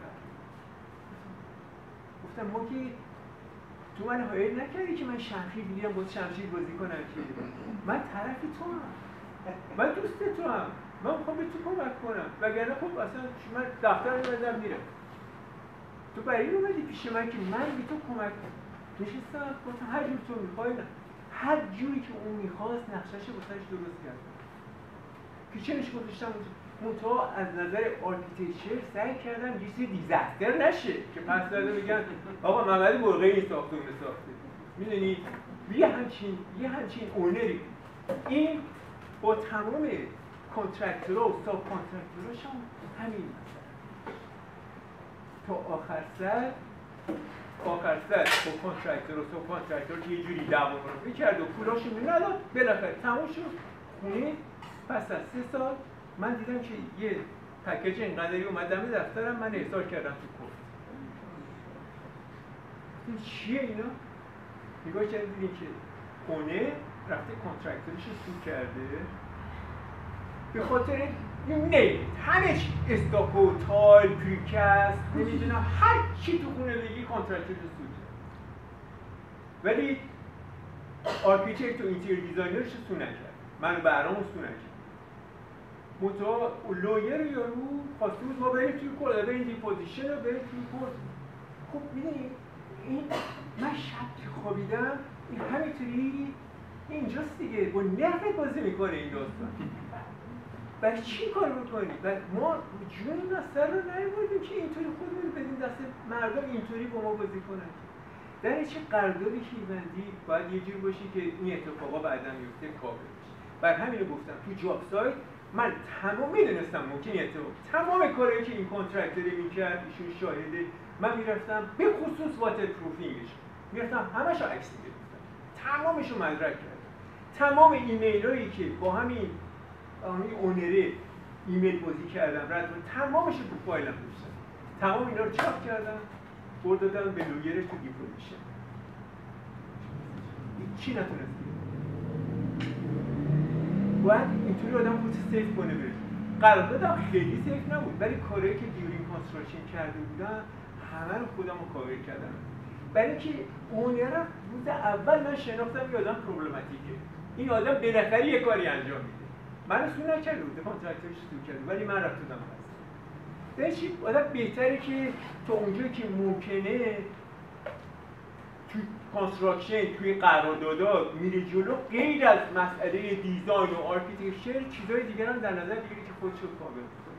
گفتم ما که تو من هایر نکردی که من شمشیر بگیرم با شمشیر بازی کنم، که من طرف تو هم، من دوست تو هم، من میخوام به تو کمک کنم، وگرنه خب اصلا من دفتر میبندم میرم. تو برای این اومدی پیش من که من به تو کمک کنم. نشستم گفتم هر جور تو میخوای، نه هر جوری که اون میخواست نقشه‌شو واسش درست کردم. کیچنش گذاشتم منتها از نظر آرکیتکچر سعی کردم یه چیزی دیزاستر نشه که پس داده بگن آقا محمد برقی این ساختمون ساخته. میدونی یه همچین یه همچین اونری این با تمام کانترکتورها و ساب کانترکتوراش هم همین مثلا تا آخر سر آخر سر با کانترکتور و سب کانترکتور یه جوری دعوا رو می‌کرد و پولاشون نداد، بالاخره تموم شد. خونه پس از سه سال من دیدم که یه پکیج اینقدری اومد دم دفترم، من احضار کردم تو کورت. این چیه اینا؟ نگاه کردید که خونه رفته کانترکتورش رو سود کرده به خاطر نه همه چی، استاک و تایل، پریکست، نمیدونم هر چی تو خونه بگی کانترکتورش رو سود کرده. ولی آرکیتکت و اینتریور دیزاینرش رو سود نکرد، منو برام سود نکرد. متا لویر یارو خواسته بود ما بریم توی کورت، بریم دیپوزیشن رو بریم توی کورت. خب ببینید این من شب که خوابیدم این همینطوری اینجاست دیگه، با نفت بازی میکنه این داستان. برای چی کار میکنی؟ ما جون از سر رو نیاوردیم که اینطوری خودمون بدیم دست مردم اینطوری با ما بازی کنن. در چه قراردادی که بندی باید یه جور باشی که این اتفاقا بعدا میفته کابل بشه. بر همین رو گفتم تو جاب سایت من تمام میدونستم ممکن اتفاق تمام کاری که این کانترکتور میکرد ایشون شاهده، من میرفتم به خصوص واتر پروفینگش میرفتم همش رو عکس میگرفتم، تمامش رو مدرک کردم. تمام ایمیل هایی که با همین همین اونره ایمیل بازی کردم رد رو تمامش رو تو فایلم داشتم، تمام اینا رو چاپ کردم برد دادم به لویرش تو دیپوزیشن. چی نتونست باید اینطوری آدم خودش سیف کنه بره. قراردادم خیلی سیف نبود ولی کاری که دیورینگ کانستراکشن کرده بودم همه رو خودم رو کاور کردم. برای اینکه اونر روز اول من شناختم یه آدم پروبلماتیکه، این آدم بالاخره یه کاری انجام میده. من سو نکرده بود، کانترکتورش سو کرده ولی من رفت دادم هست. در چی آدم بهتره که تا اونجایی که ممکنه توی کانستراکشن، توی قراردادها میره جلو، غیر از مسئله دیزاین و آرکیتکچر چیزای دیگر هم در نظر بگیری که خودش رو کامل کنه.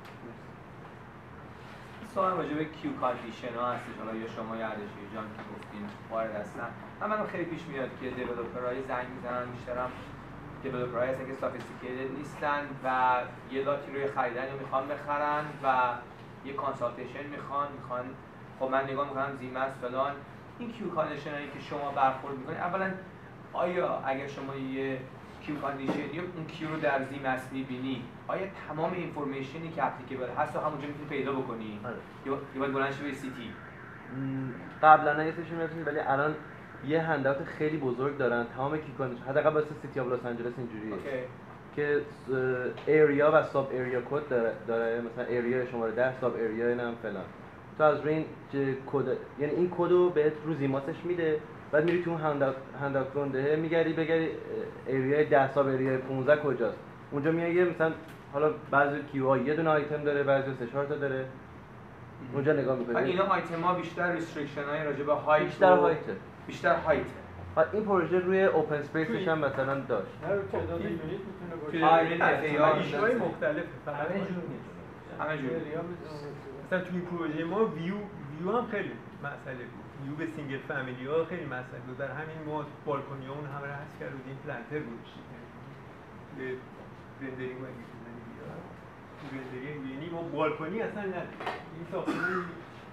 سوال راجع به کیو کاندیشن ها هستش، حالا یا شما یا علیشی جان که گفتین وارد هستن. من منو خیلی پیش میاد که دیولپرهای زنگ میزنن، بیشترم دیولپرهای هستن که سافیستیکیتد نیستن و یه لاتی روی خریدن رو میخوان بخرن و یه کانسالتیشن میخوان میخوان خب من نگاه میکنم زیمست فلان. این کیو کاندیشن هایی که شما برخورد میکنید، اولا آیا اگر شما یه کیو کاندیشن یا اون کیو رو در زیمست میبینی، آیا تمام اینفورمیشنی که اپلیکیبل هست رو همونجا میتونی پیدا بکنی؟ یا باید بلند شی به سی تی؟ قبلا یه سشون می‌رفتیم ولی الان یه هنداوت خیلی بزرگ دارن تمام کیو کاندیشن، حداقل واسه سیتی آف لس آنجلس اینجوریه که ایریا و ساب ایریا کد داره, داره مثلا ایریا شماره ده، ساب ایریا اینم فلان. تو از روی این کد، یعنی این کد رو بهت رو زیماتش میده، بعد میری تو اون هنداوت رونده میگردی بگردی ایریای ده ساب ایریای پانزده کجاست، اونجا میای یه مثلا حالا بعضی کیو ها یه دونه آیتم داره، بعضی سه چهار تا داره، اونجا نگاه می‌کنی. ولی اینا آیتم ها بیشتر ریستریکشن های راجع به هایت بیشتر هایت بیشتر هایت. این پروژه روی اوپن اسپیسش هم مثلا داشت. نه رو تعداد یونیت میتونه باشه. آره ایشوهای مختلفه، همه جور نیست. همه جور. مثلا توی این پروژه ما ویو ویو هم خیلی مسئله بود. ویو به سینگل فامیلی ها خیلی مسئله بود. در همین ما بالکونی ها اون همه رو حذف کرد بودیم، پلنتر بود. به رندرینگ و رندرینگ یعنی ما بالکونی اصلا نداریم. این ساختمان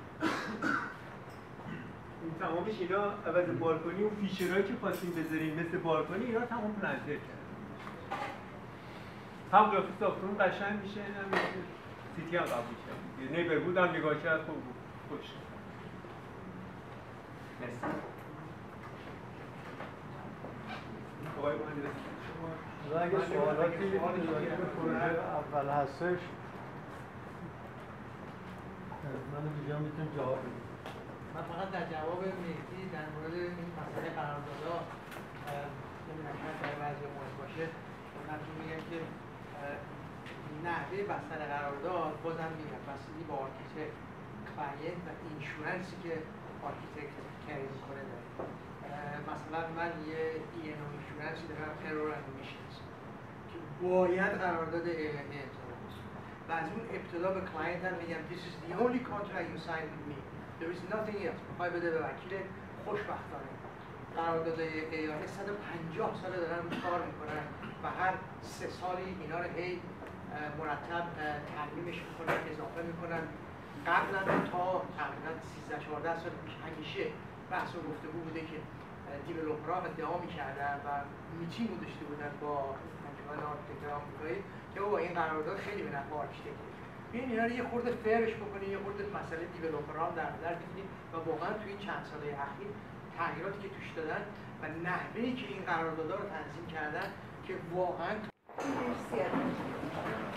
این تمامش اینا عوض بالکونی و فیچرهایی که خواستیم بذاریم مثل بالکونی اینا تمام پلنتر کردیم. هم قیافه ساختمون قشنگ میشه، هم سیتی هم قبول کرد. نیبرهود هم نگاه کرد خوب بود. خوش. مرسی. آقای مهندس شما اگه سوالاتی اول هستش من دیگه میتونم جواب بدم. من فقط در جواب مهدی در مورد این مسئله قراردادها نمیدونم شاید در بعضی مورد باشه خدمتتون میگم که نحوه بستن قرارداد بازم میگم بستگی با آرکیتکت، کلاینت و اینشورنسی که آرکیتکت کری میکنه داره. مثلا من یه ای ان او اینشورنسی دارم، ارور اند امیشنز، که باید قرارداد ای ان ای امضا کنم و از اون ابتدا به کلاینت هم میگم this is the only contract you sign with me. There is nothing else. بخوای بده به وکیل خوشبختانه قرارداد ای آر اس صد و پنجاه ساله دارن کار میکنن و هر سه سالی اینا رو هی مرتب ترمیمش میکنن، اضافه میکنن. قبلا تا تقریبا سیزده چهارده سال پیش همیشه بحث و گفتگو بوده که دیولپرها ادعا می‌کردن و میتینگ داشته بودن با انجمن آرکیتکتور آمریکایی که با این قرارداد خیلی به نفع آرکیتکت. ببین اینا رو یه خورده فرش بکنید، یه خورده مسئله دیولپرها هم در نظر بگیرید و واقعا توی این چند ساله اخیر تغییراتی که توش دادن و نحوهی که این قراردادها رو تنظیم کردن که واقعا